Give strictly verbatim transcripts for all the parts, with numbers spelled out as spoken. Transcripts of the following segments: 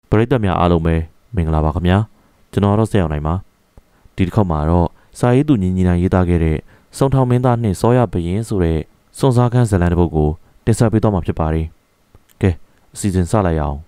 ပရိသတ်များအားလုံးပဲမင်္ဂလာပါခင်ဗျာကျွန်တော်တော့ဆက်အောင်နိုင်ပါဒီတစ်ခေါက်မှာတော့စာရေးသူညီညီနိုင်ရေးသားခဲ့တဲ့စုံထောင်မင်းသားနှင့်စောရဘရင်ဆိုတဲ့စွန်စားခန်းဇာတ်လမ်းတစ်ပုဒ်ကိုတင်ဆက်ပေးတော့မှာဖြစ်ပါတယ်ကဲအစီအစဉ်စလိုက်အောင်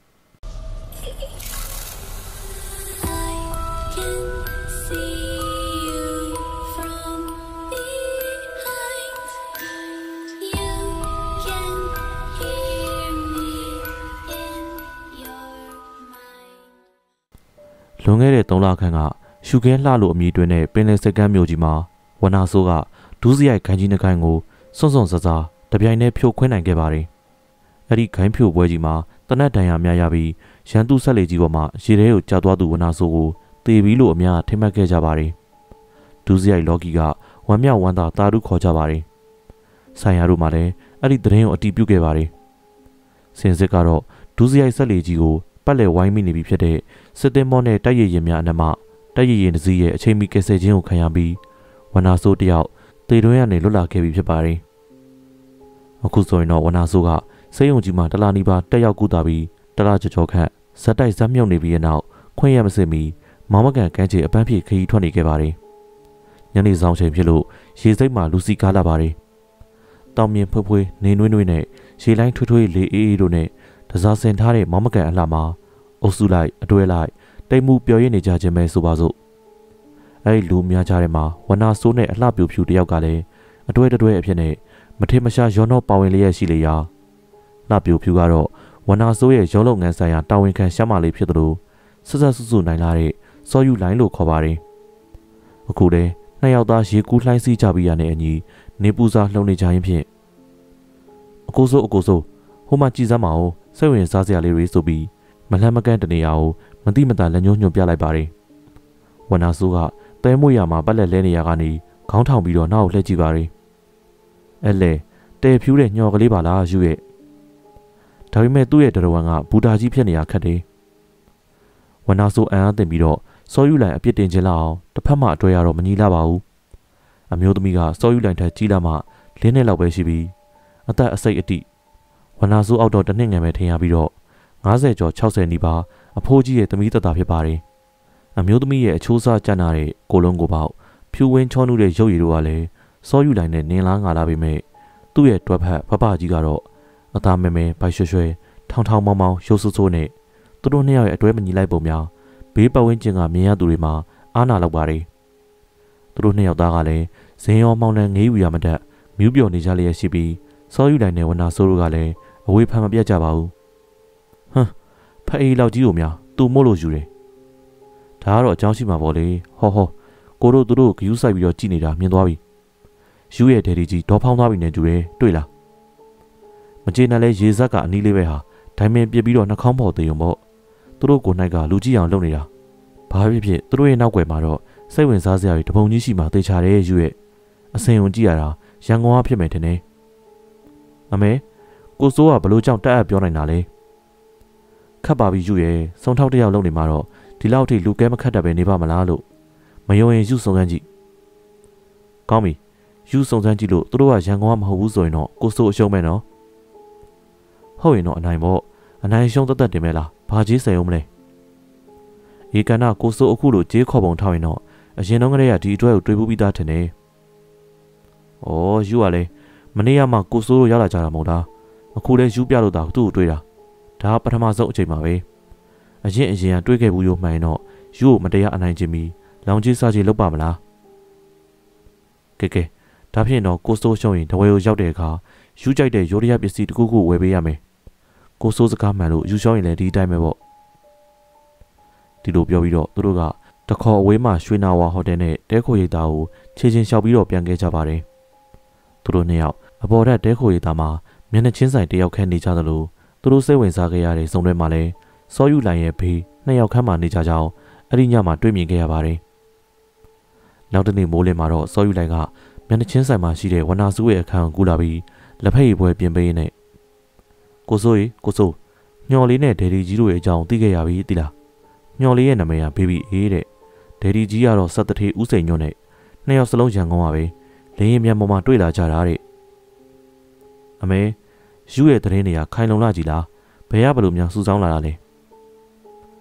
လွန်ခဲ့တဲ့သုံးလခန့်ကရှုခင်းလှလို့အမည်တွင်တဲ့ပင်လယ်စကမ်းမြို့ကြီးမှာဝနာဆိုးကဒူးစရိုက်ခိုင်ကြီးနှခိုင်ကိုစွန့်စွန့်ဆဆတပြိုင်တည်းဖြိုခွင်းနိုင်ခဲ့ပါတယ်။အဲ့ဒီခိုင်ဖြိုပွဲကြီးမှာတနက်တန်ရများရပြီးရန်သူဆက်လေကြီးပေါ်မှာရေထဲကိုကျသွားသူဝနာဆိုးကိုတေပြီးလို့အများထိမှတ်ခဲ့ကြပါတယ်။ဒူးစရိုက်လော်ကီကဝမ်းမြောက်ဝမ်းသာတာရုခေါ်ကြပါတယ်။ဆိုင်ရာတို့မှလည်းအဲ့ဒီသတင်းကိုအတီးပြုတ်ခဲ့ပါတယ်။စင်စစ်ကတော့ဒူးစရိုက်ဆက်လေကြီးကိုပတ်လည်ဝိုင်းမိနေပြီဖြစ်တဲ့စစ်သည်မောနဲ့တိုက်ရည်ရင်များအနက်မှတိုက်ရည်ရင်တစ်စီးရဲ့အချိန်မီကယ်ဆယ်ခြင်းကိုခံရပြီးဝနာဆိုးတယောက်တေတွင်းကနေလွတ်လာခဲ့ပြီဖြစ်ပါတယ်။အခုဆိုရင်တော့ဝနာဆိုးကစိတ်ယုံကြည်မှတလားနီးပါးတက်ရောက်ကူတာပြီးတလားကြော်ကြော်ခန့်ဇက်တိုက်ဇက်မြုပ်နေပြီးတဲ့နောက်ခွင့်ရမစစ်မီမောင်မကန်ကန်းချေအပန်းဖြေခရီးထွက်နေခဲ့ပါတယ်။ညနေဆောင်ချိန်ဖြစ်လို့ရေစိတ်မှလူစီကားလာပါတယ်။တောင်မြင်ဖွေးဖွေးနေနွေးနွေးနဲ့ရေလိုင်းထွေးထွေးလေအေးအေးတို့နဲ့တစားဆင်ထားတဲ့မောင်မကန်အလှမှာအုပ်စုလိုက်အတွဲလိုက်တိမ်မှုပျော်ရည်နေကြခြင်းပဲဆိုပါစို့အဲဒီလူများကြတဲ့မှာဝနာဆိုးနဲ့အလှပြူဖြူတယောက်ကလည်းအတွဲတွဲအဖြစ်နဲ့မထေမရှာရောနှောပါဝင်လျက်ရှိလေရာလှပြူဖြူကတော့ဝနာဆိုးရဲ့ရုံးလုပ်ငန်းဆိုင်ရာတာဝန်ခံရှမ်းမလေးဖြစ်သလိုဆက်ဆက်ဆူဆူနိုင်လာတဲ့စောယူလိုင်းလို့ခေါ်ပါတယ်အခုတည်းနှစ်ယောက်သားရေကူးလှိုင်းစီးကြပြီးရတဲ့အညီနေပူစာလှုံနေကြရင်ဖြင့်အကိုစိုးအကိုစိုးဟိုမှာကြည်စမ်းမအောင်စိတ်ဝင်စားစရာလေးတွေဆိုပြီးမလှမ်းမကန့်တနေရအောင်မတိမတာလက်ညှိုးညွှန်ပြလိုက်ပါတယ်ဝနာဆိုးကသဲမွေရမှာပတ်လက်လဲနေရကနေခေါင်းထောင်ပြီးတော့နောက်လှည့်ကြည့်ပါတယ်အဲ့လေတဲဖြူးတဲ့ညော်ကလေးပါလားယူရဲ့ဒါပေမဲ့သူ့ရဲ့တရဝံကဘူတာကြီးဖြစ်နေရခက်တယ်ဝနာဆိုးအံ့အားသင့်ပြီးတော့စောယူလိုင်အပြစ်တင်ခြင်းလောက်အောင်တစ်ဖက်မှအတွဲရတော့မညီလာပါဘူးအမျိုးသမီးကစောယူလိုင်ထက်ကြီးလာမှလင်းနဲ့လောက်ပဲရှိပြီးအသက်အစိတ်အတိဝနာဆိုးအောက်တော့တနစ်ငယ်ပဲထင်ရပြီးတော့ငါးဆယ်ကျော်ခြောက်ဆယ်နီးပါးအဖိုးကြီးရဲ့သမီးတတာဖြစ်ပါတယ်အမျိုးသမီးရဲ့အချိုးစားကျန်နာတဲ့ကိုလုံးကိုပေါက်ဖြူဝင်းချောနုတဲ့ရုပ်ရည်တို့ကလည်းစောယူလိုက်နဲ့နင်းလားငါလာပေမဲ့သူ့ရဲ့တွက်ဖက်ဖဖကြီးကတော့အသားမဲမဲပိုက်ရွှဲရွှဲထောင်ထောင်မောင်းမောင်းရုပ်ဆိုးဆိုးနဲ့သူတို့နှစ်ယောက်ရဲ့အတွဲမညီလိုက်ပုံများဘေးပတ်ဝန်းကျင်ကမြင်ရသူတွေမှာအားနာလောက်ပါတယ်သူတို့နှစ်ယောက်သားကလည်းဇင်းရောမောင်းနှံငေးယူရမတတ်မြူးပျော်နေကြလျက်ရှိပြီးစောယူလိုက်နဲ့ဝနာဆိုးတို့ကလည်းအဝေးဖန်မပြတ်ကြပါဘူးဟမ်ဖအေးလောက်ကြီးကိုများသူ့မို့လို့ယူတယ်ဒါကတော့အကြောင်းရှိမှာပေါ့လေဟောဟောကိုတို့သူတို့ဂယူးဆိုင်ပြီးတော့ကြည်နေတာမြင်သွားပြီယူရဲ့ဒယ်ဒီကြီးဒေါ်ဖောင်းသွားပြီနဲ့တူတယ်တွေ့လားမကျေနပ်လဲရေဇက်ကအနီးလေးပဲဟာဒိုင်မင်ပြစ်ပြီးတော့နှာခေါင်းပေါ်သေးုံပေါ့သူတို့ကိုနိုင်ကလူကြီးအောင်လုပ်နေတာဘာဖြစ်ဖြစ်သူတို့ရဲ့နောက်ွယ်မှာတော့စိတ်ဝင်စားစရာတွေတပုံကြီးရှိမှသေချာတယ်ယူရဲ့အစင်ုံကြည့်ရတာရန်ကုန်ကဖြစ်မယ်ထင်တယ်အမေကိုစိုးကဘလို့ကြောင့်တက်အပ်ပြောနိုင်တာလဲခတ်ပါပြီယူရဲ့စုံထောက်တယောက်လုံနေမှာတော့ဒီလောက်ထိလူကဲမခတ်တတ်ပဲနေပါမလားလို့မယုံရင်ယူစုံစမ်းကြည့်ကောင်းပြီယူစုံစမ်းကြည့်လို့သူတို့ကရန်ကုန်ကမဟုတ်ဘူးဆိုရင်တော့ကိုစိုးအရှုံးမဲ့နော်ဟုတ်ရင်တော့အနိုင်ပေါ့အနိုင်ရှုံးတသက်တင်မဲ့လားဘာကြီးဆယ်အောင်မလဲဧကနာကိုစိုးအခုလိုကြေးခေါ်ပုံထားရင်တော့အရင်တော့ကတည်းကဒီအတွက်ကိုတွေးပူးပြီးသားထင်တယ်ဩယူကလည်းမနေ့ကမှကိုစိုးတို့ရောက်လာကြတာမဟုတ်လားအခုလဲယူပြလို့တာသူ့ကိုတွေးတာဒါပထမဆုံးအချိန်ပါပဲအရင်အရင်ကတွေးခဲ့ဘူးရို့မှန်တော့ယူကိုမတရားအနိုင်ခြင်းပြီးလောင်ကြီးစားကြီးလုပ်ပါမလားကဲကဲဒါဖြင့်တော့ကိုစိုးရှုံးရင်တဝဲကိုရောက်တဲ့အခါယူကြိုက်တဲ့ရိုးရရပစ္စည်းတစ်ခုခုဝယ်ပေးရမယ်ကိုစိုးစကားမှန်လို့ယူရှုံးရင်လည်းဒီအတိုင်းပဲပေါ့ဒီလိုပြောပြီးတော့သူတို့ကတခေါ်အဝေးမှာရွှေနာဝါဟိုတယ်နဲ့တဲခိုရိပ်သားကိုခြေချင်းလျှောက်ပြီးတော့ပြန်ခဲ့ကြပါတယ်သူတို့နှစ်ယောက်အပေါ်ထက်တဲခိုရိပ်သားမှာမျက်နှာချင်းဆိုင်တယောက်ခဲနေကြသလိုသူတို့စိတ်ဝင်စားခဲ့ရတဲ့စုံတွေမှာလည်းစောယူလိုင်ရဲ့ဖေးနှစ်ယောက်ခန့်မှနေကြကြောင်းအဲ့ဒီညမှာတွေ့မြင်ခဲ့ရပါတယ်နောက်တနေ့မိုးလင်းမှာတော့စောယူလိုင်ကမျက်နှာချင်းဆိုင်မှာရှိတဲ့ဝနာစုရဲ့အခန်းကိုကူလာပြီးလက်ဖက်ရည်ပွဲပြင်ပေးနေကိုစိုးရီကိုစိုးညော်လေးနဲ့ဒယ်ဒီကြီးတို့ရဲ့အကြောင်းသိခဲ့ရပြီတိလားညော်လေးရဲ့နာမည်ကဘေဘီအေးတဲ့ဒယ်ဒီကြီးကတော့စက်တထေးဦးစိန်ညွန့်နဲ့နှစ်ယောက်စလုံးရန်ကုန်ပါပဲလင်းရင်မြန်ပေါ်မှာတွေ့လာကြတာတဲ့အမေယူရဲ့သတင်းတွေကခိုင်လုံလာကြည်လားဘယ်ရဘလို့များစူးစောင်းလာတာလဲ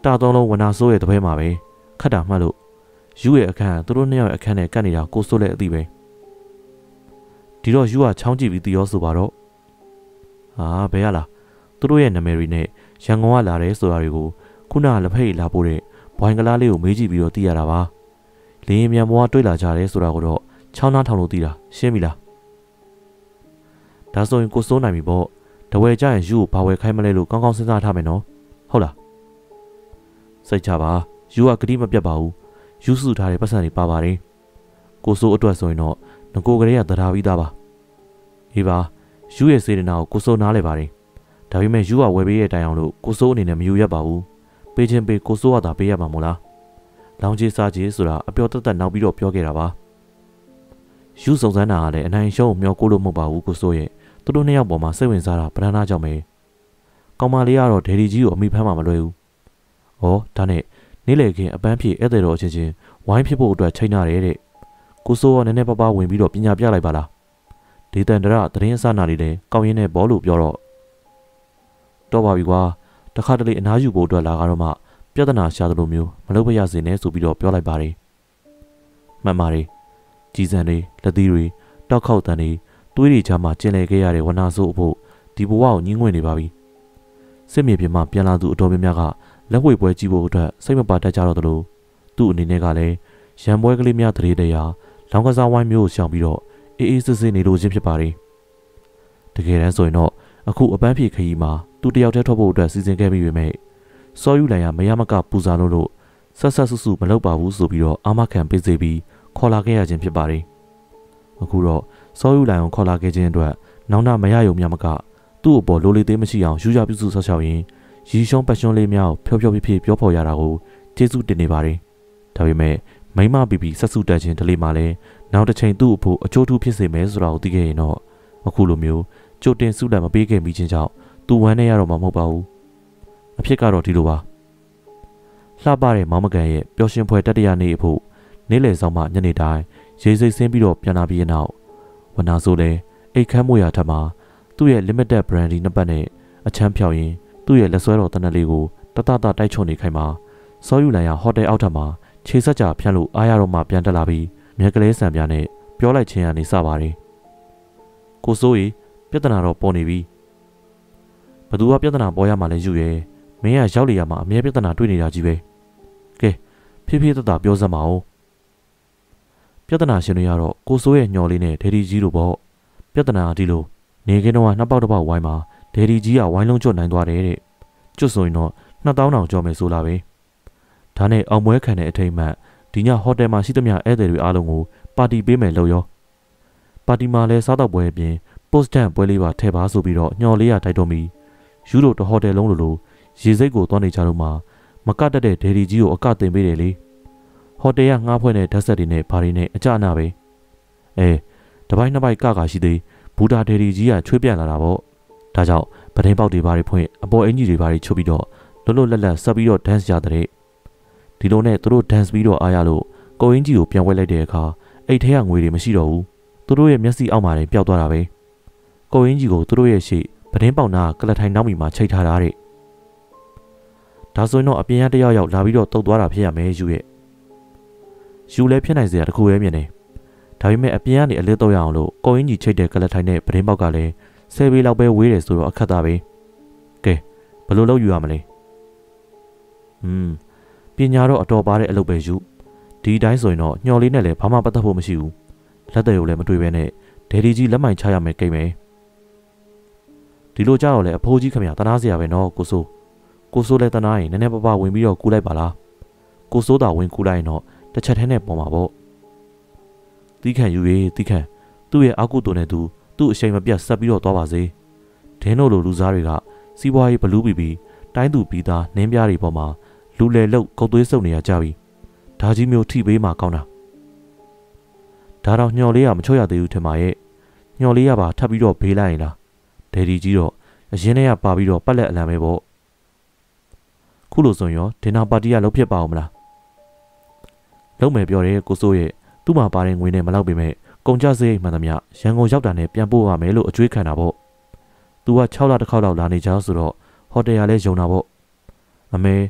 တာသုံးလုံးဝနာဆိုးရဲ့တပည့်မှာပဲခတ်တာမှတ်လို့ယူရဲ့အခန်းသူတို့နှစ်ယောက်အခန်းနဲ့ကတ်နေတာကိုစိုးလည်းအသိပဲဒီတော့ယူကချောင်းကြည့်ပြီးတီရောဆိုပါတော့ဟာဘယ်ရလားသူတို့ရဲ့နာမည်တွေနဲ့ရန်ကုန်ကလာတယ်ဆိုတာတွေကိုခုနကလက်ဖက်ရည်လာပို့တဲ့ဘွိုင်းကလားလေးကိုမေးကြည့်ပြီးတော့သိရတာပါလင်းမြန်မောကတွေ့လာကြတယ်ဆိုတာကိုတော့ချောင်းသားထောင်လို့သိတာရှင်းပြီလားဒါဆိုရင်ကိုစိုးနိုင်ပြီပေါ့တဝဲကြရင်ယူကိုဘာဝဲခိုင်းမလဲလို့ကောင်းကောင်းစဉ်းစားထားမယ်နော်ဟုတ်လားစိတ်ချပါယူကဂတိမပြတ်ပါဘူးယူစုထားတဲ့ပတ်စံတွေပါပါတယ်ကိုစိုးအတွက်ဆိုရင်တော့ငကိုကလေးကတရားပြီးသားပါအေးပါယူရဲ့စေတနာကိုကိုစိုးနားလဲပါတယ်ဒါပေမဲ့ယူကဝယ်ပေးရဲ့တိုင်အောင်လို့ကိုစိုးအနေနဲ့မယူရပါဘူးပေးချင်းပေးကိုစိုးကသာပေးရမှာမို့လားလောင်ကြီးစားကြီးဆိုတာအပြောတတ်တတ်နောက်ပြီးတော့ပြောခဲ့တာပါယူစုံစမ်းတာကလည်းအနိုင်ရှုံးကိုမျောကိုလို့မဟုတ်ပါဘူးကိုစိုးရဲ့သူတို့နှစ်ယောက်ပေါ်မှာစိတ်ဝင်စားတာပဓာနာကြောင့်ပဲကောင်မလေးကတော့ဒေဒီကြီးကိုအမိဖမ်းမှမလွယ်ဘူးဩဒါနဲ့နေ့လေခင်အပန်းဖြေဧည့်သည်တော်အချင်းချင်းဝိုင်းဖြစ်ဖို့အတွက်ချိန်နာတယ်တဲ့ကိုစိုးကနည်းနည်းပါးပါးဝင်ပြီးတော့ပညာပြလိုက်ပါလားဒေတန်တရသတင်းအစနာလေးလည်းကောင်းရင်းနဲ့ဘောလို့ပြောတော့တော့ပါပြီကွာတခါတလေအနားယူဖို့အတွက်လာကတော့မှပြဿနာရှာသလိုမျိုးမလုပ်ပါရစေနဲ့ဆိုပြီးတော့ပြောလိုက်ပါတယ်မှန်ပါတယ်ကြီးစံတွေလက်သီးတွေတောက်ခေါက်တန်တွေသွေးတွေချာမှကျင်လည်ခဲ့ရတဲ့ဝနာဆိုးအဖို့ဒီဘဝကိုညှင်းငွေ့နေပါပြီစစ်မြေပြင်မှာပြန်လာသူအတော်များများကလက်ဝဲပွဲကြည့်ဖို့အတွက်စိတ်မပါတတ်ကြတော့သလိုသူ့အနေနဲ့ကလည်းရံပွဲကလေးများတရေတရာလောင်ကစားဝိုင်းမျိုးကိုရှောင်ပြီးတော့အေးအေးဆေးဆေးနေလို့ချင်းဖြစ်ပါတယ်တကယ်တမ်းဆိုရင်တော့အခုအပန်းဖြေခရီးမှာသူတယောက်တည်းထွက်ဖို့အတွက်စီစဉ်ခဲ့ပြီးပေမဲ့စောယူလိုက်ရမရမကပူဇာလို့လို့ဆက်ဆက်ဆူဆူမလုပ်ပါဘူးဆိုပြီးတော့အာမခံပေးစေပြီးခေါ်လာခဲ့ရခြင်းဖြစ်ပါတယ်အခုတော့စောယူလိုက်အောင်ခေါ်လာခဲ့ခြင်းအတွက်နောင်တမရယုံမြမကသူ့အပေါ်လိုလေသေးမရှိအောင်ယူရပြုစုဆောက်ရှောက်ရင်ရီရှုံးပတ်ရှုံးလေးများကိုဖျော်ဖျော်ဖြေးဖြေးပြောဖော်ရတာကိုကျေးဇူးတင်နေပါတယ်ဒါပေမဲ့မိမပီပီဆက်စုတက်ခြင်းတလေမှလည်းနောက်တစ်ချိန်သူ့အဖို့အချိုးထူးဖြစ်စေမယ်ဆိုတာကိုသိခဲ့ရင်တော့အခုလိုမျိုးကြိုတင်စုလက်မပေးခဲ့မိခြင်းကြောင့်သူဝမ်းနေရတော့မှမဟုတ်ပါဘူးအဖြစ်ကတော့ဒီလိုပါလှပတဲ့မောင်မကန်ရဲ့ပျော်ရွှင်ဖွယ်တတရနေအဖို့နေ့လယ်ဆောင်မှညနေတိုင်းရေစိတ်ဆင်းပြီးတော့ပြန်လာပြီးနောက်ဝနာဆိုလဲအိတ်ခမ်းမွေရထက်မှာသူ့ရဲ့ limited brandy နှစ်ပတ်နဲ့အချမ်းဖြောက်ရင်သူ့ရဲ့လက်ဆွဲတော်တနက်လေးကိုတတတတိုက်ချုံနေခိုင်းမှာစောယူလိုက်ရဟိုတယ်အောက်ထပ်မှာခြေဆက်ကြဖြန့်လို့အားရတော့မှပြန်တက်လာပြီးမြက်ကလေးဆံပြားနဲ့ပြောလိုက်ခြင်းကနေစပါတယ်ကိုစိုးရီပြဿနာတော့ပေါ်နေပြီဘသူကပြဿနာပေါ်ရမှလဲယူရဲမင်းကရောက်လေရမှာအမြဲပြဿနာတွေ့နေတာကြီးပဲကဲဖြည်းဖြည်းတတပြောစမ်းပါဦးပြဿနာရှင်တွေကတော့ကိုစိုးရဲ့ညော်လေးနဲ့ဒေဒီကြီးတို့ပေါ့ပြဿနာကဒီလိုနေကင်းတော့နှစ်ပေါက်တစ်ပေါက်ဝိုင်းမှာဒေဒီကြီးကဝိုင်းလုံးကျွတ်နိုင်သွားတယ်တဲ့ကျွတ်ဆိုရင်တော့နှစ်တောင်းတောင်ကြော်မယ်ဆိုလာပဲဒါနဲ့အောင်ပွဲခံတဲ့အထိမ်းမှဒီညဟိုတယ်မှာရှိသမျှဧည့်သည်တွေအားလုံးကိုပါတီပေးမယ်လို့ရောပါတီမှာလည်းစားတော့ပွဲအပြင်ပို့စတန်ပွဲလေးပါထည့်ပါဆိုပြီးတော့ညော်လေးရတိုက်တော်မီယူရိုတဟိုတယ်လုံးလိုလိုရေစိတ်ကိုသွားနေကြလို့မှမကတက်တဲ့ဒေဒီကြီးကိုအကတင်ပေးတယ်လေဟိုတယ်ကငှားဖွဲ့တဲ့ဓာတ်ဆက်တွေနဲ့ဘာတွေနဲ့အကြအနာပဲအဲတပိုင်းနှစ်ပိုင်းကကရှိသေးဘူတာဒေဒီကြီးကချွေးပြန်လာတာပေါ့ဒါကြောင့်ပဒိန်ပေါက်တွေဘာတွေဖွင့်အပေါ်အင်ကြီးတွေဘာတွေချုပ်ပြီးတော့လွတ်လွတ်လပ်လပ်ဆက်ပြီးတော့ dance ကြတဲ့ဒီလိုနဲ့သူတို့ dance ပြီးတော့အားရလို့ကိုအင်ကြီးကိုပြန်ဝဲလိုက်တဲ့အခါအိတ်ထဲကငွေတွေမရှိတော့ဘူးသူတို့ရဲ့မျက်စိအောက်မှာတင်ပျောက်သွားတာပဲကိုအင်ကြီးကိုသူတို့ရဲ့ရှေ့ပဒိန်ပေါက်နာကလထိုင်နောက်မီမှာချိတ်ထားတာတဲ့ဒါဆိုရင်တော့အပြင်ကတယောက်ယောက်လာပြီးတော့တုတ်သွားတာဖြစ်ရမယ်ယူရဲ့ယူလည်းဖြစ်နိုင်စရာတခုပဲမြင်နေဒါပေမဲ့အပြင်ကနေအလစ်တော့ရအောင်လို့ကိုအင်ကြီးချိတ်တဲ့ကလထိုင်နဲ့ပဒိန်ပေါက်ကလည်းဆယ်ပေလောက်ပဲဝေးတယ်ဆိုတော့အခက်သားပဲကဲဘယ်လိုလုပ်ယူရမလဲอืมပညာတော့အတော်ပါတဲ့အလုပ်ပဲယူဒီတိုင်းဆိုရင်တော့ညှော်လေးနဲ့လည်းဘာမှပတ်သက်ဖို့မရှိဘူးလက်တွေကိုလည်းမတွေ့ဘဲနဲ့ဒေဒီကြီးလက်မိုင်ချရမယ်ကိမ့်မယ်ဒီလိုကြတော့လေအဖိုးကြီးခမရတနာစရာပဲနော်ကိုစိုးကိုစိုးလည်းတနာရင်နည်းနည်းပါးပါးဝင်ပြီးတော့ကူလိုက်ပါလားကိုစိုးသာဝင်ကူလိုက်ရင်တော့တစ်ချက်ထဲနဲ့ပေါ်မှာပေါ့တီးခန့်ယူရေးတီးခန့်သူ့ရဲ့အကုတုံနဲ့သူသူ့အရှိန်မပြတ်ဆက်ပြီးတော့သွားပါစေဒင်းတို့လိုလူစားတွေကစီးပွားရေးဘလူးပြီးပြီးတိုင်းသူပြည်သားနင်းပြားတွေပေါ်မှာလူလေလုတ်ကုတ်သွေးစုပ်နေရကြပြီဒါကြီးမျိုးထိပေးမှကောင်းတာဒါတော့ညှော်လေးကမချွတ်ရသေးဘူးထင်ပါရဲ့ညှော်လေးကပါထပ်ပြီးတော့ဘေးလိုက်ရင်လားဒေဒီကြီးတော့အရင်တည်းကပါပြီးတော့ပတ်လက်အလံပဲပေါ့ခုလိုဆိုရင်ရောဒင်နာပါတီကလုံးဖြစ်ပါအောင်မလားလုံးမယ်ပြောတယ်ကိုစိုးရဲ့သူ့မှာပါတဲ့ငွေနဲ့မလောက်ပေမဲ့ကုန်ကြစရိတ်မှန်သမျှရန်ကုန်ရောက်တာနဲ့ပြန်ပို့ရမယ်လို့အကျွေးခံတာပေါ့သူက၆လတစ်ခေါက်လောက်လာနေကြဆိုတော့ဟိုတယ်ကလည်းယုံတာပေါ့အမေ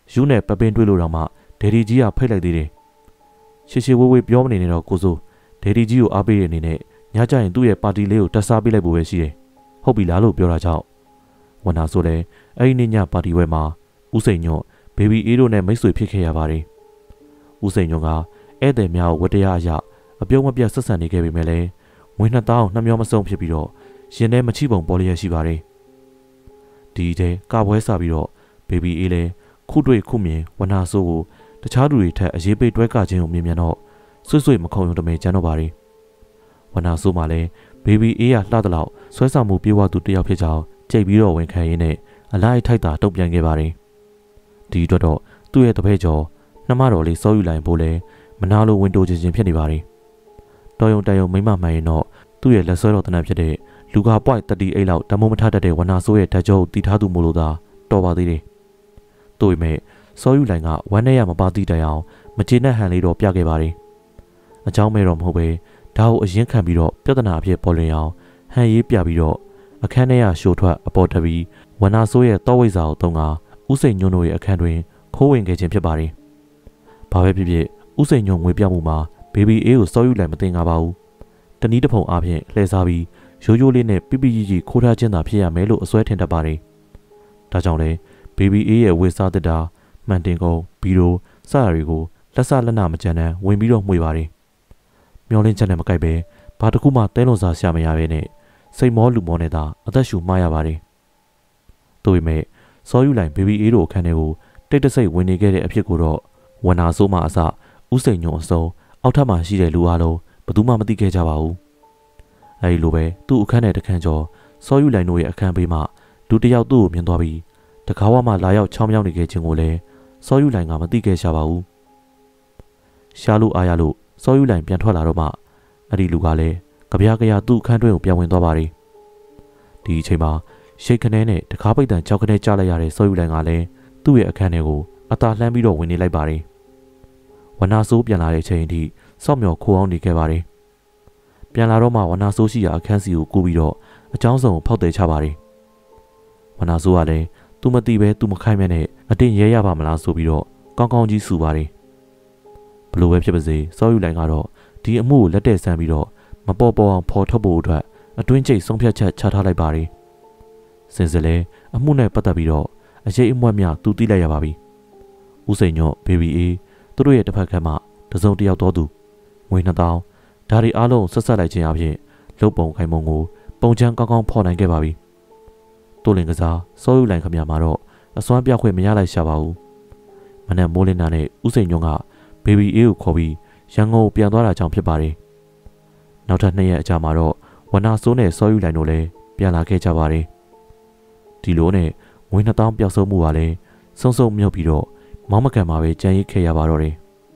ယူနဲ့ပပင်းတွေ့လို့တော့မှဒေဒီကြီးကဖိတ်လိုက်သေးတယ်ရှေရှေဝေးဝေးပြောမနေနဲ့တော့ကိုစိုးဒေဒီကြီးကိုအားပေးတဲ့အနေနဲ့ညကျရင်သူ့ရဲ့ပါတီလေးကိုတက်စားပေးလိုက်ဖို့ပဲရှိတယ်ဟုတ်ပြီလားလို့ပြောတာကြောင့်ဝနာဆိုလည်းအဲ့ဒီနေ့ညပါတီဝဲမှာဦးစိန်ညွန့်ဘေဘီအေးတို့နဲ့မိတ်ဆွေဖြစ်ခဲ့ရပါတယ်ဦးစိန်ညွန့်ကဧည့်သည်များကိုဝတ္တရားအရအပြုံးမပြတ်ဆက်ဆံနေခဲ့ပေမဲ့လည်းငွေနှစ်သောင်းနှမျောမစုံဖြစ်ပြီးတော့ရင်ထဲမချိပုံပေါ်လျက်ရှိပါတယ်ဒီတဲ့ကပွဲစားပြီးတော့ဘေဘီအေးလည်းခုတွေ့ခုမြင်ဝနာဆိုးကိုတခြားသူတွေထက်အရေးပေးတွဲကခြင်းကိုမြင်မြန်တော့ဆွတ်ဆွတ်မခုံရုံတမဲကျန်တော့ပါတယ်ဝနာဆိုးမှလည်းဘေဘီအေးရလှတဲ့လောက်ဆွဲဆောင်မှုပြေဝသူတယောက်ဖြစ်ကြောင်းကြိတ်ပြီးတော့ဝန်ခံရင်းနဲ့အလိုက်ထိုက်တာတုံ့ပြန်ခဲ့ပါတယ်ဒီအတွက်တော့သူ့ရဲ့တပည့်ကျော်နှမတော်လေးစောယူလိုက်ဖို့လဲမနာလိုဝင်တိုးခြင်းချင်းဖြစ်နေပါတယ်တော်ရုံတန်ရုံမိမမှန်ရင်တော့သူ့ရဲ့လက်ဆွဲတော်တနက်ဖြစ်တဲ့လူကာပွိုက်တတိအိတ်လောက်တမုံမထတတ်တဲ့ဝနာဆိုးရဲ့ဓာတ်ကြောကိုတီထားသူမို့လို့သာတော်ပါသေးတယ်။တို့ပေမဲ့စောယူလိုင်ကဝမ်းနဲ့ရမပါတိတိုင်အောင်မကျေနပ်ဟန်လေးတော့ပြခဲ့ပါတယ်။အကြောင်းမဲတော့မဟုတ်ပဲဒါကိုအရင်ခံပြီးတော့ပြဿနာအဖြစ်ပေါ်လွင်အောင်ဟန်ရေးပြပြီးတော့အခန်းထဲကရှိုးထွက်အပေါ်ထပြီးဝနာဆိုးရဲ့တောဝိဇ္ဇာကိုတုံးကဥစိန်ညွန့်တို့ရဲ့အခန်းတွင်ခိုးဝင်ခဲ့ခြင်းဖြစ်ပါတယ်။ဘာပဲဖြစ်ဖြစ်ဥစိန်ညွန့်ငွေပြမှုမှာဘေဘီအေးကိုစောယူလိုက်မသိငါပါဘူး။တနည်းတစ်ဖုံအားဖြင့်လှည့်စားပြီးရိုးရိုးလေးနဲ့ပြပြကြီးကြီးခိုးထားခြင်းသာဖြစ်ရမယ်လို့အစွဲထင်တတ်ပါတယ်။ဒါကြောင့်လဲဘေဘီအေးရဲ့ဝေစားတက်တာမှန်တင်ကုန်ဘီရိုစရာတွေကိုလက်ဆလက်နာမကြမ်းတမ်းဝင်ပြီးတော့မှွေပါတယ်။မျောလင်းချက်နဲ့မကိုက်ပဲဘာတစ်ခုမှတဲလုံးစားရှာမရပဲနဲ့စိတ်မောလူမောနဲ့သာအသက်ရှူမှားရပါတယ်။ဒါပေမဲ့စောယူလိုက်ဘေဘီအေးတို့အခန်းထဲကိုတိတ်တဆိတ်ဝင်နေခဲ့တဲ့အဖြစ်ကိုတော့ဝနာဆိုးမှအစဥစိန်ညွန့်အစုံအောက်ထပ်မှာရှိတဲ့လူအလုံးဘယ်သူမှမသိခဲ့ကြပါဘူး။အဲဒီလိုပဲသူ့အခန်းထဲတခန်းကျော်စောယူလိုက်တို့ရဲ့အခန်းဘေးမှာလူတစ်ယောက်သူ့ကိုမြင်သွားပြီးတကားဝမှလာရောက်ချောင်းမြောင်းနေခဲ့ခြင်းကိုလည်းစောယူလိုက်ကမသိခဲ့ရှာပါဘူး။ရှားလို့အားရလို့စောယူလိုက်ပြန်ထွက်လာတော့မှအဲ့ဒီလူကလည်းကြပြားကြရာသူ့အခန်းတွင်းကိုပြန်ဝင်သွားပါတယ်။ဒီအချိန်မှာရှိတ်ခနဲနဲ့တကားပိတ်တန်ကြောက်ခနဲကြားလိုက်ရတဲ့စောယူလိုင်ကလည်းသူ့ရဲ့အခန်းထဲကိုအသာလှမ်းပြီးတော့ဝင်နေလိုက်ပါတယ်။ဝနာဆိုးပြန်လာတဲ့အချိန်အထိစော့မြော်ခိုးအောင်နေခဲ့ပါတယ်။ပြန်လာတော့မှဝနာဆိုးရှိရာအခန်းစီကိုကူးပြီးတော့အကြောင်းစုံကိုဖောက်တယ်ချပါတယ်။ဝနာဆိုးကလည်းသူမသိပဲသူမခိုင်းမဲနဲ့အတင်းရဲရပါမလားဆိုပြီးတော့ကောင်းကောင်းကြီးစူပါတယ်။ဘလို့ပဲဖြစ်ပါစေစောယူလိုင်ကတော့ဒီအမှုကိုလက်တဲ့ဆန်းပြီးတော့မပေါ်ပေါ်အောင်ဖော်ထုတ်ဖို့အတွက်အတွင်းကျိတ်ဆုံးဖြတ်ချက်ချထားလိုက်ပါတယ်။စင်စလဲအမှုနဲ့ပတ်သက်ပြီးတော့အရေးအမွက်များသူသိလိုက်ရပါပြီ။ဦးစိန်ညော့ဘေဘီအေးသူတို့ရဲ့တစ်ဖက်ကမှတစုံတစ်ယောက်တော်သူငွေနှစ်သောင်းဒါတွေအားလုံးဆက်ဆက်လိုက်ခြင်းအပြင်လုတ်ပုံခိုင်ပုံကိုပုံချမ်းကောင်းကောင်းဖော်နိုင်ခဲ့ပါပြီ။တိုးလင်ကစားစောယူလိုင်ခမရမှာတော့အစွမ်းပြခွင့်မရလိုက်ရှာပါဘူး။မနက်မိုးလင်းတာနဲ့ဦးစိန်ညွန့်ကဘေဘီအေးကိုခေါ်ပြီးရန်ကုန်ပြန်သွားတာကြောင့်ဖြစ်ပါတယ်။နောက်ထပ်နှစ်ရက်အကြာမှာတော့ဝနာဆိုးနဲ့စောယူလိုင်တို့လည်းပြန်လာခဲ့ကြပါတယ်။ဒီလိုနဲ့ငွေနှစ်သောင်းပျောက်ဆုံးမှုကလည်းစုံစုံမြုပ်ပြီးတော့မောင်းမကန်မှာပဲကြံရိတ်ခဲ့ရပါတော့တယ်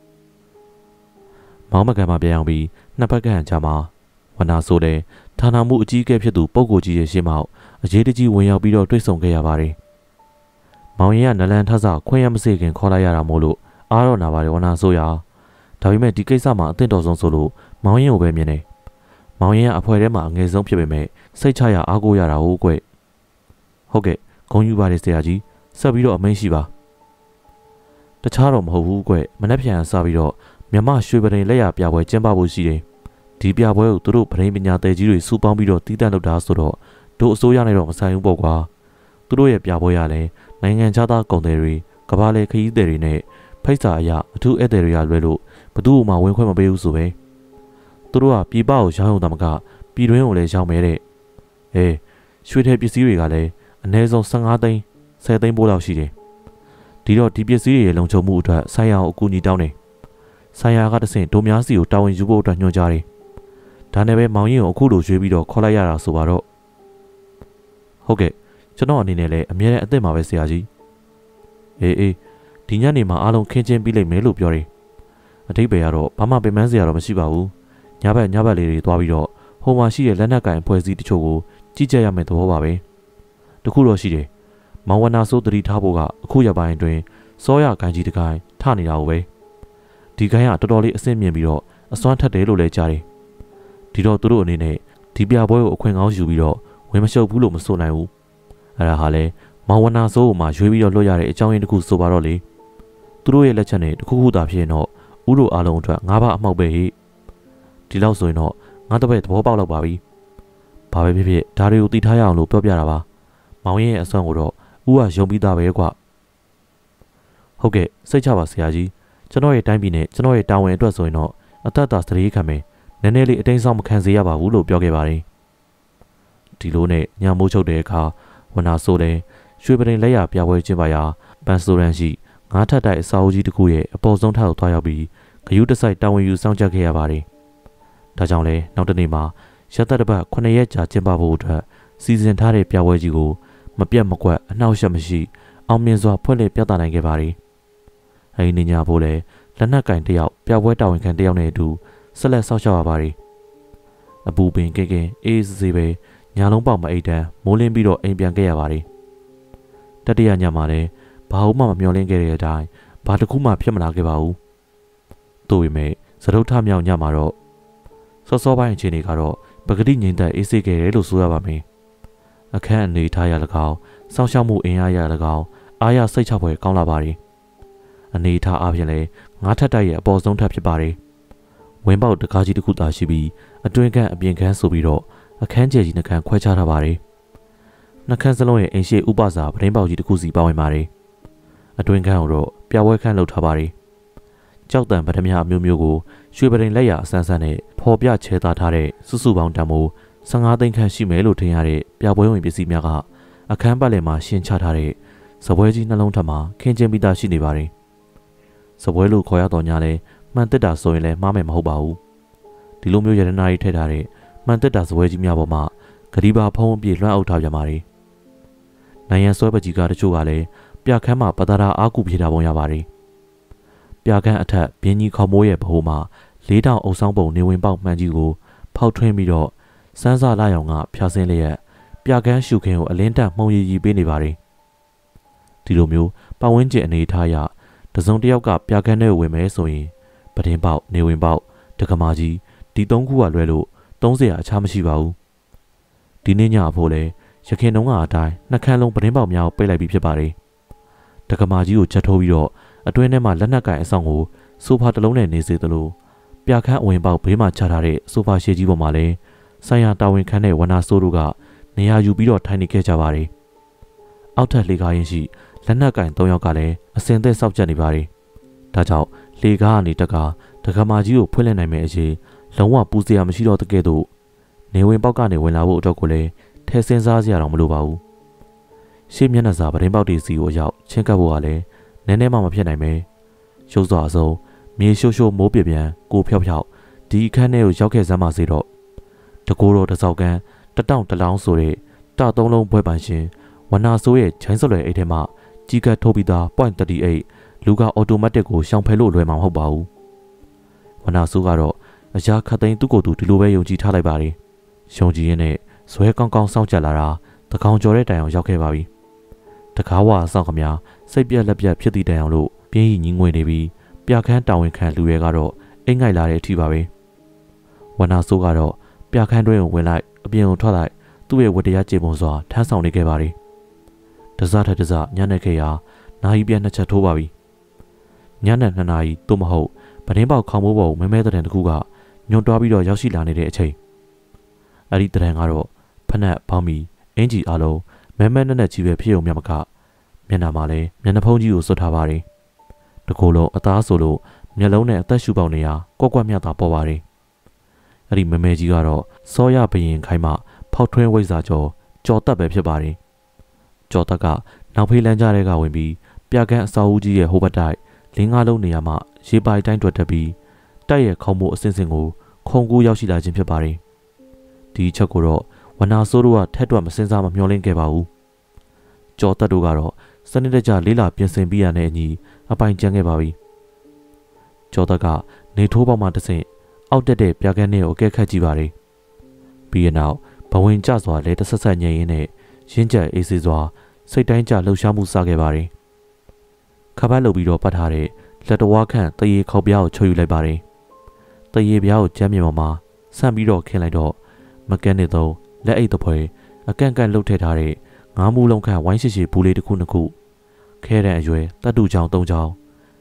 ။မောင်းမကန်မှာပြန်အောင်ပြီးနှစ်ဖက်ကဟန်ချမှာဝနာဆိုးတဲ့ဌာနမှုအကြီးအကဲဖြစ်သူပုဂ္ဂိုလ်ကြီးရဲ့ရှေ့မှောက်အရေးတကြီးဝင်ရောက်ပြီးတော့တွေ့ဆုံခဲ့ရပါတယ်။မောင်ရင်ကနလန်ထဆခွင့်ရမစေခင်ခေါ်လိုက်ရတာမို့လို့အားတော့နာပါတယ်ဝနာဆိုးရဒါပေမဲ့ဒီကိစ္စမှာအသင့်တော်ဆုံးဆိုလို့မောင်ရင်ကိုပဲမြင်တယ်။မောင်ရင်ကအဖွဲထဲမှာအငယ်ဆုံးဖြစ်ပေမဲ့စိတ်ချရအားကိုးရတာဟုတ်ကွယ်။ဟုတ်ကဲ့ဂုဏ်ယူပါတယ်ဆရာကြီးဆက်ပြီးတော့အမိန့်ရှိပါတခြားတော့မဟုတ်ဘူးကွမနှက်ပြန်စပြီးတော့မြမရွှေပရင်လက်ရပြပွဲကျင်းပဖို့ရှိတယ်ဒီပြပွဲကိုသူတို့ပရင်ပညာသည်ကြီးတွေစုပေါင်းပြီးတော့တီးတန့်လုပ်တာဆိုတော့တို့အစိုးရနဲ့တော့မဆိုင်ဘူးပေါ့ကွာသူတို့ရဲ့ပြပွဲရလဲနိုင်ငံခြားသားကုန်သည်တွေကဘာလေခရီးသည်တွေနဲ့ဖိတ်စာအရအထူးဧည့်သည်တွေကလွဲလို့ဘသူ့မှဝင်ခွင့်မပေးဘူးဆိုပဲသူတို့ကပြည်ပကိုရောင်းရုံတမကပြည်တွင်းကိုလည်းရောင်းမဲတဲ့အေးရွှေထည်ပစ္စည်းတွေကလည်းအနည်းဆုံးဆယ့်ငါးသိန်းဆယ်သိန်းပိုးလောက်ရှိတယ်ဒီတော့ဒီပစ္စည်းတွေရဲ့လုံခြုံမှုအတွက်ဆိုင်ရာကိုအကူအညီတောင်းတယ်ဆိုင်ရာကတဆင့်ဒိုများစီကိုတာဝန်ယူဖို့အတွက်ညွှန်ကြားတယ်ဒါနဲ့ပဲမောင်ရင်ကိုအခုလိုရွေးပြီးတော့ခေါ်လိုက်ရတာဆိုပါတော့ဟုတ်ကဲ့ကျွန်တော်အနေနဲ့လည်းအမြဲတမ်းအသင့်ပါပဲဆရာကြီးအေးအေးဒီညနေမှာအားလုံးခင်းချင်းပြီးလိမ့်မယ်လို့ပြောတယ်အထိပ္ပယ်ကတော့ဘာမှပင်ပန်းစရာတော့မရှိပါဘူးညဘက်ညဘက်လေးတွေသွားပြီးတော့ဟိုမှာရှိတဲ့လက်နက်ကင်အဖွဲ့အစည်းတချို့ကိုကြီးကြပ်ရမယ်သဘောပါပဲတခုတော့ရှိတယ်မောင်ဝနာဆိုးတတိထားဖို့ကအခုရပိုင်းအတွင်းစောရခိုင်ကြီးတကိုင်းထနေတာကိုပဲဒီကိုင်းကတော်တော်လေးအဆင့်မြင့်ပြီးတော့အစွမ်းထက်တယ်လို့လည်းကြားတယ်ဒီတော့သူတို့အနေနဲ့ဒီပြပွဲကိုအခွင့်ကောင်းယူပြီးတော့ဝင်မရှုပ်ဘူးလို့မဆိုနိုင်ဘူးအဲ့ဒါဟာလဲမောင်ဝနာဆိုးကိုမှရွေးပြီးတော့လွတ်ရတဲ့အကြောင်းရင်းတစ်ခုဆိုပါတော့လေသူတို့ရဲ့လက်ချက်နဲ့တခုခုသာဖြစ်ရင်တော့ဥတို့အားလုံးအတွက်ငါးပါးအမှောက်ပဲဟိဒီလောက်ဆိုရင်တော့ငါတပည့်သဘောပေါက်တော့ပါပြီဘာပဲဖြစ်ဖြစ်ဒါတွေကိုသိထားရအောင်လို့ပြောပြတာပါမောင်ရဲ့အစွမ်းကိုတော့ဦးကယုံပြီးသားပဲကွဟုတ်ကဲ့စိတ်ချပါဆရာကြီးကျွန်တော်ရဲ့တိုင်းပြည်နဲ့ကျွန်တော်ရဲ့တာဝန်အတွက်ဆိုရင်တော့အသက်တာစတရေခံမယ်နည်းနည်းလေးအတိမ်ဆောင်မခံစေရပါဘူးလို့ပြောခဲ့ပါတယ်ဒီလိုနဲ့ညမိုးချုပ်တဲ့အခါဝနာဆိုတဲ့ရွှေပရင်လက်ရပြပွဲကျင်းပရာပန်ဆိုရန်ရှိငါးထပ်တိုက်အစာအုပ်ကြီးတစ်ခုရဲ့အပေါ်ဆုံးထပ်ကိုသွားရောက်ပြီးဂယုတစိုက်တာဝန်ယူဆောင်ကြခဲ့ရပါတယ်ဒါကြောင့်လဲနောက်တနေ့မှာရသက်တပတ်ခုနှစ်ရက်ကြာကျင်းပဖို့အတွက်စီစဉ်ထားတဲ့ပြပွဲကြီးကိုမပြတ်မကွက်အနှောက်အယှက်မရှိအောင်မြင်စွာဖွင့်လှစ်ပြသနိုင်ခဲ့ပါတယ်အဲဒီနေ့ညဖို့လဲလက်နက်ကင်တယောက်ပြပွဲတာဝန်ခံတယောက်နဲ့အတူဆက်လက်ဆောက်ရှောက်ရပါတယ်အပူပင်ကဲကဲအေးစေးပဲညာလုံးပေါက်မအိတ်တန်းမိုးလင်းပြီးတော့အိမ်ပြန်ခဲ့ရပါတယ်တတိယညမှာလဲဘာမှမမျှော်လင့်ခဲ့တဲ့အတိုင်းဘာတစ်ခုမှဖြစ်မလာခဲ့ပါဘူးသို့ပေမဲ့သရုပ်ထမြောက်ညမှာတော့စောစောပိုင်းအခြေအနေကတော့ပဂတိငိမ့်သက်အေးဆေးခဲ့တယ်လို့ဆိုရပါမယ်အခန်းအနေထားရ၎င်းစောင့်ရှောက်မှုအင်အားရ၎င်းအားရစိတ်ချဖွယ်ကောင်းလာပါတယ်အနေထားအပြင်လဲငါးထပ်တိုက်ရဲ့အပေါ်ဆုံးထပ်ဖြစ်ပါတယ်ဝင်းပေါက်တကားကြီးတစ်ခုသာရှိပြီးအတွင်းခန်းအပြင်ခန်းဆိုပြီးတော့အခန်းကျယ်ကြီးနှခန်းခွဲခြားထားပါတယ်နှခန်းစလုံးရဲ့အင်ရှိဥပစာပရင်းပေါက်ကြီးတစ်ခုစီပါဝင်ပါတယ်အတွင်းခန်းကိုတော့ပြပွဲခန်းလုပ်ထားပါတယ်ကြောက်တံပထမအမျိုးမျိုးကိုရွှေပရင်လက်ရအဆန်းဆန်းနဲ့ဖော်ပြချဲသားထားတဲ့စုစုပေါင်းတန်မိုးဆယ်ငါးသိန်းခန့်ရှိမယ်လို့ထင်ရတဲ့ပြပွဲဝင်ပစ္စည်းများကအခန်းပတ်လည်မှာရှင်းချထားတဲ့စပွဲကြီးနှလုံးထပ်မှာခင်းကျင်းပြီးသားရှိနေပါတယ်စပွဲလို့ခေါ်ရတော့ညာလဲမှန်တက်တာဆိုရင်လည်းမှားမယ်မဟုတ်ပါဘူးဒီလိုမျိုးရတနာကြီးထည့်ထားတဲ့မှန်တက်တာစပွဲကြီးများပေါ်မှာဂရီပါဖုံးအပြည့်လွှမ်းအုပ်ထားပြန်ပါတယ်နိုင်ရန်ဆွဲပကြီးကတချို့ကလည်းပြခန်းမှာပတာရာအားကူပြေတာပုံရပါတယ်ပြခန်းအထက်ဘင်းကြီးခေါမိုးရဲ့ဘိုးမှာလေးတောင်အုပ်ဆောင်ပုံနေဝင်ပေါက်မှန်ကြီးကိုဖောက်ထွင်းပြီးတော့စန်းစာလာရောင်ကဖျားဆင်းလျက်ပြခန်းရှုခင်းကိုအလင်းတက်မှုံရည်ရည်ပေးနေပါတယ်ဒီလိုမျိုးပတ်ဝန်းကျင်အနေထားအရတစုံတစ်ယောက်ကပြခန်းထဲဝင်မယ်ဆိုရင်ပဒင်းပေါက်နေဝင်ပေါက်တက္ကမကြီးဒီသုံးခုကလွဲလို့သုံးစရာအခြားမရှိပါဘူးဒီနေ့ညအဖို့လဲရခင်တုန်းကအတိုင်းနှက်ခမ်းလုံးပဒင်းပေါက်များကိုပိတ်လိုက်ပြီးဖြစ်ပါတယ်တက္ကမကြီးကိုချက်ထိုးပြီးတော့အတွင်းထဲမှာလက်နက်ကင်အဆောင်ကိုဆိုဖာတစ်လုံးနဲ့နေစေသလိုပြခန်းအဝင်ပေါက်ဘေးမှာချထားတဲ့ဆိုဖာရှည်ကြီးပေါ်မှာလဲဆိုင်ရာတာဝန်ခံတဲ့ဝနာဆိုးတို့ကနေရာယူပြီးတော့ထိုင်နေခဲ့ကြပါတယ်အောက်ထပ်လေကားရင်ရှိလက်နက်ကင်သုံးယောက်ကလည်းအစင်သက်စောက်ကြနေပါတယ်ဒါကြောင့်လေကားကနေတက်ကတက္ကမကြီးကိုဖွင့်လှစ်နိုင်မယ့်အရေးလုံးဝပူစရာမရှိတော့တဲ့ကဲ့သို့နေဝင်ပေါက်ကနေဝင်လာဖို့အတွက်ကိုလည်းထဲစင်းစားစရာတော့မလိုပါဘူးရှေ့မျက်နှာစာပရင်ပေါက်တွေစီကိုရောက်ချင်းကပ်ဖို့ကလည်းနည်းနည်းမှမဖြစ်နိုင်ပဲရုပ်စွာအစုံမြေရှိုးရှိုးမိုးပြပြန်ကိုဖြောက်ဖြောက်ဒီအခန်းထဲကိုရောက်ခဲ့စမ်းပါစေတော့တကိုယ်တော်တစောက်ကန်တတောင့်တလောင်းဆိုတဲ့တသုံးလုံးဘွဲပန်ရှင်ဝနာဆိုးရဲ့ချိုင်းစလွယ်အိတ်ထဲမှာကြီးကတ်ထိုးပြီးသား point သirty eight လူကအော်တိုမက်တစ်ကိုရှောင်ဖယ်လို့လွယ်မှာမဟုတ်ပါဘူးဝနာဆိုးကတော့အရာခတ်သိမ်းသူ့ကိုယ်သူဒီလိုပဲယုံကြည်ထားလိုက်ပါတယ်ယုံကြည်ရင်းနဲ့ဇွဲကောင်းကောင်းစောင့်ကြလာတာတကောင်ကျော်တဲ့တိုင်အောင်ရောက်ခဲ့ပါပြီတကားဝါစောင့်ခမစိတ်ပြက်လက်ပြက်ဖြစ်သည့်တိုင်အောင်လို့ပြင်းရီငင်းငွေနေပြီးပြခန်းတာဝန်ခံလူရဲကတော့အိမ်ငိုက်လာတဲ့အထိပါပဲဝနာဆိုးကတော့ပြခန်းတွင်းကိုဝင်လိုက်အပြင်ကိုထွက်လိုက်သူ့ရဲ့ဝတ္တရားကြေပုံစွာထမ်းဆောင်နေခဲ့ပါတယ်တစားထက်တစားညနေခေတ်ဟာနာရီပြတ်နှစ်ချက်ထိုးပါပြီညနေနှစ်နာရီသို့မဟုတ်ပဒင်းပေါက်ခေါင်းမိုးပေါ်မဲမဲတဲ့တကူကညွန်တွားပြီးတော့ရောက်ရှိလာနေတဲ့အချိန်အဲ့ဒီတဲ့ကတော့ဖနက်ဘောင်းမီအင်ဂျီအလုံးမဲမဲနဲ့နဲ့ကြီးပဲဖြစ်ုံမြမကမျက်နှာမှာလည်းမျက်နှာဖုံးကြီးကိုစွတ်ထားပါတယ်တကူလုံးအသားဆိုလို့မျက်လုံးနဲ့အသက်ရှူပေါက်နေရကွက်ကွက်မြတာပေါ်ပါတယ်အဲ့ဒီမဲမဲကြီးကတော့စောရဘရင်ခိုင်းမှဖောက်ထွင်းဝိဇ္ဇာကျော်ကြော်တက်ပဲဖြစ်ပါတယ်ကျော်တက်ကနောက်ဖေးလန်းကြားထဲကဝင်ပြီးပြကန်းအစာဦးကြီးရဲ့ဟိုဘက်တိုက်လင်းကားလုံးနေရာမှာရေပိုင်တိုင်းတွက်တက်ပြီးတိုက်ရဲ့ခေါင်းမိုးအစင်စင်ကိုခုံကူးရောက်ရှိလာခြင်းဖြစ်ပါတယ်ဒီချက်ကိုတော့ဝနာဆိုးတို့ကထက်တွက်မစင်စားမမျှော်လင့်ခဲ့ပါဘူးကျော်တက်တို့ကတော့စနစ်တကျလေးလာပြင်ဆင်ပြီးရတဲ့အညီအပိုင်ကျန်ခဲ့ပါပြီကျော်တက်ကနေထိုးပေါက်မှတဆင့်အောက်တက်တဲ့ပြကန်းနဲ့ကိုအကဲခတ်ကြည့်ပါတယ်ပြီးရနောက်ဘဝင်ကျစွာလဲတဆက်ဆက်ညင်ရင်းနဲ့ရင်းကျက်အေးစေးစွာစိတ်တိုင်းကျလှုပ်ရှားမှုစခဲ့ပါတယ်ခပတ်လုပ်ပြီးတော့ပတ်ထားတဲ့လက်တော်ဝါခန့်တရေခေါက်ပြားကိုချုပ်ယူလိုက်ပါတယ်တရေပြားကိုကျမ်းမြေပေါ်မှာဆန့်ပြီးတော့ခင်းလိုက်တော့မကန်နစ်သုံးလက်အိတ်တစ်ဖွဲအကန့်ကန့်လှုပ်ထည့်ထားတဲ့ငါးမူလုံးခန့်ဝိုင်းရှိရှိဘူးလေးတစ်ခုနှစ်ခုခဲတဲ့အရွယ်တတ်တူချောင်းသုံးချောင်း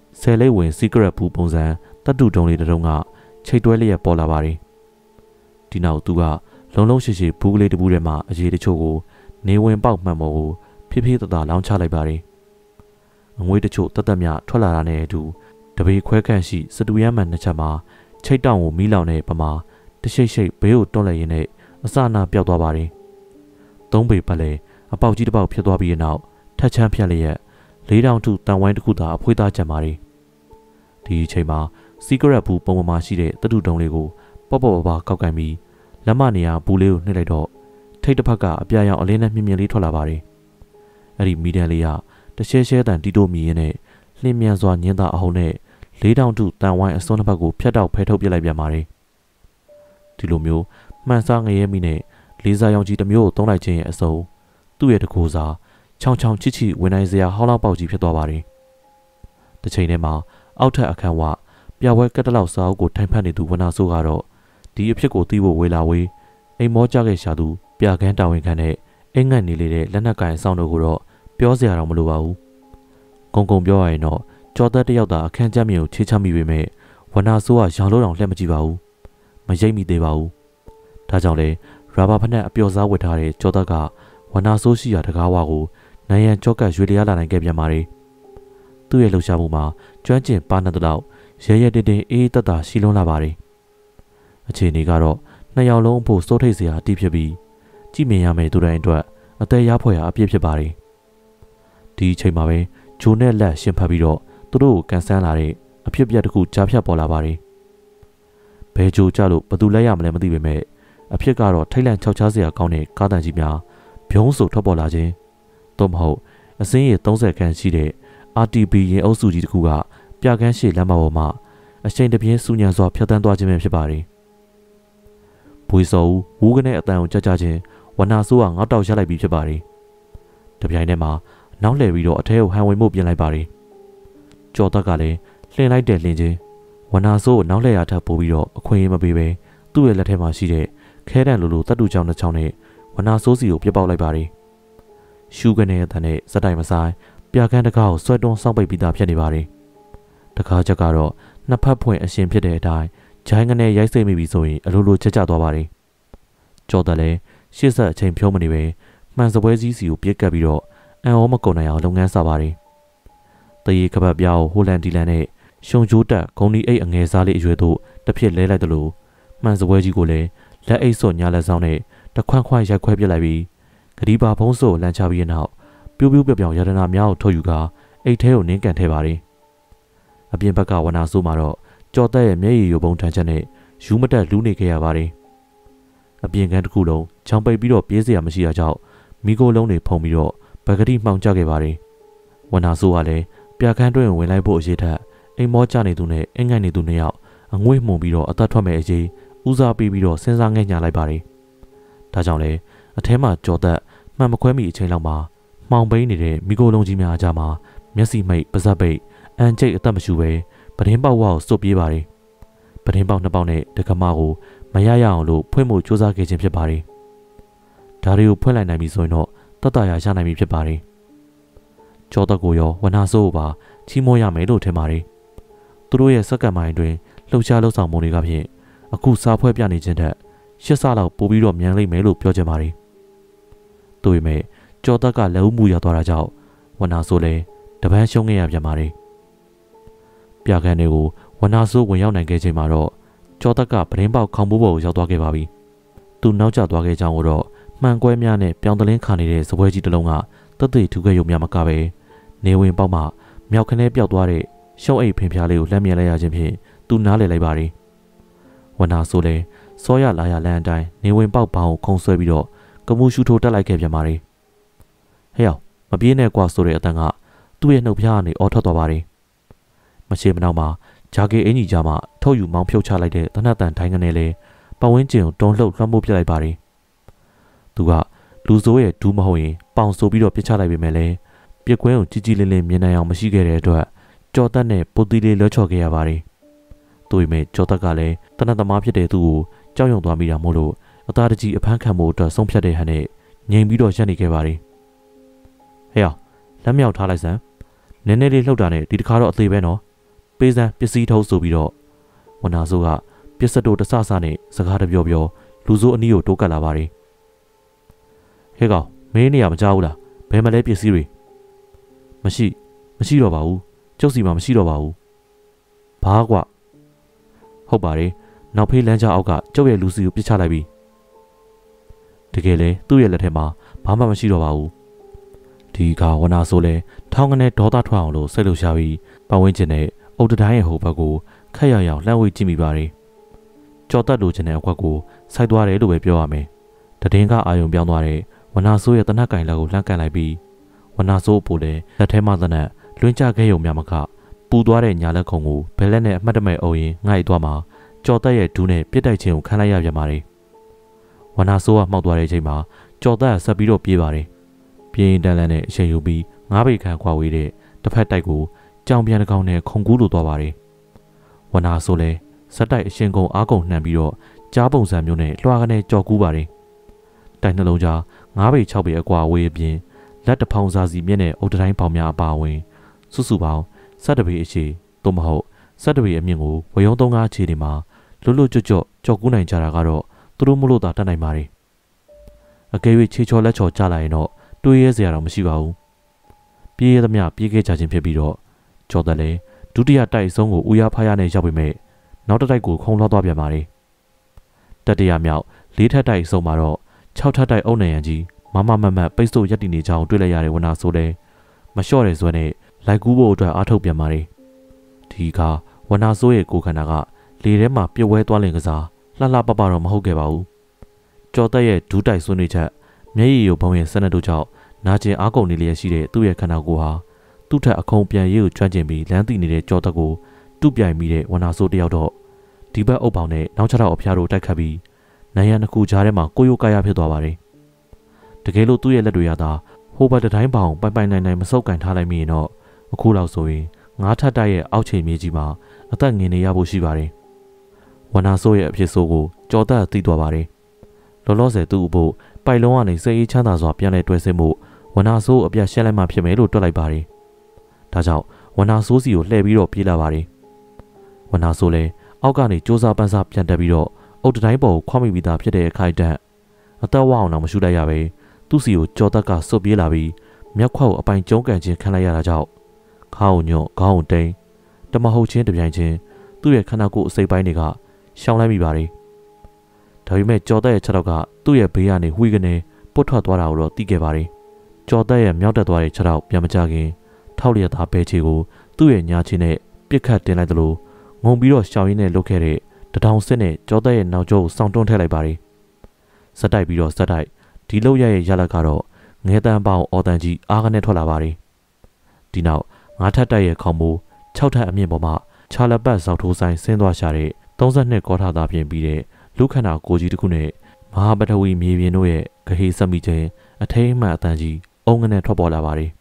ဆယ်လေးဝင် secret ဘူးပုံစံတတ်တူတုံးလေးတစ်တုံးကချိတ်တွဲလျက်ပေါ်လာပါတယ်ဒီနောက်သူကလုံလုံးရှိရှိဘူးကလေးတစ်ဘူးထဲမှာအရေးတချို့ကိုနေဝင်ပေါက်မှန်ပေါ်ကိုဖြည်းဖြည်းတသာလောင်းချလိုက်ပါတယ်အငွေးတချို့တသက်မြထွက်လာတာနဲ့အတူတပေခွဲခန့်ရှိစတူရမ်းမှန်နှစ်ချက်မှာချိတ်တောင်ကိုမီးလောင်တဲ့ပမာတရှိတ်ရှိတ်ဘေးကိုတွန်းလိုက်ရင်းနဲ့အစနာပျောက်သွားပါတယ်သုံးပေပတ်လဲအပေါက်ကြီးတစ်ပေါက်ဖြစ်သွားပြီးတဲ့နောက်ထက်ချမ်းဖြတ်လျက်လေးတောင်ထုတန်ဝိုင်းတစ်ခုသာအဖွေးသားကျန်ပါတယ်ဒီအချိန်မှာ secret ဘူးပုံပေါ်မှာရှိတဲ့တတူတုံးလေးကိုပေါ့ပေါ့ပါပါကောက်ကန်ပြီးလက်မနေရာဘူးလေးကိုနှိပ်လိုက်တော့ထိတ်တစ်ဖက်ကအပြာရောင်အလင်းနဲ့မြင်မြင်လေးထွက်လာပါတယ်အဲ့ဒီမီဒန်လေးကတရှဲရှဲတန်တီတိုမီရင်းနဲ့လှင်မြန်စွာညင်းသားအဟုန်နဲ့လေးတောင်ထုတန်ဝိုင်းအစွန်းတစ်ဖက်ကိုဖျက်တောက်ဖဲထုတ်ပစ်လိုက်ပြန်ပါတယ်ဒီလိုမျိုးမှန်စားငရဲမိနဲ့လေးစားရောင်ကြီးတစ်မျိုးကိုသုံးလိုက်ခြင်းရဲ့အစုံသူ့ရဲ့တကူစားချောင်းချောင်းချစ်ချစ်ဝင်နိုင်စရာဟောင်းလောက်ပေါက်ကြီးဖြစ်သွားပါတယ်တစ်ချိန်တည်းမှာအောက်ထပ်အခန်းဝပြဝဲကက်တလောက်စာအုပ်ကိုထိုင်ဖက်နေသူဝနာဆိုးကတော့ဒီအဖြစ်ကိုသိဖို့ဝေလာဝေးအိမ်မောကြခဲ့ရှာသူပြကန်းတာဝန်ခံနဲ့အိမ်ငတ်နေလေတဲ့လက်နက်ကိုင်ဆောင်တို့ကိုတော့ပြောစရာတော့မလိုပါဘူး။ကုံကုံပြောရရင်တော့ကြော်သက်တယောက်သာအခန်းကျမ်းမြေကိုချေချမိပေမဲ့ဝနာဆိုးကရောင်လို့တောင်လှည့်မကြည့်ပါဘူး။မရိပ်မိသေးပါဘူး။ဒါကြောင့်လေရာဘာဖက်နဲ့အပျော်စားဝတ်ထားတဲ့ကြော်သက်ကဝနာဆိုးရှိရာတကားဝါကိုနိုင်ရန်ကြော့ကတ်ရွေလျားလာနိုင်ခဲ့ပြန်ပါတယ်။သူ့ရဲ့လှုပ်ရှားမှုမှာကျွမ်းကျင်ပါနေတဲ့လောက်ရဲရဲတင်းတင်းအေးတက်တာရှိလွန်းလာပါတယ်။အခြေအနေကတော့နှစ်ယောက်လုံးအဖို့စိုးထိတ်စရာအတိဖြစ်ပြီးကြည့်မြင်ရမယ်သူတိုင်းအတွက်အသက်ရဖွယ်ရာအပြည့်ဖြစ်ပါတယ်။ဒီအချိန်မှာပဲဂျိုနဲ့လက်ရှင်ဖတ်ပြီးတော့သူတို့ကိုကန်ဆန်းလာတဲ့အဖြစ်ပြက်တစ်ခုကြားဖြတ်ပေါ်လာပါတယ်။ဘဲဂျိုကြလို့ဘသူလက်ရမလဲမသိပေမဲ့အဖြစ်ကတော့ထိတ်လန့်ခြောက်ခြားစရာကောင်းတဲ့ကားတန်ကြီးများဘုံဆိုထွက်ပေါ်လာခြင်းသို့မဟုတ်အစင်းရည်သုံးဆယ်ခန့်ရှိတဲ့ အာร์ တီ ဘီ ရင်အုပ်စုကြီးတစ်ခုကပြကန်းရှိလမ်းမပေါ်မှာအချိန်တပြင်းစူညံစွာဖြတ်တန်းသွားခြင်းပဲဖြစ်ပါတယ်။ဘွေစော်ဦးဝူးကနေအတန်ကိုကြကြချင်းဝနာဆိုးကငေါက်တောက်ရလိုက်ပြီးဖြစ်ပါတယ်။တပြိုင်တည်းမှာနောက်လှည့်ပြီးတော့အထဲကိုဟန်ဝင်မှုပြင်လိုက်ပါတယ်။ကြော်သက်ကလည်းလှင်လိုက်တဲ့လှင်ချင်းဝနာဆိုးကိုနောက်လှည့်ရထပ်ပို့ပြီးတော့အခွင့်အရေးမပေးဘဲသူ့ရဲ့လက်ထဲမှာရှိတဲ့ခဲတံလိုလိုတတ်တူချောင်းတစ်ချောင်းနဲ့ဝနာဆိုးစီကိုပြစ်ပေါက်လိုက်ပါတယ်။ရှူကနေတဲ့အတန်နဲ့စက်တိုင်မဆိုင်ပြကန်းတကားကိုဆွဲတွန်းစောင့်ပိတ်ပြီးသားဖြစ်နေပါတယ်။တကားချက်ကတော့နှစ်ဖက်ဖွင့်အရှင်ဖြစ်တဲ့အတိုင်းဂျိုင်းကနေရိုက်စိတ်မိပြီဆိုရင်အလိုလိုချက်ကျသွားပါတယ်။ကြော်တယ်လည်းရှေ့ဆက်အချိန်ဖြုံးမနေပဲမှန်စပွဲစည်းစီကိုပြစ်ကပ်ပြီးတော့အန်အောမကုန်နိုင်အောင်လုပ်ငန်းစပါတယ်။တရေကပတ်ပြားကိုဟိုလန်ဒီလန်နဲ့ရှုံချိုးတက်ဂုံဒီအိတ်အငယ်စားလေးအရွယ်တို့တစ်ဖြစ်လဲလိုက်သလိုမှန်စပွဲကြီးကိုလည်းလက်အိတ်စော့ညာလက်ဆောင်နဲ့တခွန့်ခွန့်ရိုက်ခွဲပစ်လိုက်ပြီးဂဒီပါဖုံးစော့လန်ချပြီးတဲ့နောက်ပြိုးပြိုးပြောင်ပြောင်ရတနာများကိုထုတ်ယူကာအိတ်ထဲကိုနင်းကန်ထဲပါတယ်။အပြင်ဘက်ကဝနာဆိုးမှာတော့ကြော်သက်ရဲ့မျက်ရည်ယိုပုံထမ်းချက်နဲ့ယူမတက်လူးနေခဲ့ရပါတယ်။အပြင်ကန်းတစ်ခုလုံးချောင်ပိတ်ပြီးတော့ပြေးစရာမရှိတာကြောင့်မိโกလုံးတွေဖုံပြီးတော့ဗကတိမှောင်ကျခဲ့ပါတယ်။ဝနာဆိုးကလည်းပြခန်းတွင်းဝင်လိုက်ဖို့အရေးထက်အိမ်မောကျနေသူနဲ့အင်ငိုင်နေသူနှစ်ယောက်အငွေ့မှုန်ပြီးတော့အသက်ထွက်မဲ့အရေးဦးစားပေးပြီးတော့စဉ်းစားငဲ့ညာလိုက်ပါတယ်။ဒါကြောင့်လေအထဲမှာကြော်သက်မှန်မခွဲမိအချိန်လောက်မှာမှောင်ပိန်းနေတဲ့မိโกလုံးကြီးများအကြမှာမျက်စိမိတ်ပါးစပ်ပိတ်အန်ကျိတ်အသက်မရှူပဲပဒင်းပေါက်ဝါကိုစွတ်ပြေးပါတယ်။ပဒင်းပေါက်နှစ်ပေါက်နဲ့တကမကိုမရရအောင်လို့ဖွင့်ဖို့ကြိုးစားခဲ့ခြင်းဖြစ်ပါတယ်။ဒါတွေကိုဖွင့်လိုက်နိုင်ပြီဆိုရင်တော့တတ်တရာရနိုင်ပြီဖြစ်ပါတယ်။ကြောသက်ကိုရောဝနာဆိုးကိုပါချီးမွမ်းရမယ်လို့ထင်ပါတယ်။သူတို့ရဲ့စက္ကန့်ပိုင်းအတွင်းလှုပ်ရှားလှုပ်ဆောင်မှုတွေကဖြင့်အခုစားဖွဲပြနေခြင်းထက်ရှစ်ဆလောက်ပိုပြီးတော့မြန်လိမ့်မယ်လို့ပြောချင်ပါတယ်။သို့ပေမဲ့ကြောသက်ကလက်ဦးမှုရသွားတာကြောင့်ဝနာဆိုးလည်းတပန်းရှုံးခဲ့ရပြန်ပါတယ်။ပြကန်တွေကိုဝနာဆိုးဝင်ရောက်နိုင်ခဲ့ချိန်မှာတော့ကြောသက်ကပဒင်းပေါက်ခေါင်ပိုးပေါ်ကိုရောက်သွားခဲ့ပါပြီ။သူနောက်ကျသွားခဲ့ကြောင်းကိုတော့မှန်ကွဲများနဲ့ပြောင်းတလင်းခါနေတဲ့စပွဲကြီးတစ်လုံးကတသက်ထူခဲ့ရုံများမကပဲနေဝင်ပေါက်မှမြောက်ခနဲပျောက်သွားတဲ့ရှုံးအိတ်ဖင်ဖျားလေးကိုလှမ်းမြင်လိုက်ရခြင်းဖြင့်သူနားလည်လိုက်ပါတယ်။ဝနာဆိုးလည်းစောရလာရလမ်းအတိုင်းနေဝင်ပေါက်ပေါင်းကိုခုံဆွဲပြီးတော့ကမှုရှူထိုးတက်လိုက်ခဲ့ပြန်ပါတယ်။ဟဲ့အောင်မပြေးနဲ့ကွာဆိုတဲ့အတန်ကသူ့ရဲ့နှုတ်ဖျားကနေအော်ထွက်သွားပါတယ်။မရှိမနောက်မှာဂျာကေအင်ကြီးကြားမှာထုတ်ယူမောင်းဖြုတ်ချလိုက်တဲ့တနတ်တန်ထိုင်းကနေလေပတ်ဝန်းကျင်ကိုတွန်းလှုပ်လွှမ်းမိုးပြလိုက်ပါတယ်။သူကလူဆိုးရဲ့ဒူးမဟုတ်ရင်ပေါင်ဆိုပြီးတော့ပြစ်ချလိုက်ပေမဲ့လည်းပြက်ကွင်းကိုကြီးကြီးလေးလေးမြင်နိုင်အောင်မရှိခဲ့တဲ့အတွက်ကြော်သက်နဲ့ပုတ်တီလေးလွှတ်ချော်ခဲ့ရပါတယ်။သူ့ရဲ့ကြော်သက်ကလည်းတနတ်သမားဖြစ်တဲ့သူ့ကိုကြောက်ရွံ့သွားမိတာမို့လို့အသားတကြီးအဖမ်းခံမှုအတွက်ဆုံးဖြတ်တဲ့ဟန်နဲ့ငြိမ်ပြီးတော့ရပ်နေခဲ့ပါတယ်။ဟဲ့အောင်လက်မြောက်ထားလိုက်စမ်းနည်းနည်းလေးလှုပ်တာနဲ့ဒီတစ်ခါတော့အသေးပဲနော်ပေးစမ်းပစ္စည်းထုတ်ဆိုပြီးတော့ဝနာဆိုးကပစ္စတိုတဆဆနဲ့စကားတပြောပြောလူဆိုးအနီးကိုတိုးကပ်လာပါတယ်ဟဲ့ကောင်မင်းနေရမကြောက်ဘူးလားဘယ်မှာလဲပစ္စည်းတွေမရှိမရှိတော့ပါဘူးကျုပ်စီမှာမရှိတော့ပါဘူးဘာကွာဟုတ်ပါတယ်နောက်ဖေးလမ်းကြားအောက်ကကျုပ်ရဲ့လူစီကိုပြစ်ချလိုက်ပြီတကယ်လဲသူ့ရဲ့လက်ထဲမှာဘာမှမရှိတော့ပါဘူးဒီကဝနာဆိုလဲထောင်းကနေဒေါသထွက်အောင်လို့စိတ်လှုပ်ရှားပြီးပတ်ဝန်းကျင်နဲ့အုတ်တတိုင်းရဲ့ဟိုဘက်ကိုခက်ရရအောင်လှမ်းဝေးကြည့်မိပါတယ်ကြော်တက်လိုချင်တဲ့အကွက်ကိုစိုက်သွားတယ်လို့ပဲပြောရမယ်တည်င်းကအာယုံပြောင်းသွားတဲ့ဝနာဆိုးရဲ့တနက်ကင်လက်ကိုလှမ်းကန်လိုက်ပြီးဝနာဆိုးအပိုးလဲလက်ထဲမှာတနက်လွင့်ကျခဲ့ရုံများမကပူသွားတဲ့ညာလက်ခုံကိုဘယ်လက်နဲ့အမှတ်တမဲ့အုံရင်ငှိုက်သွားမှာကြော်တက်ရဲ့ဒူးနဲ့ပြစ်တိုက်ခြင်းကိုခံလိုက်ရပြန်ပါတယ်ဝနာဆိုးကမှောက်သွားတဲ့အချိန်မှာကြော်တက်ဆက်ပြီးတော့ပြေးပါတယ်ပြေးရင်တန်းလန်းနဲ့အချိန်ယူပြီးငါးပေခန့်ခွာဝေးတဲ့တစ်ဖက်တိုက်ကိုကြောင်ပြန်တစ်ကောင်နဲ့ခုန်ကူးလိုသွားပါတယ်ဝနာဆိုးလဲစက်တိုက်အရှင်ကုံအားကုန်နှံပြီးတော့ကြားပုံစံမျိုးနဲ့လွှာကနေကြော်ကူးပါတယ်တိုက်နှလုံးကြားငါးပေ၆ပေအကွာဝေးအပြင်လက်တဖောင်စာစီမြင့်တဲ့အုတ်တိုင်းပေါင်များအပါအဝင်စုစုပေါင်းစက်တပေအရှိသို့မဟုတ်စက်တပေအမြင့်ကိုဝရုံသုံးကားခြေတွေမှာလွတ်လွတ်ကျွတ်ကျွတ်ကြော်ကူးနိုင်ကြတာကတော့သူတို့မလို့သာတတ်နိုင်ပါတယ်အကယ်၍ခြေချော်လက်ချော်ကြလာရင်တော့တွေးရဲစရာတော့မရှိပါဘူးပြေးရသမျှပြေးခဲ့ကြခြင်းဖြစ်ပြီးတော့ကြော်တယ်လေဒုတိယတိုက်အဆုံးကိုဦးရဖားရနဲ့ရောက်ပေမဲ့နောက်တစ်တိုက်ကိုခုံလွှားသွားပြန်ပါတယ်တတိယမြောက်လေးထပ်တိုက်အဆုံးမှာတော့၆ထပ်တိုက်အုံနိုင်ရန်ကြီးမမမမတ်ပိတ်ဆို့ရက်တည်နေကြအောင်တွေ့လိုက်ရတဲ့ဝနာဆိုလဲမလျှော့တဲ့ဇွဲနဲ့လိုက်ကူးဖို့အတွက်အားထုတ်ပြန်ပါတယ်ဒီအခါဝနာဆိုးရဲ့ကိုယ်ခန္ဓာကလေထဲမှာပြုတ်ဝဲသွားလင်ကစားလှလှပပတော့မဟုတ်ခဲ့ပါဘူးကြော်တက်ရဲ့ဒူးတိုက်ဆွနေချက်မျက်ရည်ရုပ်ဘုံရဲ့စနက်တို့ကြောင့်နာကျင်အားကုန်နေလျက်ရှိတဲ့သူ့ရဲ့ခန္ဓာကိုယ်ဟာသူ့ထက်အခုံပြန်ရည်ကိုကျွမ်းကျင်ပြီးလမ်းသိနေတဲ့ကြော်တက်ကိုတူးပြိုင်မိတဲ့ဝနာဆိုးတယောက်တော့ဒီဘက်အုပ်ပေါင်းနဲ့နောက်ခြေထောက်အဖျားတို့တိုက်ခတ်ပြီးနိုင်ရန်တစ်ခုကြားထဲမှာကိုယိုကာယဖြစ်သွားပါတယ်တကယ်လို့သူ့ရဲ့လက်တွေရတာဟိုဘက်တိုင်းပေါင်ပိုင်ပိုင်နိုင်နိုင်မဆုပ်ကန်ထားလိုက်မိရင်တော့အခုလောက်ဆိုရင်ငါးထပ်တိုက်ရဲ့အောက်ခြေမြေကြီးမှာအသက်ငင်နေရဖို့ရှိပါတယ်ဝနာဆိုးရဲ့အဖြစ်ဆိုးကိုကြော်တက်သိသွားပါတယ်လောလောဆယ်သူ့အဖို့ပိုက်လုံးကနေစိတ်အေးချမ်းသာစွာပြန်လဲတွဲဆင်းမှုဝနာဆိုးအပြတ်ရှက်လိုက်မှဖြစ်မယ်လို့တွက်လိုက်ပါတယ်ဒါကြောင့်ဝနာဆိုးစီကိုလှည့်ပြီးတော့ပြေးလာပါတယ်ဝနာဆိုးလဲအောက်ကနေစူးစမ်းပန်းစားပြန်တက်ပြီးတော့အုတ်တိုင်းပေါ်ကိုခွာမိပြီးသားဖြစ်တဲ့အခိုက်အတန့်အသက်ဝအောင်တော့မရှူလိုက်ရပဲသူ့စီကိုကြော်တက်ကစွတ်ပြေးလာပြီးမျက်ခွက်ကိုအပိုင်ကျုံးကန်ခြင်းခံလိုက်ရတာကြောင့်ခါအောင်ညွန့်ခေါင်းအောင်တိန်တမဟုတ်ချင်းတပြိုင်ချင်းသူ့ရဲ့ခန္ဓာကိုယ်အစိပ်ပိုင်းတွေကရှောင်လိုက်မိပါတယ်ဒါပေမဲ့ကြော်တက်ရဲ့ခြေထောက်ကသူ့ရဲ့ဘေးကနေဝှီကနေပုတ်ထွက်သွားတာကိုတော့သိခဲ့ပါတယ်ကြော်တက်ရဲ့မြောက်တက်သွားတဲ့ခြေထောက်ပြန်မကြခင်ထောက်လျက်သားဘဲချီကိုသူ့ရဲ့ညာချီနဲ့ပြစ်ခတ်တင်လိုက်သလိုငုံပြီးတော့ရှောင်ရင်းနဲ့လုတ်ခဲ့တဲ့တထောင်စစ်နဲ့ကြောတက်ရဲ့နောက်ကျောကိုစောင့်တွန်းထည့်လိုက်ပါတယ်ဇက်တိုက်ပြီးတော့ဇက်တိုက်ဒီလောက်ရရဲ့ရလက်ကတော့ငဲတန်းပေါင်းအော်တန်ကြီးအားကနေထွက်လာပါတယ်ဒီနောက်ငါးထပ်တိုက်ရဲ့ခေါင်းမိုး၆ထပ်အမြင့်ပေါ်မှာခြာလက်ပတ်ဇောက်ထိုးဆိုင်ဆင်းသွားရှာတဲ့၃၂ကောထာသားပြင်ပြီးတဲ့လူခန္ဓာကိုကြီးတစ်ခုနဲ့မဟာပထဝီမြေပြင်တို့ရဲ့ဂဟေစမိခြင်းအထိမ်းအမှန်အတန်ကြီးအုံငနဲ့ထွက်ပေါ်လာပါတယ်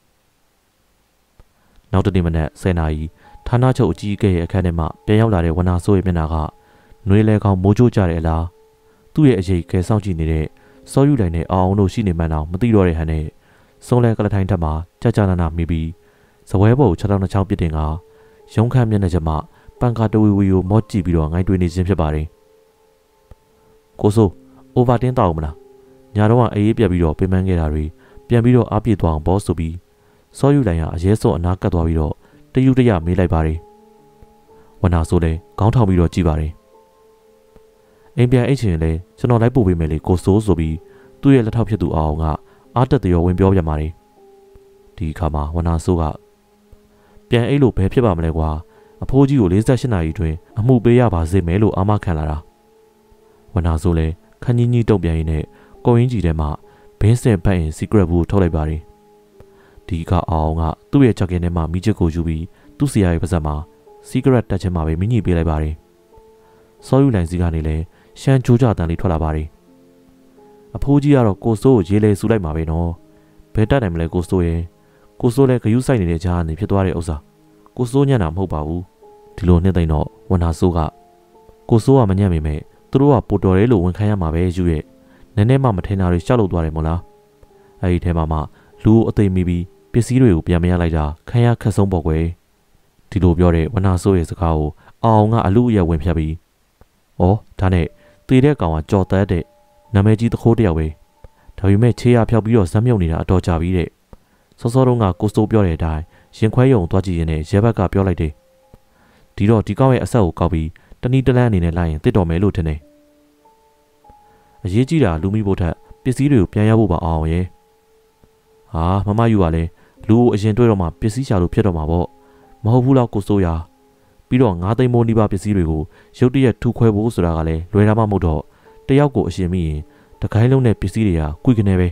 နောက်တနေ့မနက်ဆယ်နာရီဌာနချုပ်အကြီးအကဲရဲ့အခန်းထဲမှာပြန်ရောက်လာတဲ့ဝနာဆိုးရဲ့မျက်နှာကနှွေးလဲကောင်းမိုးချိုးကြတဲ့အလားသူ့ရဲ့အရေးကဲစောင့်ကြည့်နေတဲ့စောယူလိုက်တဲ့အောင်အောင်တို့ရှိနေမှန်းတော့မသိတော့တဲ့ဟန်နဲ့စုံလဲကလထိုင်းထက်မှာကြာကြာနာနာမိပြီးဇပွဲပေါ်ခြေထောက်နှချောင်းပြစ်တင်ကရုံးခန့်မျက်နှာချက်မှပန်ကာတဝီဝီကိုမော့ကြည့်ပြီးတော့ငိုင်းတွေးနေခြင်းဖြစ်ပါတယ်ကိုဆိုးအိုဗာတင်းတောက်မလားညာတော့အေးအေးပြက်ပြီးတော့ပြင်ပန်းခဲ့တာတွေပြန်ပြီးတော့အားပြေသွားအောင်ဘောဆိုပြီးစောယူလိုက်ရအရဲစောအနာကတ်သွားပြီးတော့တယူတရမေးလိုက်ပါတယ်ဝနာဆိုးလဲခေါင်းထောင်ပြီးတော့ကြည့်ပါတယ်အိမ်ပြန်အိတ်ချင်လဲကျွန်တော်လိုက်ပို့ပေးမယ်လေကိုဆိုးဆိုပြီးသူ့ရဲ့လက်ထောက်ဖြစ်သူအောင်ကအားတက်တရောဝင်ပြောပြပါတယ်ဒီအခါမှာဝနာဆိုးကပြန်အိတ်လို့ဘယ်ဖြစ်ပါမလဲကွာအဖိုးကြီးကို၄၈နာရီတွင်အမှုပေးရပါစေမယ်လို့အာမခံလာတာဝနာဆိုးလဲခန်းကြီးကြီးတုံ့ပြန်ရင်းနဲ့ကိုရင်းကြီးထဲမှာဘင်းစင်ဘတ်ရင် secret ဘူးထုတ်လိုက်ပါတယ်ဒီကအောင်ကသူ့ရဲ့ချက်ကင်ထဲမှာမိချစ်ကိုယူပြီးသူ့ဆရာရဲ့ပါးစပ်မှာ secret တက်ချင်းမှာပဲမိညိပေးလိုက်ပါတယ်စောယူလိုင်စီကနေလဲရှမ်းကြိုးကြတန်လေးထွက်လာပါတယ်အဖိုးကြီးကတော့ကိုစိုးကိုရေးလေဆူလိုက်မှာပဲနော်ဘယ်တတ်နိုင်မလဲကိုစိုးရဲ့ကိုစိုးလဲဂယုစိုက်နေတဲ့ကြားကနေဖြစ်သွားတဲ့ဥစ္စာကိုစိုးညံ့တာမဟုတ်ပါဘူးဒီလိုနှစ်သိမ့်တော့ဝနာဆိုးကကိုစိုးကမညံ့မိမဲ့သူတို့ကပိုတော်တယ်လို့ဝန်ခံရမှာပဲယူရဲ့နည်းနည်းမှမထင်တာတွေရှောက်လို့သွားတယ်မို့လားအဲ့ဒီထဲမှာမှလူအသိမိပြီးပစ္စည်းတွေကိုပြန်မရလိုက်တာခံရခက်ဆုံးပေါ့ကွယ်ဒီလိုပြောတဲ့ဝနာဆိုးရဲ့စကားကိုအောင်ကအလူအယက်ဝင်ဖြတ်ပြီးဩဒါနဲ့တေတဲ့ကောင်ကကြော်သက်တဲ့နာမည်ကြီးသခိုးတယောက်ပဲဒါပေမဲ့ခြေရဖျောက်ပြီးတော့ဇက်မြုပ်နေတာအတော်ကြာပြီတဲ့စောစောတုန်းကကိုစိုးပြောတဲ့အတိုင်းရင်ခွဲယုံသွားကြည့်ရင်လည်းရဲဘက်ကပြောလိုက်တယ်ဒီတော့ဒီကောင်ရဲ့အဆက်ကိုကောက်ပြီးတနည်းတလန်းအနေနဲ့လိုက်ရင်တစ်တော်မယ်လို့ထင်တယ်အရေးကြီးတာလူမိဖို့ထက်ပစ္စည်းတွေကိုပြန်ရဖို့ပါအောင်ရဲ့ဟာမမယူကလည်းလူကိုအရင်တွေ့တော့မှပစ္စည်းရှာလို့ဖြစ်တော့မှာပေါ့မဟုတ်ဘူးလားကိုစိုးရပြီးတော့ငါးသိန်းမိုးနီးပါးပစ္စည်းတွေကိုရုတ်တရက်ထူခွဲဖို့ဆိုတာကလည်းလွယ်တာမှမဟုတ်တော့တယောက်ကိုအရှင်မိရင်တခိုင်းလုံးနဲ့ပစ္စည်းတွေကကွိကနေပဲ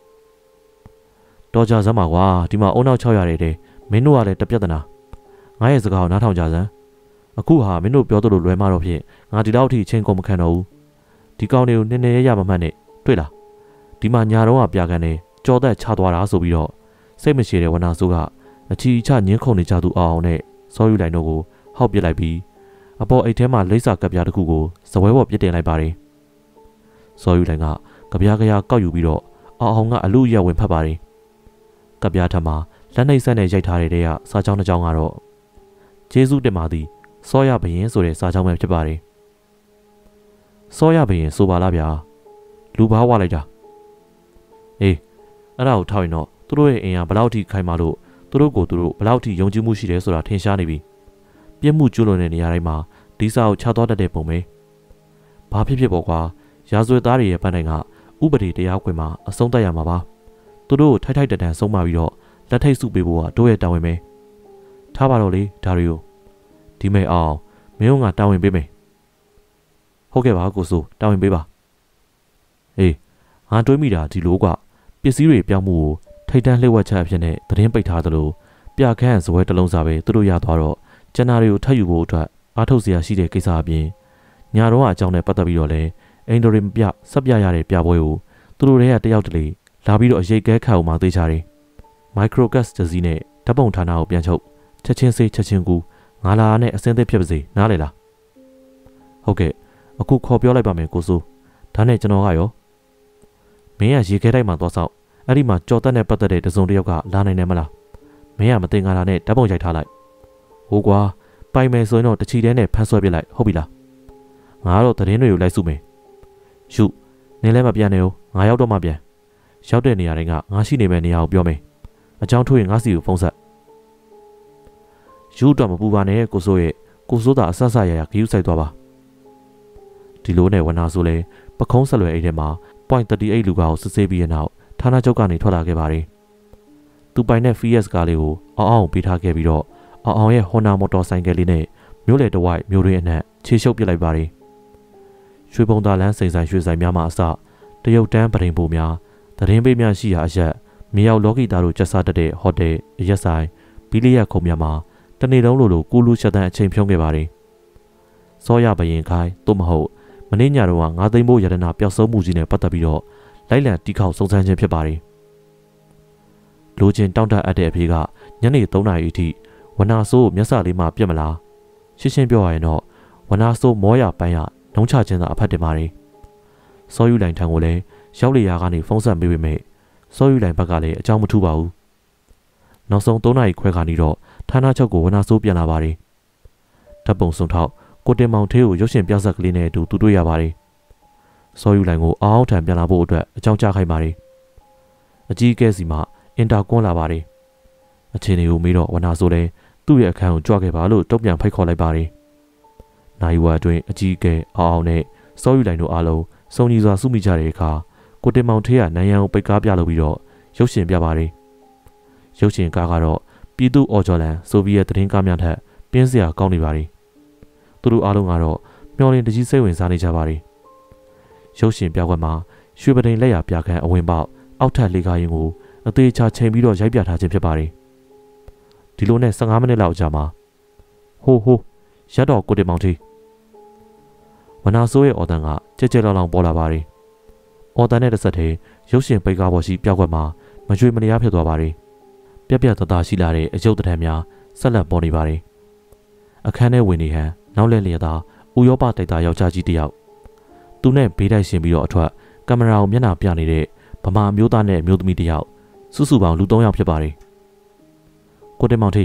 တော်ကြစမ်းပါကွာဒီမှာအုံနောက်၆ရာတဲ့မင်းတို့ကလည်းတပြက်တနာငါရဲ့စကားကိုနားထောင်ကြစမ်းအခုဟာမင်းတို့ပြောသလိုလွယ်မှတော့ဖြင့်ငါဒီလောက်ထိချင်းကုန်မခံတော့ဘူးဒီကောင်တွေကိုနည်းနည်းရရမမှတ်နဲ့တွေ့လားဒီမှာညာတော့ကပြကန်နေကြော်သက်ချသွားတာဆိုပြီးတော့စိတ်မရှိတဲ့ဝနာဆိုးကအချီချညင်းခုန်နေကြသူအောင်နဲ့စောယူလိုက်တို့ကိုဟောက်ပစ်လိုက်ပြီးအပေါ်အိတ်ထဲမှာလိမ့်စာကပ်ပြားတစ်ခုကိုစပွဲပေါ်ပြစ်တင်လိုက်ပါတယ်စောယူလိုက်ကကပြားကရာကောက်ယူပြီးတော့အောင်အောင်ကအလူရက်ဝင်ဖတ်ပါတယ်ကပြားထမှာလက်နှိပ်ဆက်နဲ့ရိုက်ထားတဲ့တဲ့ကစာကြောင်းတစ်ကြောင်းကတော့ကျေးဇူးတင်ပါသည်စောရဘရင်ဆိုတဲ့စာကြောင်းပဲဖြစ်ပါတယ်စောရဘရင်ဆိုပါလားဗျာလူဘာဝလိုက်တာအေးအဲ့ဒါကိုထောက်ရင်တော့သူတို့ရဲ့အင်အားဘလောက်ထိခိုင်မာလို့သူတို့ကိုသူတို့ဘလောက်ထိယုံကြည်မှုရှိတယ်ဆိုတာထင်ရှားနေပြီပြည့်မှုကျွလွန်တဲ့နေရာတိုင်းမှာဒီစာကိုချသွားတတ်တဲ့ပုံပဲဘာဖြစ်ဖြစ်ပေါ့ကွာရာဇဝတ်သားတွေရဲ့ပန်းတိုင်ကဥပဒေတရားခွင်မှာအဆုံးသတ်ရမှာပါသူတို့ကိုထိုက်ထိုက်တန်တန်ဆုံးမပြီးတော့လက်ထိတ်စုပေးဖို့ကတို့ရဲ့တာဝန်ပဲထားပါတော့လေဒါတွေကိုဒီမဲ့အောင်မင်းတို့ကတာဝန်ပေးမယ်ဟုတ်ကဲ့ပါကိုစိုးတာဝန်ပေးပါအေးငါတွေးမိတာဒီလိုကပစ္စည်းတွေပြောင်းမှုကိုထိတ်တန်းလှည့်ဝက်ချက်အဖြစ်နဲ့သတင်းပိတ်ထားသလိုပြခန့်စပွဲတစ်လုံးစာပဲသူတို့ရသွားတော့ကျန်တာတွေကိုထပ်ယူဖို့အတွက်အားထုတ်စရာရှိတဲ့ကိစ္စအပြင်ညာတော့အကြောင်းနဲ့ပတ်သက်ပြီးတော့လဲအင်ဒိုရီမပြဆက်ပြရတဲ့ပြပွဲကိုသူတို့တွေကတယောက်တလေလာပြီးတော့အရေးကဲခါအောင်မှသိချတယ်မိုက်ခရိုကတ်ဂျစီနဲ့ဓာတ်ပုံဌာနကိုပြန်ချုပ်ချက်ချင်းစေးချက်ချင်းကူငါလာနဲ့အစင်းသိဖြစ်ပါစေနားလေလားဟုတ်ကဲ့အခုခေါ်ပြောလိုက်ပါမယ်ကိုစိုးဒါနဲ့ကျွန်တော်ကရောမင်းကရေခဲတိုက်မှာသွားဆောက်အဲ့ဒီမှာကြော်တက်နဲ့ပတ်သက်တဲ့တစုံတစ်ယောက်ကလာနိုင်တယ်မလားမင်းကမတင်ကားတာနဲ့ဓာတ်ပုံရိုက်ထားလိုက်ဟိုကွာပိုင်မယ်ဆိုရင်တော့တချီတဲနဲ့ဖမ်းဆွဲပြလိုက်ဟုတ်ပြီလားငါကတော့သတင်းတွေကိုလိုက်စုမယ်ရှုနင်းလည်းမပြန်နဲ့ဦးငါရောက်တော့မှပြန်ရောက်တဲ့နေရာတိုင်းကငါရှိနေမယ့်နေရာကိုပြောမယ်အကြောင်းထိုးရင်ငါစီကိုဖုန်းဆက်ယူတော့မပူပါနဲ့ကိုစိုးရဲ့ကိုစိုးသာအဆဆရရဂယူးဆိုင်သွားပါဒီလိုနဲ့ဝနာဆိုလဲပခုံးဆက်လွယ်အိတ်ထဲမှာ point သirty eight လူကာကိုစစ်ဆေးပြီးတဲ့နောက်ဌာနချုပ်ကနေထွက်လာခဲ့ပါတယ်သူပိုင်တဲ့ Fiat ကားလေးကိုအောင်အောင်ပေးထားခဲ့ပြီးတော့အောင်အောင်ရဲ့ Honda မော်တော်ဆိုင်ကယ်လေးနဲ့မြို့လေတဝိုက်မြို့ရင်းအနှံ့ခြေရှုပ်ပစ်လိုက်ပါတယ်ရွှေပုံသားလန်းစိန်ဆိုင်ရွှေဆိုင်များမှာအစတရုတ်တန်းပရင်ပိုများသတင်းပေးများရှိရာအရက်မြေရောက်လော်ဂီတာတို့ကျက်စားတတ်တဲ့ဟိုတယ်အရက်ဆိုင်ဘီလီယက်ခုံများမှာတနေ့လုံးလိုလိုကူလူချက်တန်းအချိန်ဖြုံးခဲ့ပါတယ်စောရဘရင်ခိုင်းသို့မဟုတ်မင်းညတော့ငါးသိန်းဖို့ရတနာပျောက်ဆုံးမှုကြီးနဲ့ပတ်သက်ပြီးတော့လိုက်လံတီးခေါက်စုံစမ်းခြင်းဖြစ်ပါတယ်လိုချင်တောင့်တအပ်တဲ့အဖေကညနေသုံးနာရီအထိဝနာဆိုးမျက်စာလေးမှပြက်မလားရှင်းရှင်းပြောရရင်တော့ဝနာဆိုးမောရပန်းရနှုံးချခြင်းသာအဖတ်တင်ပါတယ်စောယူလိုင်ထံကိုလည်းရောက်လေရာကနေဖုန်းဆက်ပေးပေမဲ့စောယူလိုင်ဘက်ကလည်းအကြောင်းမထူပါဘူးနောက်ဆုံးသုံးနာရီခွဲခါနေတော့ဌာနချုပ်ကိုဝနာဆိုးပြန်လာပါတယ်ဓာတ်ပုံစုံထောက်ကိုတင်မောင်သေးကိုရုပ်ရှင်ပြဆက်ကလေးနဲ့အတူသူတွေ့ရပါတယ်စောယူလိုင်ကိုအောင်းထံပြန်လာဖို့အတွက်အကြောင်းကြားခိုင်းပါတယ်အကြီးအကဲစီမှာအင်တာကွန်းလာပါတယ်အချင်းတွေကိုမေးတော့ဝနာဆိုလဲသူ့ရဲ့အခန်းကိုကြွခဲ့ပါလို့တုံ့ပြန်ဖိတ်ခေါ်လိုက်ပါတယ်နိုင်ဝါအတွင်းအကြီးအကဲအောင်အောင်နဲ့စောယူလိုင်တို့အားလုံးစုံညီစွာစုမိကြတဲ့အခါကိုတင်မောင်ထေးကနိုင်ရန်ကိုပိတ်ကားပြလုပ်ပြီးတော့ရုပ်ရှင်ပြပါတယ်ရုပ်ရှင်ကားကတော့ပြည်သူ့အော်ဂျော်လန်ဆိုဗီယက်သတင်းကားများထက်ပြင်းစရာကောင်းနေပါတယ်သူတို့အားလုံးကတော့မျော်လင့်တကြီးစိတ်ဝင်စားနေကြပါတယ်ရုပ်ရှင်ပြကွက်မှာရွှေပဒိန်လက်ရပြခန်းအဝင်ပေါက်အောက်ထပ်လေးကားရင်ကိုအသေးချာချိန်ပြီးတော့ရိုက်ပြထားခြင်းဖြစ်ပါတယ်ဒီလိုနဲ့fifteenမိနစ်လောက်ကြာမှာဟိုးဟိုးရတော့ကိုတင်မောင်တီဝနာဆိုးရဲ့အော်တန်ကကြဲကြဲလောင်လောင်ပေါ်လာပါတယ်အော်တန်နဲ့တစ်ဆက်တည်းရုပ်ရှင်ပိတ်ကားပေါ်ရှိပြောက်ွက်မှာမကြွေမတရားဖြစ်သွားပါတယ်ပြက်ပြက်တသားရှိလာတဲ့အယုတ်တထမ်းများဆက်လက်ပေါ်နေပါတယ်အခန်းထဲဝင်နေဟန်နောက်လဲလျက်သာဥရောပတိုက်သားယောက်ျားကြီးတစ်ယောက်သူနဲ့ဘေးတိုက်ရှင်ပြီးတော့အထွက်ကင်မရာကိုမျက်နှာပြနေတဲ့ဗမာမျိုးသားနဲ့မျိုးသမီးတစ်ယောက်စုစုပေါင်းလူသုံးယောက်ဖြစ်ပါတယ်ကိုတင်မောင်ထေး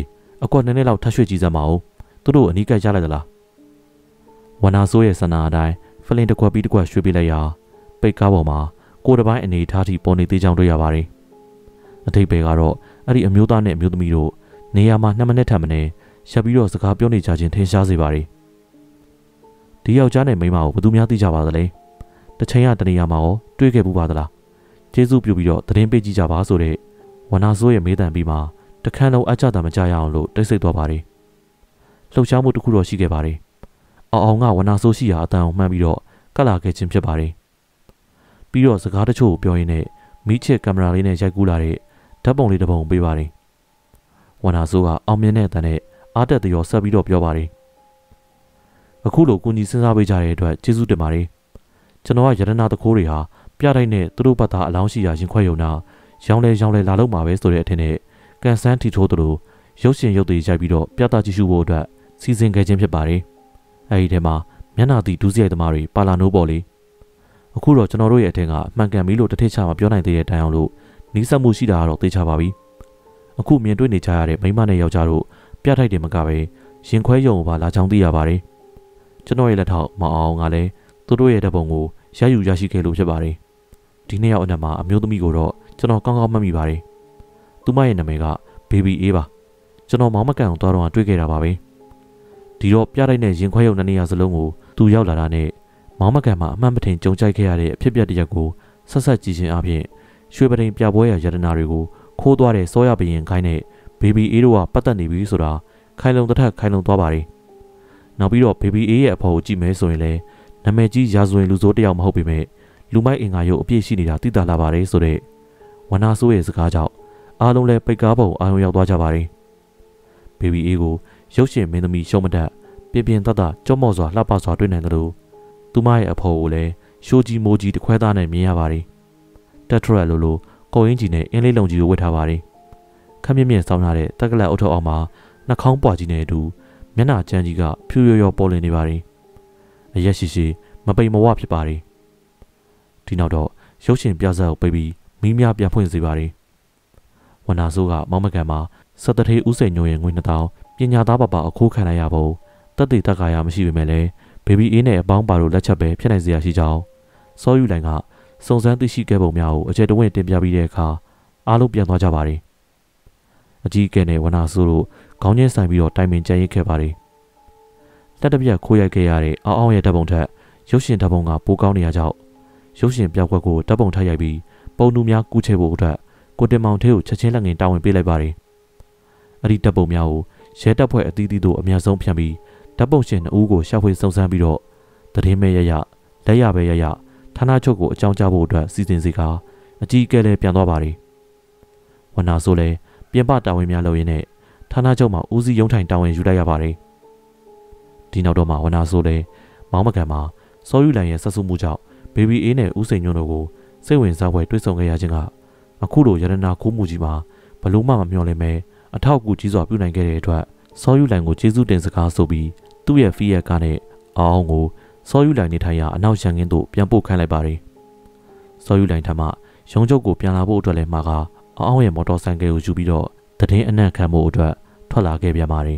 အကွက်နည်းနည်းလောက်ထပ်ရွှေ့ကြည့်စမ်းပါဦးသူတို့အနီးကပ်ကြလိုက်သလားဝနာဆိုးရဲ့ဆန္ဒအတိုင်းဖလင်တစ်ခွက်ပြီးတစ်ခွက်ရွှေ့ပြလိုက်ရာပိတ်ကားပေါ်မှာကိုယ်တစ်ပိုင်းအနေထားထိပေါ်နေသေးကြောင်းတွေ့ရပါတယ်အထိပ်ပဲကတော့အဲ့ဒီအမျိုးသားနဲ့အမျိုးသမီးတို့နေရာမှာနှစ်မိနစ်ထပ်မနေရပ်ပြီးတော့စကားပြောနေကြခြင်းထင်ရှားစေပါတယ်ဒီယောက်ျားနဲ့မိန်းမကိုဘယ်သူများသိကြပါသလဲတစ်ချိန်ကတနေရာမှာရောတွေ့ခဲ့ဘူးပါသလားကျေးဇူးပြုပြီးတော့သတင်းပေးကြည့်ကြပါဆိုတဲ့ဝနာဆိုးရဲ့မေးတံပြီးမှတခန်းလုံးအကြတာမကြရအောင်လို့တိတ်ဆိတ်သွားပါတယ်လှုပ်ရှားမှုတစ်ခုတော့ရှိခဲ့ပါတယ်အောင်အောင်ကဝနာဆိုးရှိရာအတန်ကိုမှန်းပြီးတော့ကတ်လာခဲ့ခြင်းဖြစ်ပါတယ်ပြီးတော့စကားတချို့ကိုပြောရင်းနဲ့မိချစ်ကင်မရာလေးနဲ့ရိုက်ကူးလာတဲ့ဓာတ်ပုံလေးတစ်ပုံပေးပါတယ်ဝနာဆိုးကအောင်မြင်တဲ့အတန်နဲ့အားတက်သရောဆက်ပြီးတော့ပြောပါတယ်အခုလိုကိုကြီးစဉ်းစားပေးကြတဲ့အတွက်ကျေးဇူးတင်ပါတယ်ကျွန်တော်ကရတနာတခိုးတွေဟာပြတိုက်နဲ့သူတို့ဘက်သားအလောင်းရှိရာရင်ခွဲရုံနာရောင်းလဲရောင်းလဲလာလို့မှာပဲဆိုတဲ့အထင်နဲ့ကန်ဆန်းထီထိုးတို့ရုပ်ရှင်ရုပ်တွေရိုက်ပြီးတော့ပြသကြည့်ရှုဖို့အတွက်စီစဉ်ခဲ့ခြင်းဖြစ်ပါတယ်အဲဒီထဲမှာမျက်နှာသီးဒူးစရိုက်သမားတွေပါလာနိုးပေါ်လေအခုတော့ကျွန်တော်တို့ရဲ့အထင်ကအမှန်ကန်ပြီလို့တစ်ထစ်ချမပြောနိုင်သေးတဲ့တိုင်အောင်လို့နီးစပ်မှုရှိတာကတော့သိချပါပြီအခုမြင်တွေ့နေကြရတဲ့မိန်းမနဲ့ယောက်ျားတို့ပြထိုက်တယ်မကပဲရင်ခွဲရုံပါလာချောင်းသိရပါတယ်ကျွန်တော်ရဲ့လက်ထောက်မအောင်ကလည်းသူတို့ရဲ့ဓာတ်ပုံကိုရယူရရှိခဲ့လို့ဖြစ်ပါတယ်ဒီနေ့ရောက်အနက်မှာအမျိုးသမီးကိုတော့ကျွန်တော်ကောင်းကောင်းမှတ်မိပါတယ်သူမရဲ့နာမည်ကဘေဘီအေးပါကျွန်တော်မောင်မကန်အောင်သွားတော့တွေ့ခဲ့တာပါပဲဒီတော့ပြတိုက်တဲ့ရင်ခွဲရုံနှစ်နေရာစလုံးကိုသူရောက်လာတာနဲ့မောင်မကန်မှာအမှန်မထင်ကြုံကြိုက်ခဲ့ရတဲ့အဖြစ်အပျက်တစ်ရပ်ကိုဆက်ဆက်ကြည့်ခြင်းအပြင်ရွှေပတိန်ပြပွဲရရတနာတွေကိုခိုးသွားတဲ့စောရဘရင်ခိုင်းတဲ့ဘေဘီအေးတို့ကပတ်သက်နေပြီဆိုတာခိုင်လုံတစ်ထက်ခိုင်လုံသွားပါတယ်နောက်ပြီးတော့ဘေဘီအေးရဲ့အဖေကိုကြည့်မယ်ဆိုရင်လည်းနာမည်ကြီးရာဇဝင်လူဆိုးတစ်ယောက်မဟုတ်ပေမဲ့လူမိုက်အင်္ဂါရုပ်အပြည့်ရှိနေတာသိတာလာပါတယ်ဆိုတဲ့ဝနာဆိုးရဲ့စကားကြောင့်အားလုံးလည်းပိတ်ကားပုံအာရုံရောက်သွားကြပါတယ်ဘေဘီအေးကိုရုပ်ရှင်မင်းသမီးရှုံးမတက်ပြင်းပြင်းတတ်တာကြောမော့စွာလှပစွာတွေ့နိုင်တယ်လို့သူမရဲ့အဖေကိုလည်းရှိုးကြီးမိုးကြီးတစ်ခွဲသားနဲ့မြင်ရပါတယ်တက်ထရက်လိုလိုကိုအင်းကြီးနဲ့အင်းလေးလုံကြီးကိုဝတ်ထားပါတယ်ခမ်းမြင့်မြင့်ဆောင်းထားတဲ့တက်ကလက်အုပ်ထုပ်အောင်မှာနှာခေါင်းပွားကြီးနဲ့အတူမျက်နှာကျန်းကြီးကဖြူရော်ရော်ပေါ်လင်နေပါတယ်အရက်ရှိရှိမပိန်မဝဖြစ်ပါတယ်ဒီနောက်တော့ရုပ်ရှင်ပြဇာတ်ကိုပိတ်ပြီးမီးများပြန်ဖွင့်စေပါတယ်ဝနာဆိုးကမောင်မကန်မှာစက်တထေးဦးစိန်ညိုရဲ့ငွေနှစ်တောင်းပညာသားပပအခိုးခံလိုက်ရဖို့တက်တည်တက်ကာရမရှိပေမဲ့လည်းဘေဘီအေးနဲ့အပေါင်းပါတို့လက်ချက်ပဲဖြစ်နိုင်စရာရှိကြောင်းစောယူလိုင်ကစုံစမ်းသိရှိခဲ့ပုံများကိုအကျယ်တဝင့်တင်ပြပြီးတဲ့အခါအားလုံးပြန်သွားကြပါတယ်အကြီးကဲနဲ့ဝနာဆိုးတို့ခေါင်းချင်းဆိုင်ပြီးတော့တိုင်ပင်ကြံရစ်ခဲ့ပါတယ်လက်တပြက်ခိုးရိုက်ခဲ့ရတဲ့အောင်းအောင်းရဲ့ဓာတ်ပုံထက်ရုပ်ရှင်ဓာတ်ပုံကပိုကောင်းနေရကြောင်းရုပ်ရှင်ပြောက်ကွက်ကိုဓာတ်ပုံထပ်ရိုက်ပြီးပုံသူများကူးချဲဖို့အတွက်ကိုတင်မောင်သေးကိုချက်ချင်းလက်ငင်တာဝန်ပေးလိုက်ပါတယ်အဲ့ဒီဓာတ်ပုံများကိုရဲတပ်ဖွဲ့အသီးသီးတို့အများဆုံးဖြန့်ပြီးဓာတ်ပုံရှင်နှစ်ဦးကိုရှာဖွေစုံစမ်းပြီးတော့တည်င်းမဲ့ရရလက်ရပဲရရဌာနချုပ်ကိုအကြောင်းကြားဖို့အတွက်စီစဉ်စီကားအကြီးအကဲလည်းပြန်သွားပါတယ်ဝနာဆိုလည်းပြင်ပတာဝန်များလုပ်ရင်းနဲ့ဌာနချုပ်မှာဦးစီးရုံးထိုင်တာဝန်ယူလိုက်ရပါတယ်ဒီနောက်တော့မှဝနာဆိုလည်းမောင်မကန်မှာစောယူလိုင်ရဲ့ဆက်ဆုမှုကြောင့်ဘေဘီအေးနဲ့ဦးစိန်ညွန့်တို့ကိုစိတ်ဝင်စားဖွယ်တွေ့ဆုံခဲ့ရခြင်းကအခုလိုရတနာခိုးမှုကြီးမှာဘလို့မှမမျှော်လင့်ပဲအထောက်အကူကြီးစွာပြုနိုင်ခဲ့တဲ့အတွက်စောယူလိုင်ကိုကျေးဇူးတင်စကားဆိုပြီးသူ့ရဲ့ဖီးရက်ကားနဲ့အောင်အောင်ကိုစောယူလိုင်နေထိုင်ရာအနောက်ရန်ကင်းသို့ပြန်ပို့ခိုင်းလိုက်ပါတယ်စောယူလိုင်ထမှရုံးချုပ်ကိုပြန်လာဖို့အတွက်လည်းမှာကအောင်အောင်ရဲ့မော်တော်ဆိုင်ကယ်ကိုယူပြီးတော့တည်င်းအနံ့ခံဖို့အတွက်ထွက်လာခဲ့ပြန်ပါတယ်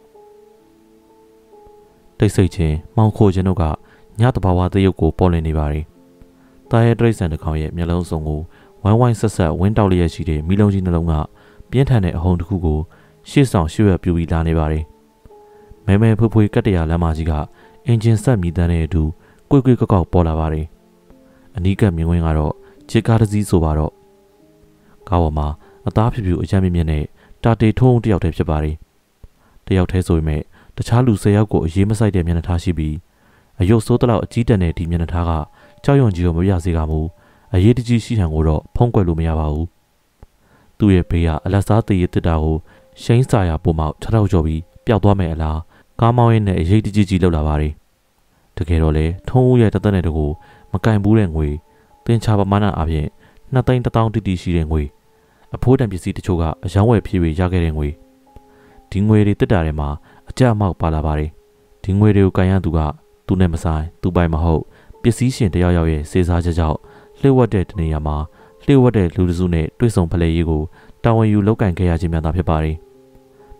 တိတ်ဆိတ်ခြင်းမောင်ခိုခြင်းတို့ကညတဘာဝသရုပ်ကိုပေါ်လည်နေပါတယ်တာရဲတရိတ်ဆန်တစ်ခေါက်ရဲ့မျက်လုံးစုံကိုဝိုင်းဝိုင်းဆက်ဆက်ဝင်းတောက်လျက်ရှိတဲ့မီလုံးကြီးနှလုံးကပြင်းထန်တဲ့အဟုန်တစ်ခုကိုရှေ့ဆောင်ရွှေ့ရပြူပြီးလာနေပါတယ်မဲမဲဖွေးဖွေးကတ်တရာလမ်းမကြီးကအင်ဂျင်ဆက်မြည်တမ်းတဲ့အတူကွေ့ကွေ့ကောက်ကောက်ပေါ်လာပါတယ်အနီးကပ်မြင်ကွင်းကတော့ချစ်ကားတစ်စီးဆိုပါတော့ကားပေါ်မှာအသားဖြူဖြူအကြမ်းမြင့်မြင့်နဲ့တာတေထုံးတယောက်တည်းဖြစ်ပါတယ်တယောက်တည်းဆိုပေမဲ့တခြားလူ၁၀ယောက်ကိုအရေးမစိုက်တဲ့မျက်နှာထားရှိပြီးအယုတ်ဆိုးတလောက်အကြီးတန်းတဲ့ဒီမျက်နှာထားကကြောက်ရွံ့ကြီးတော့မပြစေကမူအရေးတကြီးရှိဟန်ကိုတော့ဖုံးကွယ်လို့မရပါဘူးသူ့ရဲ့ဘေးကအလက်စားသေးရတစ်တာကိုရှိန်းစာရပုံမှထထောက်ကျော်ပြီးပျောက်သွားမယ်အလားကားမောင်းရင်းနဲ့အရေးတကြီးကြီးလှုပ်လာပါတယ်တကယ်တော့လေထုံးဦးရဲ့တသက်နဲ့တကူမကင်ဘူးတဲ့ငွေတင်ချပမာဏအပြင်နှစ်သိန်းတစ်သောင်းတိတိရှိတဲ့ငွေအဖိုးတန်ပစ္စည်းတချို့ကအယောင်းဝယ်ဖြည့်ပြီးရခဲ့တဲ့ငွေဒီငွေတွေတက်တာထဲမှာအကြအမောက်ပါလာပါတယ်ဒီငွေတွေကိုကန်ရသူကသူနဲ့မဆိုင်သူပိုင်မဟုတ်ပစ္စည်းရှင်တယောက်ယောက်ရဲ့စေစားချက်ကြောင့်လျှို့ဝှက်တဲ့တနေရာမှာလျှို့ဝှက်တဲ့လူတစုနဲ့တွေ့ဆုံဖလှယ်ရေးကိုတာဝန်ယူလုပ်ကင်ခဲ့ရခြင်းများသာဖြစ်ပါတယ်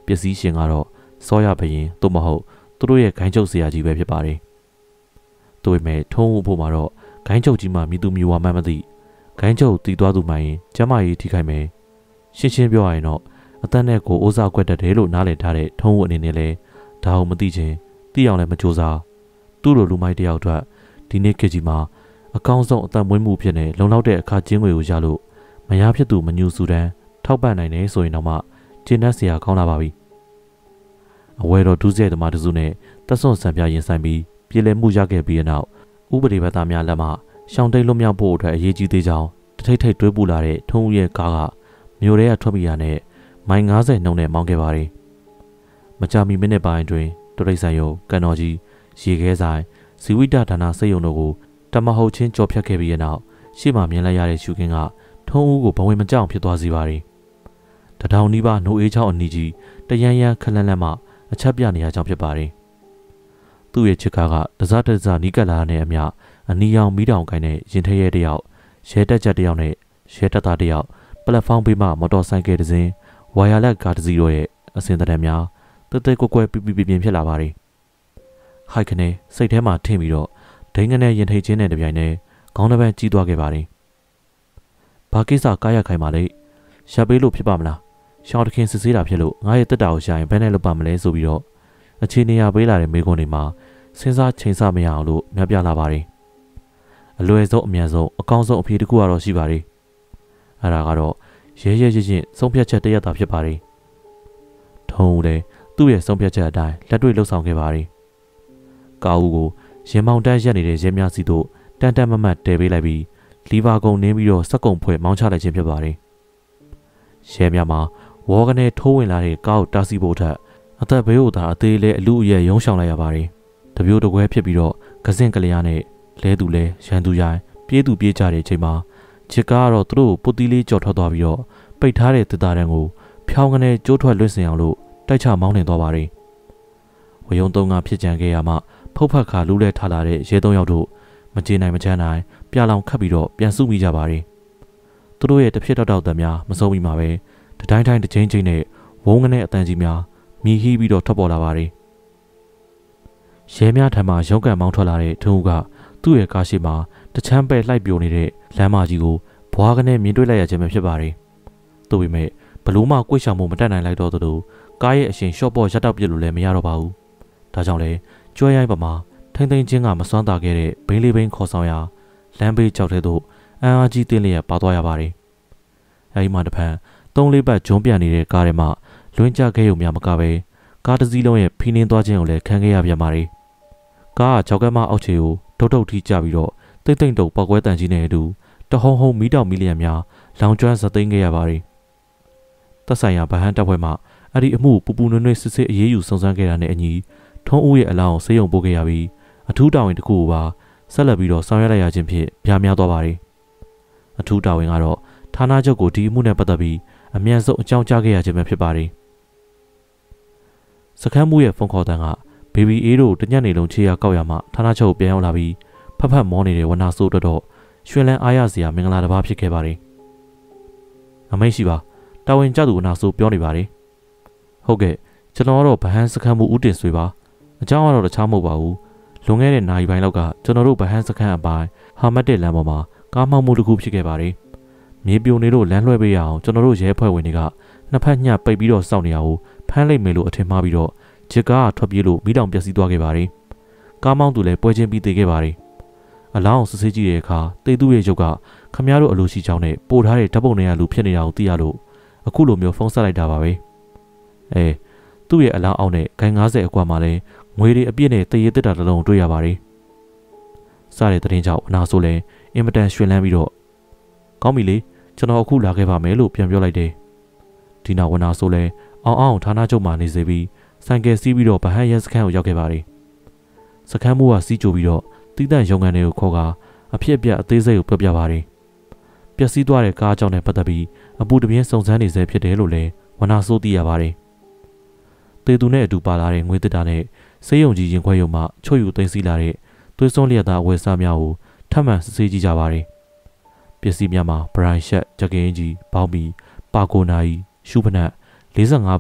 ပစ္စည်းရှင်ကတော့စောရဘရင်သို့မဟုတ်သူတို့ရဲ့ဂိုင်းချုပ်ဆရာကြီးပဲဖြစ်ပါတယ်။သို့ပေမဲ့ထုံးဦးဖို့မှာတော့ဂိုင်းချုပ်ကြီးမှမိသူမျိုးဝါမှန်းမသိဂိုင်းချုပ်တီးသွားသူမှရင်ကျမကြီးထိခိုက်မယ်။ရှင်းရှင်းပြောရရင်တော့အသက်နဲ့ကိုအိုးစားကွက်တတ်တယ်လို့နားလည်ထားတဲ့ထုံးဦးအနေနဲ့လည်းဒါအောင်မသိချင်းသိအောင်လည်းမကြိုးစားသူ့လိုလူမိုက်တယောက်အတွက်ဒီနေ့ခေတ်ကြီးမှာအကောင်းဆုံးအသက်မွေးမှုဖြစ်နေလုံလောက်တဲ့အခါကျင်းငွေကိုရလို့မရဖြစ်သူမညူစုတန်းထောက်ပံ့နိုင်တယ်ဆိုရင်တော့မှကျင်းတတ်စရာကောင်းလာပါပြီ။အဝဲတော်ဒုစရိုက်သမားတစုနဲ့တက်ဆွန်ဆံပြရင်ဆိုင်ပြီးပြည်လည်မှုရခဲ့ပြီးတဲ့နောက်ဥပဒေဘက်သားများလက်မှရှောင်းတိတ်လွတ်မြောက်ဖို့အတွက်အရေးကြီးသေးကြောင်းတထိတ်ထိတ်တွေးပူလာတဲ့ထုံးဦးရဲ့ကားကမြို့ထဲကထွက်ပြီးရတဲ့မိုင်ငါးဆယ်နှုန်းနဲ့မောင်းခဲ့ပါတယ်။မကြာမီမိနစ်ပိုင်းအတွင်းတရိတ်ဆိုင်ရုံကန်တော်ကြီးရေခဲဆိုင်ဇီဝိတဒါနာစိတ်ယုံတို့ကိုတမဟုတ်ချင်းကြော်ဖြတ်ခဲ့ပြီးတဲ့နောက်ရှေ့မှာမြင်လိုက်ရတဲ့ရှုခင်းကထုံးဦးကိုဘဝင်မကြောက်ဖြစ်သွားစေပါတယ်။တထောင်နီးပါးနှိုးအေးချောင်းအနီးကြီးတရန်ရန်ခလန်းလန်းမှအချက်ပြနေရကြောင်းဖြစ်ပါတယ်။သူ့ရဲ့ချစ်ကားကတစားတစားနီးကပ်လာတဲ့အမျှအနီရောင်မီးတောင်ကိုင်းတဲ့ရင်ထဲရဲတယောက်ရဲတက်ချက်တယောက်နဲ့ရဲတက်သားတယောက်ပလက်ဖောင်းပေးမှမော်တော်ဆိုင်ကယ်တစ်စင်းဝါယာလက်ကားတစ်စီးတို့ရဲ့အစင်တရံများတဲတဲကွက်ကွက်ပြပြပြင်းဖြစ်လာပါတယ်။ဟိုက်ခနဲ့စိတ်ထဲမှာထင်ပြီးတော့ဒိန်းကနေရင်ထိတ်ချင်းနဲ့တပြိုင်နက်ခေါင်းတစ်ပန်းကြီးသွားခဲ့ပါတယ်။ဘာကိစ္စကားရခိုင်ပါလေ။ရှာပေးလို့ဖြစ်ပါမလား။ရှောင်းတခင်စစ်ဆေးတာဖြစ်လို့ငါရဲ့တက်တာကိုရှာရင်ဘယ်နဲ့လုပ်ပါမလဲဆိုပြီးတော့အခြေအနေရပေးလာတဲ့မိကွန်းတွေမှာစဉ်းစားချိန်ဆမရအောင်လို့မြတ်ပြလာပါတယ်။အလွယ်ဆုံးအမြန်ဆုံးအကောင်းဆုံးအဖြေတစ်ခုကတော့ရှိပါတယ်။အဲဒါကတော့ရဲရဲရင့်ဆုံးဖြတ်ချက်တရက်သာဖြစ်ပါတယ်။ထုံးဦးလည်းသူ့ရဲ့ဆုံးဖြတ်ချက်အတိုင်းလက်တွေ့လှုပ်ဆောင်ခဲ့ပါတယ်။ကာဦးကိုရင်မောင်တန်းရက်နေတဲ့ရဲများစီတို့တန်တန်မမတ်တဲပေးလိုက်ပြီးလီဗာကုံနင်းပြီးတော့စက်ကုံဖွဲ့မောင်းချလိုက်ခြင်းဖြစ်ပါတယ်။ရဲများမှာဝေါကနေထိုးဝင်လာတဲ့ကားကိုတားဆီးဖို့ထက်အသက်ဘေးကိုသာအသေးလေးအလူအယက်ရုံးရှောင်လိုက်ရပါတယ်။တပြိုးတကွဲဖြစ်ပြီးတော့ကစင့်ကလျားနဲ့လဲသူလဲရန်သူရိုင်းပြေးသူပြေးကြတဲ့အချိန်မှာချစ်ကားကတော့သူတို့ပုတ်တီးလေးကြော်ထွက်သွားပြီးတော့ပိတ်ထားတဲ့တစ်သားတန်းကိုဖြောင်းကနေကျိုးထွက်လွင့်စင်အောင်လို့တိုက်ချမောင်းနှင်သွားပါတယ်။ဝယုံသုံးကဖြစ်ကြံခဲ့ရမှဖုတ်ဖက်ခါလူးလဲထားလာတဲ့ရဲသုံးယောက်တို့မကြေနိုင်မချမ်းနိုင်ပြလောင်ခတ်ပြီးတော့ပြန်စုမိကြပါတယ်။သူတို့ရဲ့တစ်ဖြစ်တော့တော့တများမဆုံးမိမှာပဲတတိုင်းတိုင်းတစ်ချင်းချင်းနဲ့ဝုန်းကနေအတန်ကြီးများမြည်ဟီးပြီးတော့ထွက်ပေါ်လာပါတယ်။ရဲများထံမှရုံးကန်မောင်းထွက်လာတဲ့ထုံးဦးကသူ့ရဲ့ကားရှိမှာတချမ်းပဲ့လိုက်ပြိုနေတဲ့လမ်းမကြီးကိုဘွားကနေမြင်တွေ့လိုက်ရခြင်းပဲဖြစ်ပါတယ်။သို့ပေမဲ့ဘလို့မှကိုယ်ရှောင်မှုမတတ်နိုင်လိုက်တော့သလိုကားရဲ့အရှင်ရှော့ပေါ်ရက်တောက်ပြစ်လို့လည်းမရတော့ပါဘူး။ဒါကြောင့်လဲကျွဲရိုင်းပမာထိမ့်သိမ့်ချင်းကမစွမ်းတာခဲ့တဲ့ဘိန်းလေးဘိန်းခေါ်ဆောင်ရာလမ်းဘေးကြောက်တဲ့သို့အန်အားကြီးတင်းလျက်ပါသွားရပါတယ်။အဲဒီမှာတဖန်သုံးလေးပတ်ဂျွန်းပြန်နေတဲ့ကားထဲမှာလွင်ကြခဲ့ရုံများမကပဲကားတစ်စီးလုံးရဲ့ဖိနှင်းသွားခြင်းကိုလည်းခံခဲ့ရပြန်ပါတယ်။ကားကကြောက်ကမ်းမအောက်ခြေကိုဒုတ်ဒုတ်ထိကျပြီးတော့တိတ်တိတ်တုံပောက်ကွဲတန်ကြီးနဲ့အတူတဟုံဟုံမီးတောင်မီလျံများလောင်ကျွမ်းစသိမ်းခဲ့ရပါတယ်။သက်ဆိုင်ရာဗဟန်းတပ်ဖွဲ့မှအဲ့ဒီအမှုပူပူနွေ့နွေ့စစ်စစ်အေးအေးယူစုံစမ်းခဲ့တာနဲ့အညီထုံးဦးရဲ့အလောင်းဆေးရုံပို့ခဲ့ရပြီးအထူးတာဝန်တစ်ခုကိုပါဆက်လက်ပြီးတော့ဆောင်ရွက်လိုက်ရခြင်းဖြင့်ပြားများသွားပါတယ်။အထူးတာဝန်ကတော့ဌာနချုပ်ကိုဒီအမှုနဲ့ပတ်သက်ပြီးအမြန်ဆုံးအကြောင်းကြားခဲ့ရခြင်းပဲဖြစ်ပါတယ်။စခန်းမှုရဲ့ဖုန်းခေါ်တန်းကဘေဘီအေးတို့တညနေလုံးခြေရကောက်ရမှဌာနချုပ်ပြန်ရောက်လာပြီးဖက်ဖက်မောနေတဲ့ဝနာဆိုးတို့တော့ရွှင်လန်းအားရစရာမင်္ဂလာတစ်ပါးဖြစ်ခဲ့ပါတယ်။အမိတ်ရှိပါတာဝန်ကျသူဝနာဆိုးပြောနေပါတယ်။ဟုတ်ကဲ့ကျွန်တော်ကတော့ဗဟန်းစခန်းမှုဦးတင်ဆွေပါအကြောင်းကတော့တခြားမဟုတ်ပါဘူးလွန်ခဲ့တဲ့နိုင်ပိုင်းလောက်ကကျွန်တော်တို့ဗဟန်းစခန်းအပိုင်းဟာမတ်တဲ့လမ်းပေါ်မှာကားမှောက်မှုတစ်ခုဖြစ်ခဲ့ပါတယ်မြေပြိုနေလို့လမ်းလွှဲပေးရအောင်ကျွန်တော်တို့ရဲဖွဲ့ဝင်တွေကနှစ်ဖက်ညှပ်ပိတ်ပြီးတော့စောင့်နေရအောင်ဖမ်းလိုက်မယ်လို့အထင်မှားပြီးတော့ဂျစ်ကားကထွက်ပြေးလို့မိတောင်ပျက်စီးသွားခဲ့ပါတယ်ကားမောင်းသူလည်းပွဲချင်းပြီးသေးခဲ့ပါတယ်အလောင်းစစ်ဆေးကြည့်တဲ့အခါတေသူရဲ့ရုပ်ကခမည်းတော်အလိုရှိချောင်းနဲ့ပို့ထားတဲ့ဓာတ်ပုံတွေကလူဖြစ်နေတာကိုသိရလို့အခုလိုမျိုးဖုန်းဆက်လိုက်တာပါပဲအဲသူ့ရဲ့အလောင်းအောက်နဲ့ဂိုင်းငါးဆယ်အကွာမှာလဲငွေတွေအပြည့်နဲ့တရေတက်တာတစ်လုံးတွေ့ရပါတယ်စတဲ့သတင်းကြောင့်အနာဆိုလဲအင်မတန်ရွှင်လန်းပြီးတော့ကောင်းပြီလေကျွန်တော်အခုလာခဲ့ပါမယ်လို့ပြန်ပြောလိုက်တယ်ဒီနောက်ဝနာဆိုလဲအောင်အောင်ဌာနချုပ်မှာနေစေပြီးဆိုင်ကယ်စီးပြီးတော့ဗဟန်းရဲစခန်းကိုရောက်ခဲ့ပါတယ်စခန်းမိုးကစီးကြိုပြီးတော့တီးတန့်ရုံကန်တွေကိုခေါ်ကာအဖြစ်အပျက်အသေးစိတ်ကိုပြောပြပါတယ်ပျက်စီးသွားတဲ့ကားကြောင့်နဲ့ပတ်သက်ပြီးအပူတပြင်းစုံစမ်းနေဆဲဖြစ်တယ်လို့လည်းဝနာဆိုသိရပါတယ်တေသူနဲ့အတူပါလာတဲ့ငွေတစ်တာနဲ့စေးရုံကြီးရင်ခွဲရုံမှချွတ်ယူသိမ်းဆည်းလာတဲ့သွေးစွန်းလျက်သားအဝယ်စားများကိုထပ်မံစစ်ဆေးကြည့်ကြပါတယ်ပစ္စည်းများမှာဘရိုင်ရှက်ဂျက်ကင်းကြီးဘောင်းမီပါကိုနာကြီးရှုဖနက်လေးဆယ့်ငါးဖို့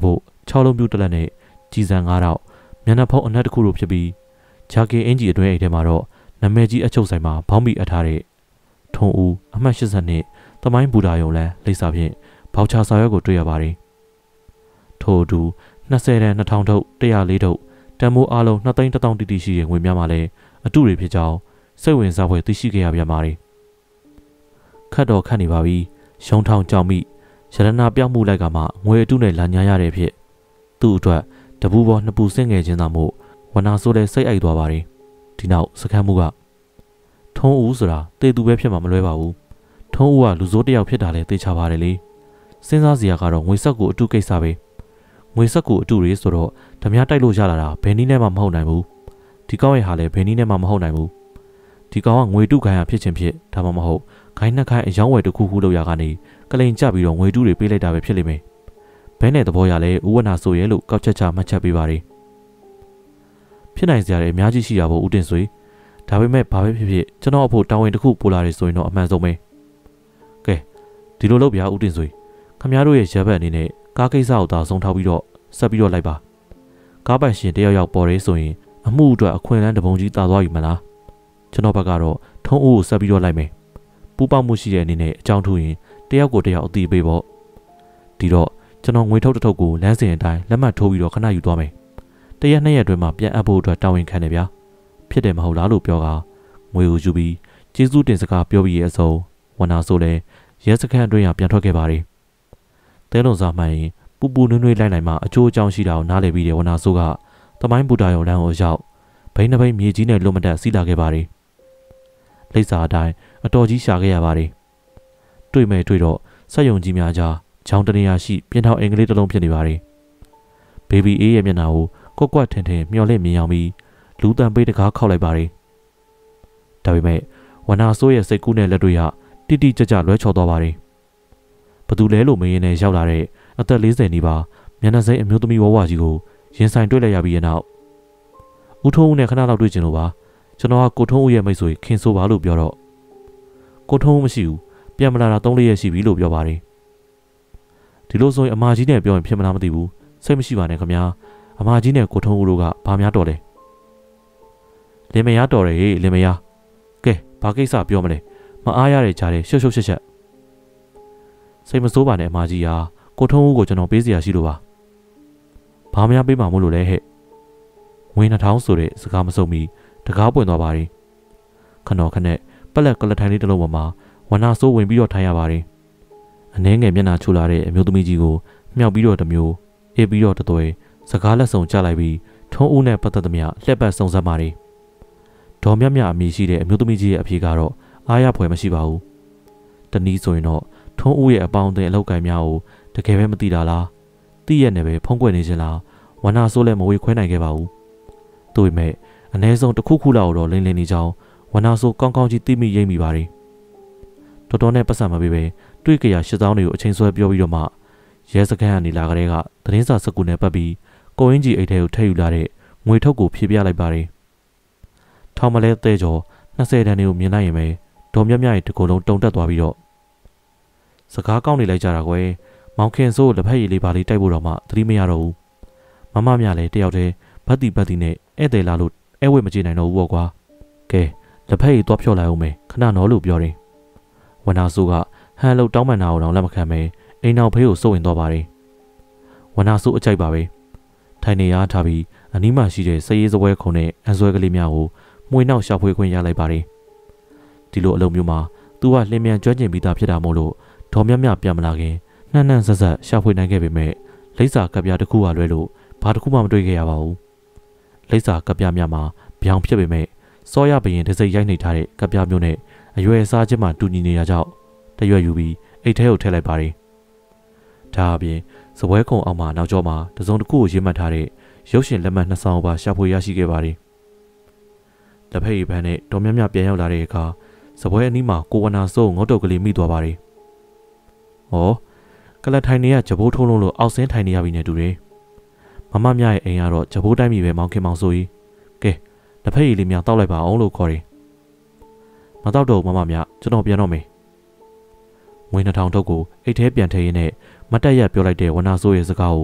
ချောင်းလုံးပြူတက်လက်နဲ့ကြီးစံငါးတော့မျက်နှာဖုံးအနက်တစ်ခုလိုဖြစ်ပြီးဂျာကင်အင်ဂျီအတွင်းအိတ်ထဲမှာတော့နာမည်ကြီးအချုပ်ဆိုင်မှာဘောင်းမီအပ်ထားတဲ့ထုံဦးအမှတ်၈၀နှစ်သမိုင်းဘူတာယုံလန်းလိပ်စာဖြင့်ဘောက်ချာစာရွက်ကိုတွေ့ရပါတယ်ထို့အတူ၂၀တန်၂ထောင်ထုတ်၁၀၄ထုတ်တန်မိုးအားလုံး၂သိန်းတစ်သောင်းတိတိရှိတဲ့ငွေများမှလည်းအတုတွေဖြစ်ကြောင်းစိတ်ဝင်စားဖွယ်သိရှိခဲ့ရပြန်ပါတယ်ခတ်တော်ခတ်နေပါပြီရှုံထောင်ကြောင်မိရတနာပြောက်မှုလိုက်ကမှငွေအတုနဲ့လာညာရတဲ့ဖြစ်သူ့အတွက်တပူပေါ်နှစ်ပူဆင့်ငယ်ခြင်းသာမို့ဝနာဆိုးလည်းစိတ်အိုက်သွားပါတယ်ဒီနောက်စခန်းမှုကထုံးဦးဆိုတာတေသူပဲဖြစ်မှာမလွဲပါဘူးထုံးဦးကလူဆိုးတစ်ယောက်ဖြစ်တာလည်းသိချပါတယ်လေစဉ်းစားစရာကတော့ငွေဆက်ကိုအတုကိစ္စပဲငွေဆက်ကိုအတုတွေဆိုတော့ဓမြတိုက်လို့ရလာတာဘယ်နည်းနဲ့မှမဟုတ်နိုင်ဘူးဒီကောင်းရဲ့ဟာလည်းဘယ်နည်းနဲ့မှမဟုတ်နိုင်ဘူးဒီကောင်ကငွေတုခိုင်းရဖြစ်ချင်းဖြစ်ဒါမှမဟုတ်ခိုင်းနှက်ခိုင်းအယောင်းဝယ်တစ်ခုခုလောက်ရကနေကလိန်ကြပြီးတော့ငွေတုတွေပေးလိုက်တာပဲဖြစ်လိမ့်မယ်ဘဲနဲ့သဘောရလဲဥဝနာဆိုရဲလို့ကောက်ချက်ချမှတ်ချက်ပေးပါတယ်ဖြစ်နိုင်စရာတွေအများကြီးရှိရဖို့ဦးတင်ဆွေဒါပေမဲ့ဘာပဲဖြစ်ဖြစ်ကျွန်တော်အဖို့တာဝန်တစ်ခုပို့လာတယ်ဆိုရင်တော့အမှန်ဆုံးပဲကဲဒီလိုလုပ်ပြဦးတင်ဆွေခမရတို့ရဲ့ရပ်ဘက်အနေနဲ့ကားကိစ္စကိုသာဆုံးထောက်ပြီးတော့ဆက်ပြီးတော့လိုက်ပါကားပိုင်ရှင်တယောက်ယောက်ပေါ်ရဲဆိုရင်အမှုအတွက်အခွင့်အလမ်းတပုံကြီးတာသွားယူမလားကျွန်တော်ဘက်ကတော့ထုံးအိုးကိုဆက်ပြီးတော့လိုက်မယ်ပူပေါက်မှုရှိတဲ့အနေနဲ့အကြောင်းထူရင်တယောက်ကိုတယောက်အတိပေးပေါ့ဒီတော့ကျွန်တော်ငွေထုတ်တစ်ထုပ်ကိုလမ်းစဉ်အတိုင်းလက်မှတ်ထိုးပြီးတော့ခဏယူသွားမယ်တရက်နှစ်ရက်အတွင်းမှာပြန်အပ်ဖို့အတွက်တာဝန်ခံတယ်ဗျာဖြစ်တယ်မဟုတ်လားလို့ပြောကငွေကိုယူပြီးကျေးဇူးတင်စကားပြောပြီးရဲ့အစုံဝနာဆိုလဲရဲစခန်းအတွင်းကပြန်ထွက်ခဲ့ပါတယ်တဲလုံးစားမှန်ရင်ပူပူနွေးနွေးလိုက်နိုင်မှအကျိုးအကြောင်းရှိတာကိုနားလည်ပြီးတဲ့ဝနာဆိုကသမိုင်းဘူတာရုံလမ်းကိုရောက်ဘိန်းနှဘိန်းမြေကြီးနဲ့လွတ်မတက်စီးလာခဲ့ပါတယ်လိပ်စာအတိုင်းအတော်ကြီးရှာခဲ့ရပါတယ်တွေ့မဲ့တွေ့တော့စက်ယုံကြီးများကြားချောင်းတနေရာရှိပြင်ထောင်အင်္ဂလိပ်တစ်လုံးဖြစ်နေပါတယ်ဘေဘီအေးရဲ့မျက်နှာကိုကွက်ကွက်ထင်ထင်မျောလင့်မြင်အောင်ပြီးလူတန်ပေးတကားခောက်လိုက်ပါတယ်ဒါပေမဲ့ဝနာဆိုးရဲ့စိတ်ကူးနဲ့လက်တွေကတိတိကျကျလွဲချော်သွားပါတယ်ဘသူလဲလို့မင်းနဲ့ရောက်လာတဲ့အသက်၄၀နီးပါးမျက်နှာစိမ်းအမျိုးသမီးဝဝကြီးကိုရင်ဆိုင်တွေ့လိုက်ရပြီးတဲ့နောက်ဦးထုံးဦးနဲ့ခဏလောက်တွေ့ချင်လို့ပါကျွန်တော်ကကိုထုံးဦးရဲ့မိတ်ဆွေခင်ဆိုပါလို့ပြောတော့ကိုထုံးဦးမရှိဘူးပြန်မလာတာ၃-၄ရက်ရှိပြီလို့ပြောပါတယ်ဒီလိုဆိုရင်အမကြီးနဲ့ပြောရင်ဖြစ်မလားမသိဘူးစိတ်မရှိပါနဲ့ခင်ဗျာအမကြီးနဲ့ကိုထုံးဦးတို့ကဘာများတော်လဲလင်မယားတော်တယ်ဟေ့လင်မယားကဲဘာကိစ္စပြောမလဲမအားရတဲ့ကြားတဲ့ရှုပ်ရှုပ်ရှက်ရှက်စိတ်မဆိုးပါနဲ့အမကြီးဟာကိုထုံးဦးကိုကျွန်တော်ပေးစရာရှိလို့ပါဘာများပေးမှာမို့လို့လဲဟဲ့ငွေနှစ်ထောင်ဆိုတဲ့စကားမစုံမီတကားပွင့်သွားပါတယ်ခဏခဏပလက်ကလထိုင်လေးတစ်လုံးပေါ်မှာဝနာဆိုးဝင်ပြီးတော့ထိုင်ရပါတယ်အနှဲငယ်မျက်နှာချူလာတဲ့အမျိုးသမီးကြီးကိုမြောက်ပြီးတော့တစ်မျိုးအေးပြီးတော့တသွဲစကားလက်ဆောင်ချလိုက်ပြီးထုံးဦးနဲ့ပတ်သက်သမျှလှက်ပတ်စုံစမ်းပါတယ်ဒေါ်မြမြအမိရှိတဲ့အမျိုးသမီးကြီးရဲ့အဖြေကတော့အားရဖွယ်မရှိပါဘူးတနည်းဆိုရင်တော့ထုံးဦးရဲ့အပေါင်းအသင်းအလောက်ကိုင်းများကိုတကယ်ပဲမသိတာလားသိရနဲ့ပဲဖုံးကွယ်နေခြင်းလားဝနာဆိုးလည်းမဝေခွဲနိုင်ခဲ့ပါဘူးဒါပေမဲ့အ ਨੇ ဆုံးတစ်ခုခုလောက်တော့လင်းလင်းနေကြောင်းဝနာဆိုးကောင်းကောင်းကြီးသိမိရိပ်မိပါတယ်တော်တော်နဲ့ပတ်စံမပေးပဲတွေ့ကြရရှစ်စောင်းတွေကိုအချိန်ဆွဲပြောပြီးတော့မှရဲစခန်းကနေလာကြတဲ့ကသတင်းစာစကူနဲ့ပတ်ပြီးကိုအင်းကြီးအိတ်ထဲကိုထည့်ယူလာတဲ့ငွေထုတ်ကိုဖြည့်ပြလိုက်ပါတယ်ထောင်မလဲတဲကျော်၂၀တန်းတွေကိုမြင်လိုက်ရင်ပဲဒေါ်မြမြရဲ့တကူလုံးတုံတက်သွားပြီးတော့စကားကောင်းနေလိုက်ကြတာကွယ်မောင်ခင်ဆိုးလက်ဖက်ရည်လေးပါလေးတိုက်ဖို့တော့မှသတိမရတော့ဘူးမမမြလည်းတယောက်တည်းဗတ်တီဗတ်တီနဲ့ဧည့်သည်လာလို့အဲဝဲမကြည့်နိုင်တော့ဘူးပေါ့ကွာကဲလက်ဖက်ရည်သွားဖြော့လိုက်အောင်မယ်ခဏနော်လို့ပြောတယ်ဝနာဆိုးကဟန်လို့တောင်းပန်တာကိုတော့လက်မခံပဲအိမ်နောက်ဖေးကိုစိုးဝင်သွားပါတယ်ဝနာဆိုးအကြိုက်ပါပဲထိုင်နေရထားပြီးအနီးမှရှိတဲ့စရေးစပွဲခုံနဲ့အစွဲကလေးများကိုမှွေနောက်ရှာဖွေခွင့်ရလိုက်ပါတယ်ဒီလိုအလုပ်မျိုးမှာသူကလင်းမြန်ကျွမ်းကျင်ပြီးသားဖြစ်တာမို့လို့ဒေါ်မြမြပြန်မလာခင်နှံ့နှံ့ဆက်ဆက်ရှာဖွေနိုင်ခဲ့ပေမဲ့လိပ်စာကပ်ပြားတစ်ခုကလွဲလို့ဘာတစ်ခုမှမတွေ့ခဲ့ရပါဘူးလိပ်စာကပ်ပြားများမှာဗျောင်ဖြစ်ပေမဲ့စောရဘရင်တစ်စိတ်ရိုက်နှိပ်ထားတဲ့ကပ်ပြားမျိုးနဲ့အရွယ်အစားချင်းမှတူညီနေတာကြောင့်တရွက်ယူပြီးအိတ်ထဲကိုထည့်လိုက်ပါတယ်ဒါအပြင်စပွဲကုံအောက်မှာနောက်ကျောမှာတစုံတစ်ခုကိုရေးမှတ်ထားတဲ့ရုပ်ရှင်လက်မှတ်နှစ်ဆောင်ပါရှာဖွေရရှိခဲ့ပါတယ်လက်ဖက်ရည်ပန်းနဲ့တော်မြမြပြန်ရောက်လာတဲ့အခါစပွဲအနီးမှာကိုဝနာစိုးငုတ်တုတ်ကလေးမိသွားပါတယ်။ဟောကလတ်ထိုင်နေရဂျဘိုးထုံးလုံးလို့အောက်ဆင်းထိုင်နေရပြီနဲ့တူတယ်။မမမြရဲ့အိမ်ကတော့ဂျဘိုးတိုင်းပြီပဲမောင်ခင်မောင်ဆိုကြီးကဲလက်ဖက်ရည်လေးများတောက်လိုက်ပါအောင်လို့ခေါ်တယ်။မတောက်တော့မမမြကျွန်တော်ပြန်တော့မယ်။ငွေနှစ်ထောင်ထုတ်ကိုအိတ်ထဲပြန်ထည့်ရင်းနဲ့မတက်ရက်ပြောလိုက်တဲ့ဝနာဆိုးရဲ့စကားကို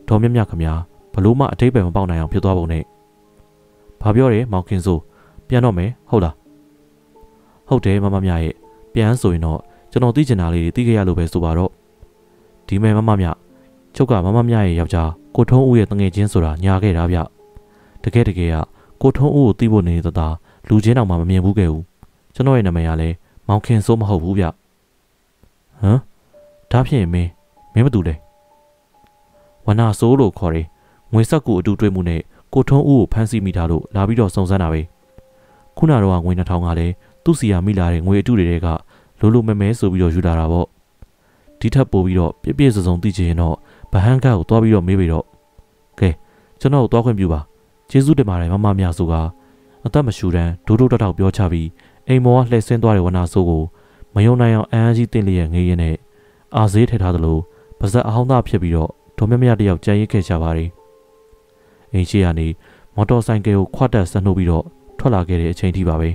ဒေါ်မြမြခင်ဗျာဘလို့မှအတိတ်ပဲမပေါက်နိုင်အောင်ဖြစ်သွားပုံနဲ့ဘာပြောရဲမောင်ခင်စိုးပြန်တော့မယ်ဟုတ်လားဟုတ်တယ်မမမြရဲ့ပြန်ဆိုရင်တော့ကျွန်တော်သိချင်တာလေးတွေသိခဲ့ရလို့ပဲဆိုပါတော့ဒီမဲ့မမမြချုပ်ကမမမြရဲ့ယောက်ျားကိုထုံးဦးရဲ့တငယ်ချင်းဆိုတာညာခဲ့တာဗျတကယ်တကယ်ကကိုထုံးဦးကိုသိဖို့နေတဲ့သားလူချင်းတောင်မှမမြင်ဘူးခဲ့ဘူးကျွန်တော်ရဲ့နာမည်ကလည်းမောင်ခင်စိုးမဟုတ်ဘူးဗျဟမ်ဒါဖြင့်မင်းမင်းမတူလဲဝနာဆိုးလို့ခေါ်တယ်ငွေဆက်ကူအတူတွေ့မှုနဲ့ကိုထုံးဦးကိုဖမ်းဆီးမိထားလို့လာပြီးတော့စုံစမ်းတာပဲခုနကတော့ငွေနှစ်ထောင်ကလည်းသူ့စီယာမိလာတဲ့ငွေအတုတွေကလိုလိုမဲမဲဆိုပြီးတော့ယူလာတာပေါ့ဒီထက်ပိုပြီးတော့ပြည့်ပြည့်စုံစုံသိချင်ရင်တော့ဗဟန်းကကိုတွားပြီးတော့မေးပြီးတော့ကဲကျွန်တော်ကိုတွားခွင့်ပြုပါကျေးဇူးတင်ပါတယ်မမမြဆိုကအသက်မရှူတမ်းဒိုးဒိုးတောက်တောက်ပြောချပြီးအိမ်မောကလှည့်ဆင်းသွားတဲ့ဝနာဆိုးကိုမယုံနိုင်အောင်အန်းကြီးတင်လျက်ငေးရင်းနဲ့အာဈေးထည့်ထားသလိုပါဇက်အဟောင်းသားဖြစ်ပြီးတော့ဒေါ်မြမြတယောက်ကြံရိတ်ခဲ့ကြပါတယ်အိမ်ရှိရနေမော်တော်ဆိုင်ကယ်ကိုခွတ်တက်ဆနှုတ်ပြီးတော့ထွက်လာခဲ့တဲ့အချိန်ထိပါပဲ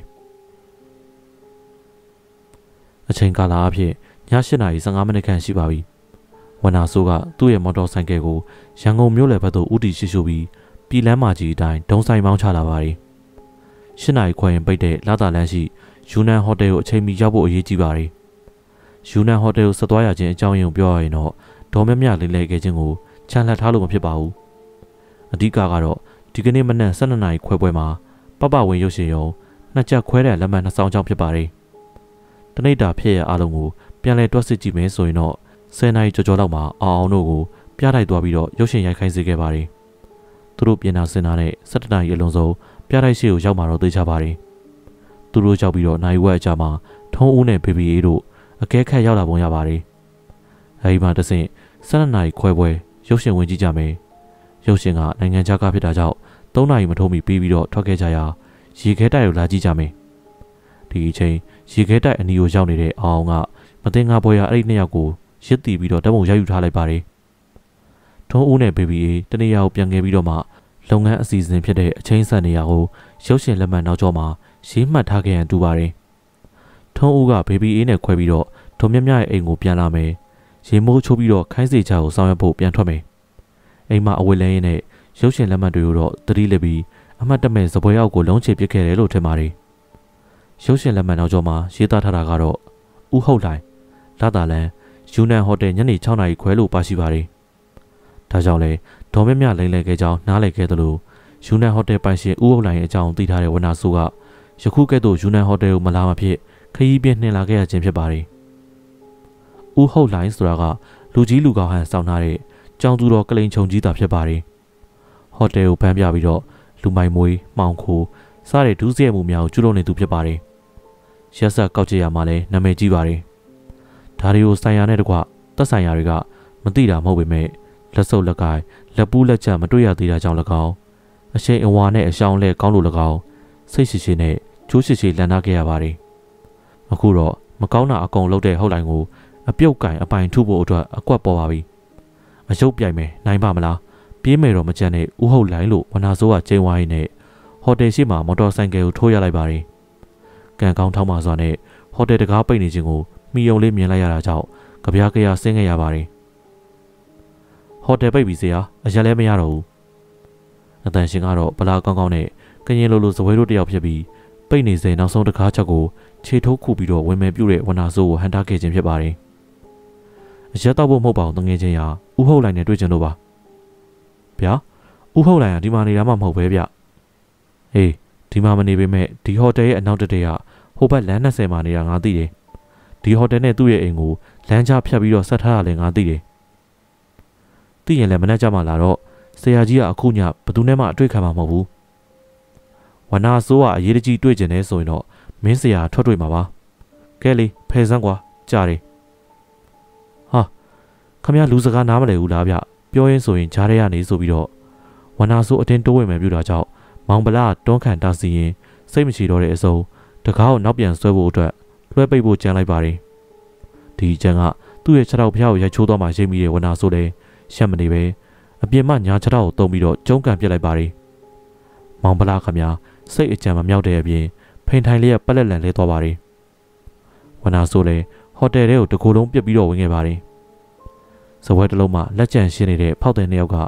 အချိန်ကာလအဖြစ်ည၈နာရီ၁၅မိနစ်ခန့်ရှိပါပြီဝနာဆိုးကသူ့ရဲ့မော်တော်ဆိုင်ကယ်ကိုရန်ကုန်မြို့လယ်ဘက်သို့ဦးတည်ရှိရှိပြီးပြည်လမ်းမကြီးအတိုင်းဒုံဆိုင်မောင်းချလာပါတယ်၈နာရီခွဲရင်ပိတ်တဲ့လာတာလမ်းရှိယူနန်ဟိုတယ်ကိုအချိန်မီရောက်ဖို့အရေးကြီးပါတယ်ယူနန်ဟိုတယ်ကိုဆက်သွားရခြင်းအကြောင်းရင်းကိုပြောရရင်တော့ဒေါ်မြမြလေးလဲခဲ့ခြင်းကိုချန်လှပ်ထားလို့မဖြစ်ပါဘူးအဓိကကတော့ဒီကနေ့မနက်၁၂နာရီခွဲပွဲမှာပပဝင်ရုပ်ရှင်ရုံနှစ်ချက်ခွဲတဲ့လက်မှတ်နှစ်စောင်းကြောင်းဖြစ်ပါတယ်တနေ့တာဖြစ်ရအားလုံးကိုပြန်လည်တွက်စစ်ကြည့်မယ်ဆိုရင်တော့၁၀နာရီကျော်ကျော်လောက်မှာအောင်အောင်တို့ကိုပြတိုက်သွားပြီးတော့ရုပ်ရှင်ရိုက်ခိုင်းစေခဲ့ပါတယ်သူတို့ပြင်တာစင်တာနဲ့၁၇နာရီအလုံးစုံပြတိုက်ရှိကိုရောက်မှာတော့သိကြပါတယ်သူတို့ရောက်ပြီးတော့နိုင်ဝက်အကြမှာထုံးဦးနဲ့ဘေဘီအေးတို့အကဲခတ်ရောက်လာပုံရပါတယ်အဲဒီမှာတဆင့်၁၂နာရီခွဲပွဲရုပ်ရှင်ဝင်ကြည့်ကြမယ်ရုပ်ရှင်ကနိုင်ငံခြားကဖြစ်တာကြောင့်၃နာရီမထိုးမီပြီးပြီးတော့ထွက်ခဲ့ကြရာရေခဲတိုက်ကိုလာကြည့်ကြမယ်ဒီအချိန်ရေခဲတိုက်အနီကိုရောက်နေတဲ့အောင်အောင်ကမတင်ငါပွဲရအဲ့ဒီနှစ်ယောက်ကိုရစ်တီပြီးတော့ဓာတ်ပုံရိုက်ယူထားလိုက်ပါတယ်ထုံးဦးနဲ့ဘေဘီအေးတနေရာကိုပြန်ခဲ့ပြီးတော့မှလုပ်ငန်းအစီအစဉ်ဖြစ်တဲ့အချင်းဆက်နေရာကိုရုပ်ရှင်လက်မှတ်နောက်ကျောမှာရေးမှတ်ထားခဲ့ရန်တူပါတယ်ထုံးဦးကဘေဘီအေးနဲ့ခွဲပြီးတော့ဒေါ်မြမြရဲ့အိမ်ကိုပြန်လာမယ်ရေမိုးချိုးပြီးတော့ခိုင်းစေချာကိုဆောင်ရွက်ဖို့ပြန်ထွက်မယ်အိမ်မှာအဝတ်လဲရင်းနဲ့ရုပ်ရှင်လက်မှတ်တွေကိုတော့တတိလက်ပြီးအမှတ်တမဲ့စပွဲအောက်ကိုလုံးချပစ်ခဲ့တယ်လို့ထင်ပါတယ်ရုပ်ရှင်လက်မှတ်နောက်ကျောမှာရေးသားထားတာကတော့ဦးဟုတ်လိုက်လာတာလန်ယူနန်ဟိုတယ်ညနေ၆နာရီခွဲလို့ပါရှိပါတယ်ဒါကြောင့်လဲဒေါ်မြမြလိမ့်လဲခဲ့ကြောင်းနားလည်ခဲ့သလိုယူနန်ဟိုတယ်ပိုင်ရှင်ဦးဟုတ်လိုက်ရဲ့အကြောင်းသိထားတဲ့ဝနာဆိုးကယခုကဲ့သို့ယူနန်ဟိုတယ်ကိုမလာမဖြစ်ခရီးပြင်းနှင်လာခဲ့ရခြင်းဖြစ်ပါတယ်ဦးဟုတ်လိုက်ဆိုတာကလူကြီးလူကောင်းဟန်စောင်းထားတဲ့ကျောင်းသူတော်ကလိန်ချုံကြီးတာဖြစ်ပါတယ်ဟိုတယ်ကိုဖမ်းပြပြီးတော့လူမိုင်မွေးမှောင်ခိုစားတဲ့ဒုစရိုက်မှုများကိုကျူးလွန်နေသူဖြစ်ပါတယ်ရက်ဆက်ကောက်ကြရမှာလည်းနာမည်ကြီးပါတယ်ဒါတွေကိုဆိုင်ရာနဲ့တကွသက်ဆိုင်ရာတွေကမသိတာမဟုတ်ပေမဲ့လက်စုပ်လက်ကိုင်လက်ပူးလက်ချက်မတွေ့ရသေးတာကြောင့်၎င်းအရှိန်အဝါနဲ့အရှောင်းလဲကောင်းလို့၎င်းစိတ်ရှိရှိနဲ့ကျိုးရှိရှိလန်နာခဲ့ရပါတယ်အခုတော့မကောင်းတာအကုန်လုပ်တဲ့ဟုတ်လိုက်ကိုအပြုတ်ကင်အပိုင်ထုဖို့အတွက်အကွက်ပေါ်ပါပြီအယုတ်ပြိုင်မယ်နိုင်ပါမလားပြေးမယ်တော့မကြမ်းနဲ့ဦးဟုတ်လိုက်လို့ဝနာဆိုးကကျင်းဝိုင်းနဲ့ဟိုတယ်ရှိမှာမော်တော်ဆိုင်ကယ်ကိုထိုးရလိုက်ပါတယ်ကံကောင်းထောင်းပါစွာနဲ့ဟိုတယ်တကားပိတ်နေခြင်းကိုမိယုံလေးမြင်လိုက်ရတာကြောင့်ကြပြားကြရဆင်းခဲ့ရပါတယ်ဟိုတယ်ပိတ်ပြီစရာအရက်လည်းမရတော့ဘူးအတန်ရှင်ကတော့ဗလာကောင်းကောင်းနဲ့ကရင်လိုလိုဇပွဲတို့တယောက်ဖြစ်ပြီးပိတ်နေစဉ်နောက်ဆုံးတကားချက်ကိုခြေထိုးခုပြီးတော့ဝင်မယ်ပြုတ်တဲ့ဝနာဆိုးကိုဟန်တာခဲ့ခြင်းဖြစ်ပါတယ်အရက်တော့ဖို့မဟုတ်ပါဘူးတငယ်ချင်းရာဦးဟုတ်လိုက်နဲ့တွေ့ကြလို့ပါဗျာဦးဟုတ်လိုက်ကဒီမှာနေတာမှမဟုတ်ပဲဗျဟေးဒီမှာမနေပေမဲ့ဒီဟိုတယ်ရဲ့အနောက်တတဲ့ကဟိုဘက်လမ်း၂၀မှာနေတာငါသိတယ်ဒီဟိုတယ်နဲ့သူ့ရဲ့အိမ်ကိုလမ်းကြားဖြတ်ပြီးတော့ဆက်ထားတာလည်းငါသိတယ်သိရင်လည်းမနှက်ကြမှာလာတော့ဆရာကြီးကအခုညဘသူနဲ့မှအတွေ့ခံမှာမဟုတ်ဘူးဝနာဆိုးကအရေးတကြီးတွေ့ကျင်နေဆိုရင်တော့မင်းဆရာထွက်တွေ့မှာပါကဲလေဖယ်စမ်းကွာကြားတယ်ဟာခမရလူစကားနားမလည်ဘူးလားဗျပြောရင်းဆိုရင်ဂျားရဲရနေဆိုပြီးတော့ဝနာဆိုးအတင်းတိုးဝင်မယ်ပြူတာကြောင့်မောင်ဗလာတွန်းခံတာစီရင်စိတ်မရှိတော့တဲ့အစုံတကားကိုနောက်ပြန်ဆွဲဖို့အတွက်လွှဲပိတ်ဖို့ကြံလိုက်ပါတယ်ဒီကြံကသူ့ရဲ့ခြေထောက်ဖျားကိုရိုက်ချိုးသွားမှရိပ်မိတဲ့ဝနာဆိုးလည်းရှက်မနေပဲအပြင်မှညာခြေထောက်ကိုတုံးပြီးတော့ကျုံးကန်ပစ်လိုက်ပါတယ်မောင်ဗလာခမများစိတ်အကြံမမြောက်တဲ့အပြင်ဖိန်ထိုင်လေးကပက်လက်လန်လဲသွားပါတယ်ဝနာဆိုးလည်းဟိုတယ်ထဲကိုတကူလုံးပြစ်ပြီးတော့ဝင်ခဲ့ပါတယ်စပွဲတစ်လုံးမှာလက်ကျန်ရှင်းနေတဲ့ဖောက်တဲ့နှစ်ယောက်က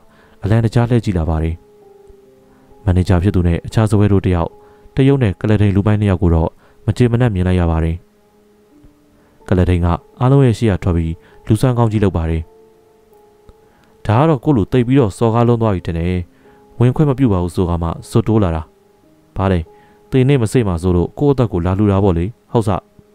အလန်တကြားလှည့်ကြည့်လာပါတယ်မန်နေဂျာဖြစ်သူနဲ့အခြားစပွဲတို့တယောက်တရုတ်နဲ့ကလထိန်လူပိုင်းနှစ်ယောက်ကိုတော့မကြေမနက်မြင်လိုက်ရပါတယ်ကလထိန်ကအားလုံးရဲ့ရှေ့ရထွက်ပြီးလူဆန်းကောင်းကြီးလုပ်ပါတယ်ဒါကတော့ကိုလူတိတ်ပြီးတော့စော်ကားလုံးသွားပြီတဲ့နဲ့ဝင်ခွင့်မပြုပါဘူးဆိုကမှစွတ်တိုးလာတာဘာလဲတေနေမစိတ်မှဆိုလို့ကိုယ့်အသက်ကိုလာလူတာပေါ့လေဟုတ်စ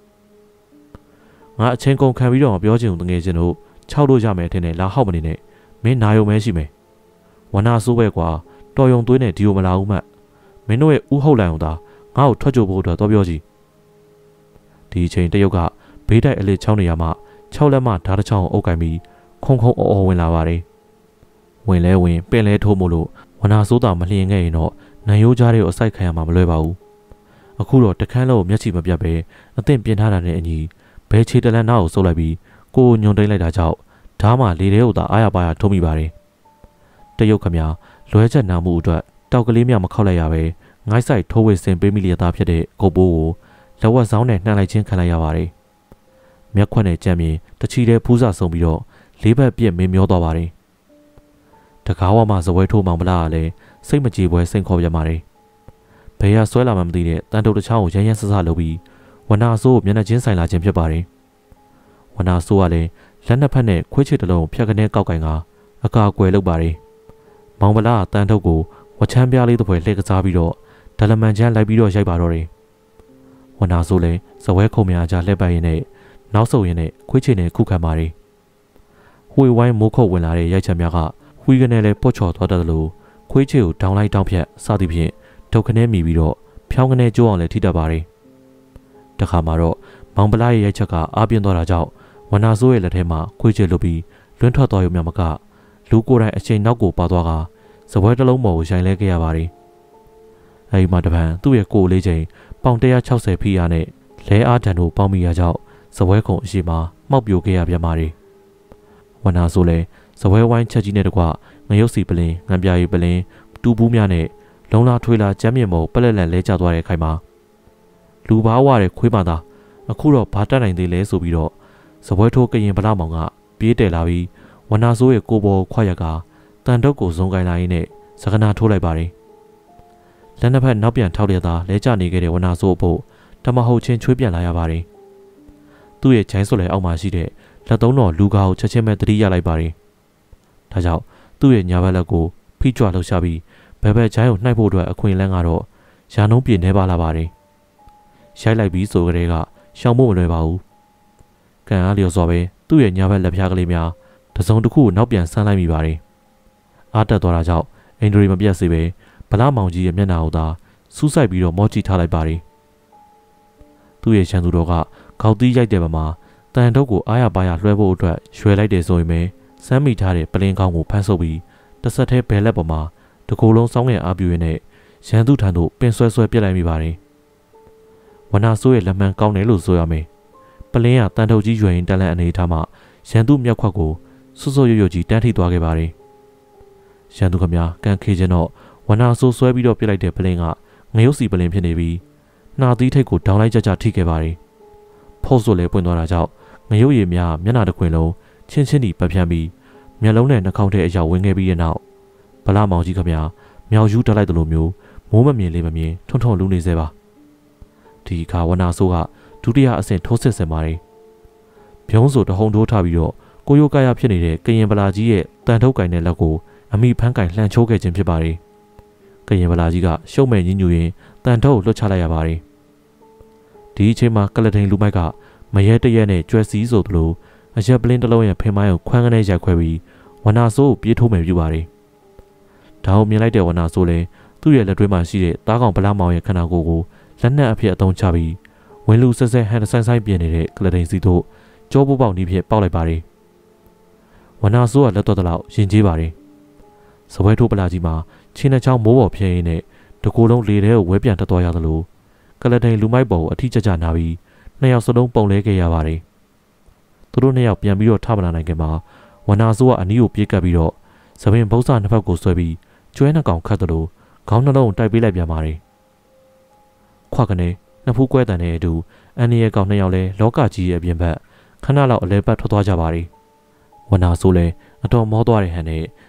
ငါအချင်းကုန်ခံပြီးတော့ပြောချင်တငယ်ချင်းတို့ခြောက်လို့ရမယ်ထင်တယ်လာဟောက်မနေနဲ့မင်းနာယုံမဲရှိမယ်ဝနာဆိုးပဲကွာတော်ယုံသွေးနဲ့ဒီကိုမလာဘူးမှမင်းတို့ရဲ့ဥဟုတ်လိုက်အောင်သာငါ့ကိုထွက်ကြဖို့အတွက်တော့ပြောကြည့်ဒီအချိန်တရုတ်ကဘေးတိုက်အလစ်ချောင်းနေရမှ၆လက်မှဓာတ်တစ်ချောင်းအုပ်ကင်ပြီးခုံခုံအော်အော်ဝင်လာပါတယ်ဝင်လဲဝင်ပင်လဲထိုးမို့လို့ဝနာဆိုးတာမလျင်ခဲ့ရင်တော့နန်ရိုးကြားတွေကိုအစိုက်ခံရမှာမလွယ်ပါဘူးအခုတော့တခန်းလုံးမျက်ခြေမပြတ်ပဲအသင့်ပြင်ထားတာနဲ့အညီဘဲချေတလန်နာကိုစုပ်လိုက်ပြီးကိုညွန်တိန်လိုက်တာကြောင့်ဓားမှလေထဲကိုသာအားရပါရထုံးမိပါတယ်တရုတ်ခမလွဲချက်နာမှုအတွက်တောက်ကလေးမြမခောက်လိုက်ရပဲငိုင်းဆိုင်ထိုးဝေစင်ပေးမိလျက်သားဖြစ်တဲ့ကုတ်ပိုးကိုလက်ဝက်ဆောင်နဲ့နှံလိုက်ချင်းခံလိုက်ရပါတယ်မျက်ခွက်နဲ့ကြမ်းမြင်တချီတဲ့ဖူးစာဆုံပြီးတော့လေးဘက်ပြက်မင်းမျောသွားပါတယ်တကားဝမှာဇပွဲထိုးမောင်မလားကလည်းစိတ်မကြေပွဲစိန်ခေါ်ပြပါတယ်ဘယ်ရဆွဲလာမှမသိတဲ့တန်တုတ်တစ်ချောင်းကိုရမ်းရမ်းဆဆလုပ်ပြီးဝနာဆိုးကိုမျက်နှာချင်းဆိုင်လာခြင်းဖြစ်ပါတယ်ဝနာဆိုးကလည်းလက်နှစ်ဖက်နဲ့ခွေးချစ်တစ်လုံးဖြတ်ကနေကောက်ကင်ကအကာအကွယ်လုပ်ပါတယ်မောင်မလားတန်တုတ်ကိုဝချမ်းပြားလေးတစ်ဖွဲလှည့်ကစားပြီးတော့ဒလမန်ချမ်းလိုက်ပြီးတော့ရိုက်ပါတော့တယ်ဝနာဆိုးလည်းဇပွဲခုံများကြလှည့်ပတ်ရင်းနဲ့နောက်ဆုတ်ရင်းနဲ့ခွေးချစ်နဲ့ခုခံပါတယ်ဝှေဝိုင်းမိုးခုတ်ဝင်လာတဲ့ရိုက်ချက်များကဝှီကနေလည်းပွတ်ချော်သွားတတ်တယ်လို့ခွေးချစ်ကိုတောင်းလိုက်တောင်းဖြတ်စသည်ဖြင့်ဒုတ်ခနဲမိပြီးတော့ဖြောင်းကနေကျိုးအောင်လည်းထိတတ်ပါတယ်တခါမှာတော့မောင်ပလာရဲ့ရိုက်ချက်ကအားပြင်းသွားတာကြောင့်ဝနာဆိုးရဲ့လက်ထဲမှာခွေးချစ်လွတ်ပြီးလွန်းထွက်သွားရုံမျှမကလူကိုယ်တိုင်အချိန်နောက်ကိုပါသွားကစပွဲတစ်လုံးပေါ်ကိုရိုင်လဲခဲ့ရပါတယ်အဲဒီမှာတပံသူ့ရဲ့ကိုယ်လေးချိန်ပေါင်တစ်ရာခြောက်ဆယ်ဖီယာနဲ့လဲအားတန်တို့ပေါင်းမိရကြောင့်စပွဲခုံအရှိမှာမှောက်ပြိုခဲ့ရပြန်ပါတယ်ဝနာဆိုးလည်းစပွဲဝိုင်းချက်ကြီးနဲ့တကွငရုတ်စီပလင်းငံပြာရီပလင်းတူဘူးများနဲ့လုံလာထွေလာကျမ်းမြင့်မုံပလက်လန်လဲကျသွားတဲ့ခိုင်မှာလူဘာဝတဲ့ခွေးပါသားအခုတော့ဘာတက်နိုင်သေးလဲဆိုပြီးတော့စပွဲထိုးကရင်ဗလာမောင်ကပြေးတယ်လာပြီးဝနာဆိုးရဲ့ကိုပေါ်ခွာရကတန်တုတ်ကိုဇုံကိုင်းလာရင်းနဲ့စကနာထိုးလိုက်ပါတယ်လက်နှစ်ဖက်နောက်ပြန်ထောက်ရသားလဲကျနေခဲ့တဲ့ဝနာဆိုးအဖို့တမဟုတ်ချင်းချွေးပြန်လာရပါတယ်သူ့ရဲ့ချိုင်းဆွလဲအောက်မှာရှိတဲ့လက်သုံးတော်လူကာကိုချက်ချင်းပဲတတိရလိုက်ပါတယ်ဒါကြောင့်သူ့ရဲ့ညာဘက်လက်ကိုဖိကြွလှုပ်ရှားပြီးဘယ်ဘက်ချိုင်းကိုနှိုက်ဖို့အတွက်အခွင့်အလမ်းကတော့ရာနှုံးပြင်းနေပါလာပါတယ်ရိုက်လိုက်ပြီးဆိုကြတဲ့ကရှောင်ဖို့မလွယ်ပါဘူးကံအားလျော်စွာပဲသူ့ရဲ့ညာဘက်လက်ဖျားကလေးများတစုံတစ်ခုကိုနောက်ပြန်ဆန်းလိုက်မိပါတယ်အားတက်သွားတာကြောင့်အင်ဒရီမပြတ်စေပဲဗလာမောင်ကြီးရဲ့မျက်နှာကိုသာစူးစိုက်ပြီးတော့မော့ကြည့်ထားလိုက်ပါတယ်သူ့ရဲ့ချန်သူတော်ကခေါက်သီးရိုက်တဲ့ပမာတန်တုတ်ကိုအားရပါရလွှဲဖို့အတွက်ရွှဲလိုက်တယ်ဆိုရင်ပဲစမ်းမိထားတဲ့ပလင်းကောင်းကိုဖမ်းဆုပ်ပြီးတစ်ဆက်သေးဘဲလက်ပေါ်မှာတကူလုံးစောင်းငယ်အားပြွေနဲ့ရန်သူထံသို့ပင်ဆွဲဆွဲပြစ်လိုက်မိပါတယ်ဝနာဆိုးရဲ့လက်မှန်ကောင်းတယ်လို့ဆိုရမယ်ပလင်းကတန်တုတ်ကြီးရွယ်ရင်တက်လန့်အနေထားမှရန်သူမြောက်ခွက်ကိုစွတ်စွတ်ရွရွကြီးတန်းထိသွားခဲ့ပါတယ်ရန်သူခမကန်ခေခြင်းတော့ဝနာဆိုးဆွဲပြီးတော့ပြစ်လိုက်တဲ့ပလင်းကငရုတ်စီပလင်းဖြစ်နေပြီးနှာသီးထိတ်ကိုဒေါင်းလိုက်ကြကြထိခဲ့ပါတယ်ဖို့ဆိုလဲပွင့်သွားတာကြောင့်ငရုတ်ရည်များမျက်နှာတစ်ခွင်လုံးချင်းချင်းတီပတ်ဖြန်းပြီးမျက်လုံးနဲ့နှာခေါင်းထဲအရောက်ဝင်ခဲ့ပြီးတဲ့နောက်ဗလာမောင်ကြီးခမမြောက်ယူတက်လိုက်သလိုမျိုးမိုးမမြင်လေးမမြင်ထွန်းထွန်းလူနေစေပါဒီခါဝနာဆိုးကဒုတိယအဆင့်ထိုးစစ်ဆင်ပါတယ်ပြုံးဆိုတဟုန်ထိုးထားပြီးတော့ကိုယိုကာယဖြစ်နေတဲ့ကရင်ဗလာကြီးရဲ့တန်ထုတ်ကင်တဲ့လက်ကိုအမိဖန်းကင်လှန်ချိုးခဲ့ခြင်းဖြစ်ပါတယ်ကရင်ဗလာကြီးကရှုံးမဲ့ညညူရင်တန်ထုတ်ကိုလွှတ်ချလိုက်ရပါတယ်ဒီအချိန်မှာကလထိန်လူမိုက်ကမရဲတရဲနဲ့ကျွဲစည်းဆိုသလိုအရက်ပလင်းတစ်လုံးရဲ့ဖင်မိုင်းကိုခွန်းကနေရိုက်ခွဲပြီးဝနာဆိုးကိုပြေးထိုးမယ်ပြုပါတယ်ဒါကိုမြင်လိုက်တဲ့ဝနာဆိုးလည်းသူ့ရဲ့လက်တွဲမှာရှိတဲ့သားကောင်ဗလာမောင်ရဲ့ခန္ဓာကိုယ်ကိုလက်နက်အဖြစ်အသုံးချပြီးဝင်းလူဆက်ဆက်ဟန်ဆိုင်ဆိုင်ပြင်းနေတဲ့ကလထိန်စီတို့ကြောပိုးပေါက်နည်းဖြင့်ပေါက်လိုက်ပါတယ်ဝနာဆိုးကလက်တော့တလောက်ရင်ကျေးပါတယ်စပွဲထိုးပလာကြီးမှာချင်းနှချောင်းမိုးပေါ်ဖျဲရင်းနဲ့တကူလုံးလေထဲကိုဝဲပြန်တက်သွားရသလိုကလထိန်လူမိုက်ပေါ်ကိုအထီးကျကျနာပြီးနှစ်ယောက်စလုံးပုံလဲခဲ့ရပါတယ်သူတို့နှစ်ယောက်ပြန်ပြီးတော့ထမလာနိုင်ခင်မှာဝနာဆိုးကအနီးကိုပြေးကပ်ပြီးတော့သပင်ဘုတ်စာနှစ်ဖက်ကိုဆွဲပြီးကျွဲနှစ်ကောင်ခတ်သလိုခေါင်းနှလုံးတိုက်ပေးလိုက်ပြန်ပါတယ်ခွက်ကနေနှစ်ဖူးကွဲတန်တဲ့အတူအန်နီရဲ့ကောင်နှစ်ယောက်လဲလောကကြီးရဲ့အပြင်ဘက်ခဏလောက်အလဲပတ်ထွက်သွားကြပါတယ်ဝနာဆိုးလဲအတော်မောသွားတဲ့ဟန်နဲ့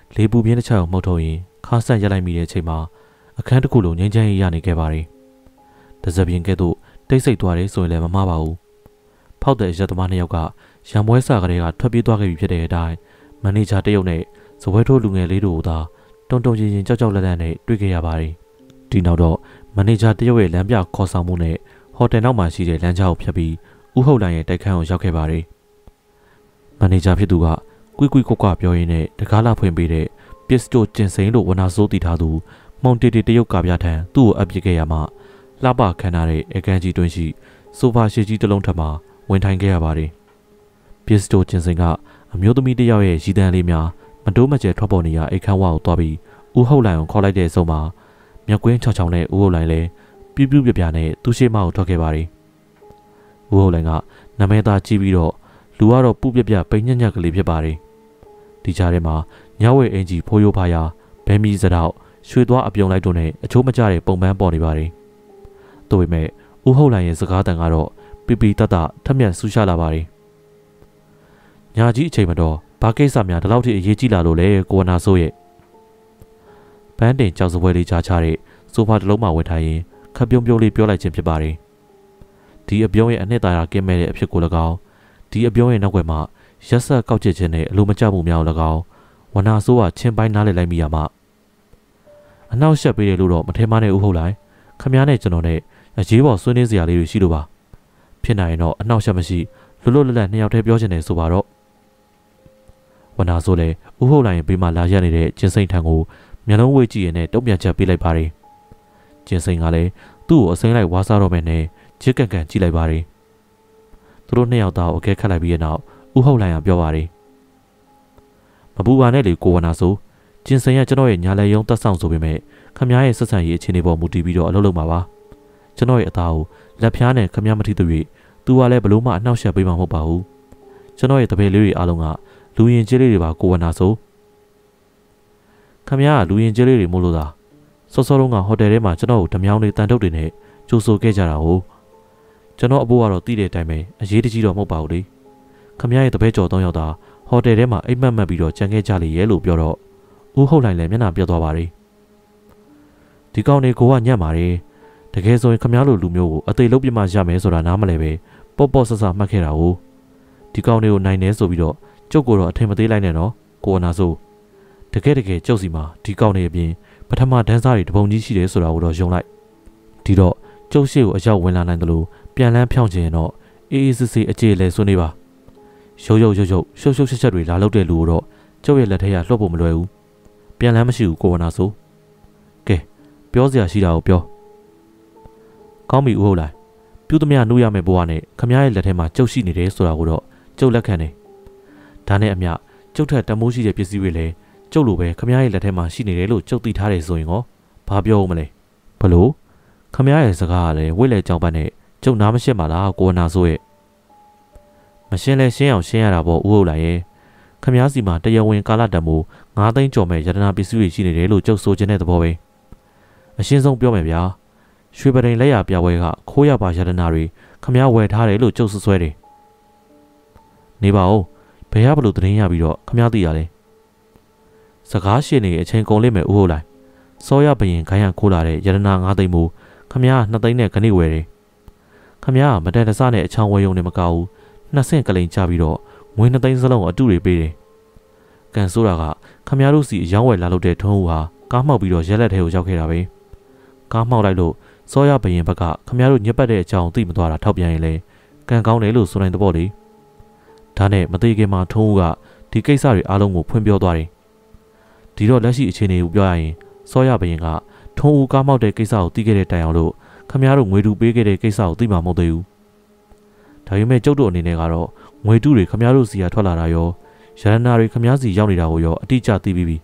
လေပူပြင်းတစ်ချက်ကိုမှုတ်ထုတ်ရင်ခါဆက်ရက်လိုက်မိတဲ့အချိန်မှာအခန်းတစ်ခုလုံးငြိမ်းချမ်းရေးရနေခဲ့ပါတယ်။တစပြင်းကဲ့သို့တိတ်ဆိတ်သွားတယ်ဆိုရင်လည်းမမှားပါဘူး။ဖောက်တဲ့ရက်သမားနှစ်ယောက်ကရံပွဲစားကလေးကထွက်ပြေးသွားခဲ့ပြီဖြစ်တဲ့အတိုင်းမန်နေဂျာတရုတ်နဲ့ဇပွဲထိုးလူငယ်လေးတို့ကသာတုံတုံချင်းချင်းကြောက်ကြောက်လန့်လန့်နဲ့တွေ့ခဲ့ရပါတယ်။ဒီနောက်တော့မန်နေဂျာတရုတ်ရဲ့လမ်းပြခေါ်ဆောင်မှုနဲ့ဟိုတယ်နောက်မှာရှိတဲ့လမ်းကြားကိုဖြတ်ပြီးဦးဟုတ်လိုင်ရဲ့တိုက်ခန်းကိုရောက်ခဲ့ပါတယ်။မန်နေဂျာဖြစ်သူကကွီကွီကွကွပြောရင်းနဲ့တကားလာဖွင့်ပေးတဲ့ပစ္စတိုကျင်စိန်လို့ဝနာစိုးတည်ထားသူမောင်တီတီတရုတ်ကပြထန်သူ့ကိုအပ်ပစ်ခဲ့ရမှလှပခမ်းထားတဲ့အခန်းကြီးတွင်းရှိဆိုဖာရှည်ကြီးတစ်လုံးထပ်မှာဝင်ထိုင်ခဲ့ရပါတယ်။ပစ္စတိုကျင်စိန်ကအမျိုးသမီးတစ်ယောက်ရဲ့ရည်တန်းလေးများမတိုးမကျဲထွက်ပေါ်နေရအိတ်ခမ်းဝါကိုသွားပြီးဦးဟုတ်လိုင်ကိုခေါ်လိုက်တဲ့အဆုံးမှာမြက်ကွင်းချောင်ချောင်နဲ့ဦးဟုတ်လိုင်လည်းပြူးပြူးပြပြနဲ့သူ့ရှိမကိုထွက်ခဲ့ပါတယ်။ဦးဟုတ်လိုင်ကနာမည်သားကြည့်ပြီးတော့လူကတော့ပူပြပြပိန်ညက်ညက်ကလေးဖြစ်ပါတယ်။ဒီကြားထဲမှာညဝဲအင်ကြီးဖိုးရိုးဖားရဘဲမီစတော့ရွှေသွားအပြုံလိုက်တို့နဲ့အချိုးမကျတဲ့ပုံပန်းပေါ်နေပါတယ်။ဒါပေမဲ့ဦးဟုတ်လိုင်ရဲ့စကားတန်ကတော့ပီပီတတ်တထက်မြက်ဆူရှာလာပါတယ်။ညာကြီးအချိန်မတော်ဘာကိစ္စများဒီလောက်ထိအရေးကြီးလာလို့လဲကိုဝနာဆိုးရဲ့ဘန်းတင်ကြောက်စပွဲလေးချာချတဲ့ဆိုဖာတစ်လုံးမှာဝင်ထိုင်ရင်ခပ်ပြုံးပြုံးလေးပြောလိုက်ခြင်းဖြစ်ပါတယ်။ဒီအပြုံးရဲ့အနှစ်သာရကင်းမဲ့တဲ့အဖြစ်ကို၎င်းဒီအပြုံးရဲ့နောက်ွယ်မှာရက်ဆက်ကောက်ကျစ်ခြင်းနဲ့အလိုမကျမှုများကို၎င်းဝနာဆိုးကချင်းပိုင်းနားလည်လိုက်မိရမှအနောက်ရှက်ပေးတယ်လို့တော့မထင်မှန်းနဲ့ဦးဟုတ်လိုက်ခမည်းနဲ့ကျွန်တော်နဲ့အရေးပေါ်ဆွေးနွေးစရာလေးတွေရှိလို့ပါဖြစ်နိုင်ရင်တော့အနောက်ရှက်မရှိလွတ်လွတ်လပ်လပ်နှစ်ယောက်တည်းပြောချင်တယ်ဆိုပါတော့ဝနာဆိုးလည်းဦးဟုတ်လိုက်ရင်ဘေးမှာလာရက်နေတဲ့ကျင်းစိန်ထံကိုမျက်လုံးဝေးကြည့်ရတဲ့တုံ့ပြန်ချက်ပေးလိုက်ပါတယ်ကျင်းစိန်ကလည်းသူ့ကိုအစိမ်းလိုက်ဝါစားတော့မယ်နဲ့ချစ်ကန်ကန်ကြည့်လိုက်ပါတယ်သူတို့နှစ်ယောက်သားကိုအကဲခတ်လိုက်ပြီးတဲ့နောက်ဦးဟုတ်လိုက်ရပြောပါတယ်မပူပါနဲ့လေကိုဝနာဆိုးကျင်းစိန်ကကျွန်တော်ရဲ့ညာလက်ရုံးတက်ဆောင်ဆိုပေမဲ့ခမည်းရဲ့ဆက်ဆံရေးအခြေအနေပေါ်မူတည်ပြီးတော့အလုပ်လုပ်မှာပါကျွန်တော်ရဲ့အသားကိုလက်ဖျားနဲ့ခမည်းမထိသူ၍သူကလည်းဘလို့မှအနှောက်အယှက်ပေးမှာမဟုတ်ပါဘူးကျွန်တော်ရဲ့တပည့်လေးတွေအားလုံးကလူရင်ကျေးလေးတွေပါကိုဝနာဆိုးခမည်းကလူရင်ကျေးလေးတွေမို့လို့သာစောစောတုန်းကဟိုတယ်ထဲမှာကျွန်တော်ကိုဓမြောင်းတွေတန်တုပ်တွေနဲ့ကြိုးဆိုခဲ့ကြတာဟုတ်ကျွန်တော်အဖိုးကတော့တီးတဲ့အတိုင်းပဲအရေးတကြီးတော့မဟုတ်ပါဘူးလေခမည်းရဲ့တပည့်ကျော်သုံးယောက်သာဟိုတယ်ထဲမှာအိမ်မက်မက်ပြီးတော့ကြံခဲ့ကြလေရဲ့လို့ပြောတော့ဦးဟုတ်လိုက်လည်းမျက်နှာပြတ်သွားပါတယ်ဒီကောင်တွေကိုကညံ့ပါတယ်တကယ်ဆိုရင်ခမည်းလိုလူမျိုးကိုအသေးလုံးပြမရမယ်ဆိုတာနားမလဲပဲပေါ့ပေါ့ဆဆမှတ်ခဲ့တာဟုတ်ဒီကောင်တွေကိုနိုင်နေဆိုပြီးတော့ကျုပ်ကိုတော့အထင်မသေးလိုက်နဲ့နော်ကိုဝနာဆိုးတကယ်တကယ်ကျုပ်စီမှာဒီကောင်တွေအပြင်ပထမဒန်းစားတွေတပုံကြီးရှိတယ်ဆိုတာကိုတော့ယုံလိုက်ဒီတော့ကျုပ်ရှိကိုအရောက်ဝင်လာနိုင်တယ်လို့ပြန်လန်းဖြောင်းခြင်းတော့အေးအေးဆေးဆေးအခြေလဲဆွနေပါရုပ်ရုပ်ရုပ်ရုပ်ရှုပ်ရှုပ်ချက်ချက်တွေလာလောက်တဲ့လူကိုတော့ကျုပ်ရဲ့လက်ထဲကလှုပ်ဖို့မလွယ်ဘူးပြန်လန်းမရှိဘူးကိုဝနာဆိုးကဲပြောစရာရှိတာကိုပြောကောင်းပြီဦးဟုတ်လားပြုသမျှနှုတ်ရမယ့်ဘဝနဲ့ခမည်းရဲ့လက်ထဲမှာကျုပ်ရှိနေတယ်ဆိုတာကိုတော့ကျုပ်လက်ခံတယ်ဒါနဲ့အမျှကျုပ်ထက်တမိုးရှိတဲ့ပစ္စည်းတွေလည်းကျုပ်လိုပဲခမည်းရဲ့လက်ထဲမှာရှိနေတယ်လို့ကျုပ်သိထားတယ်ဆိုရင်ရောဘာပြောဦးမလဲဘလို့ခမည်းရဲ့စကားကလည်းဝိလေကြောင်ပတ်နဲ့ကျုပ်နားမရှင်းပါလားကိုဝနာဆိုးရဲ့မရှင်းလဲရှင်းအောင်ရှင်းရတာပေါ့ဦးဟုတ်လားရဲ့ခမည်းစီမှာတရားဝင်ကာလတံမိုးငါးသိန်းကျော်မဲ့ရတနာပစ္စည်းတွေရှိနေတယ်လို့ကျုပ်ဆိုခြင်းတဲ့သဘောပဲအရှင်းဆုံးပြောမယ်ဗျာရွှေပဒိန်လက်ရပြပွဲကခိုးရပါရတနာတွေခမည်းဝယ်ထားတယ်လို့ကျုပ်ဆွဆွဲတယ်နေပါဦးဘယ်ရဘလို့တရင်ရပြီးတော့ခမည်းသိရလဲစကားရှင်းနေအချိန်ကုန်လိမ့်မယ်ဦးဟုတ်လားစောရဘရင်ခိုင်းရခိုးလာတဲ့ရတနာငါးသိန်းမိုးခမည်းနှစ်သိန်းနဲ့ခဏိဝယ်တယ်ခမည်းကမတန်တဆနဲ့အချောင်းဝယ်ရုံနဲ့မကဘူးနှစ်ဆင့်ကလိန်ချပြီးတော့ငွေနှစ်သိန်းစလုံးအတုတွေပေးတယ်ကန်ဆိုတာကခမည်းတို့စီအယောင်းဝယ်လာလို့တဲ့ထုံးဦးဟာကားမှောက်ပြီးတော့ရက်လက်ထဲကိုရောက်ခဲ့တာပဲကားမှောက်လိုက်လို့စောရဘရင်ဘက်ကခမည်းတို့ညက်ပတ်တဲ့အကြောင်းသိမသွားတာထောက်ပြန်ရင်လေကန်ကောင်းတယ်လို့ဆိုနိုင်တဲ့ပေါ့လေဒါနဲ့မသေးခင်မှာထုံးဦးကဒီကိစ္စတွေအားလုံးကိုဖွင့်ပြောသွားတယ်ဒီတော့လက်ရှိအခြေအနေကိုပြောရရင်စောရဘရင်ကထုံးဦးကားမှောက်တဲ့ကိစ္စကိုသိခဲ့တဲ့တိုင်အောင်လို့ခမည်းတို့ငွေတူပေးခဲ့တဲ့ကိစ္စကိုသိမှာမဟုတ်သေးဘူးဒါပေမဲ့ကျုပ်တို့အနေနဲ့ကတော့ငွေတူတွေခမည်းတို့စီကထွက်လာတာရောရတနာတွေခမည်းစီရောက်နေတာကိုရောအတိအကျသိပြီးပြီ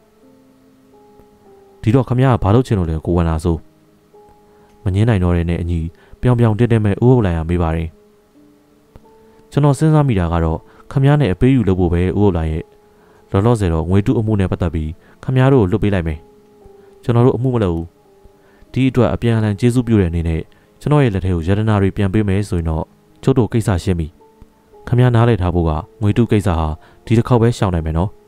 ဒီတော့ခမည်းကဘာလို့ချင်လို့လဲကိုဝနာဆိုးမငင်းနိုင်တော့တဲ့နဲ့အညီပြောင်ပြောင်တင်းတင်းမဲ့ဦးဟုတ်လိုက်ရမေးပါတယ်ကျွန်တော်စဉ်းစားမိတာကတော့ခမည်းနဲ့အပေးယူလုပ်ဖို့ပဲဦးဟုတ်လိုက်ရဲ့လောလောဆယ်တော့ငွေတူအမှုနဲ့ပတ်သက်ပြီးခမည်းတို့ကိုလွတ်ပေးလိုက်မယ်ကျွန်တော်တို့အမှုမလုပ်ဘူးဒီအတွက်အပြန်အလှန်ကျေးဇူးပြုတဲ့အနေနဲ့ကျွန်တော်ရဲ့လက်ထဲကိုရတနာတွေပြန်ပေးမယ်ဆိုရင်တော့ကျုပ်တို့ကိစ္စရှင်းပြီခမည်းနားလည်ထားဖို့ကငွေတူကိစ္စဟာဒီတစ်ခေါက်ပဲရှောင်နိုင်မယ်နော်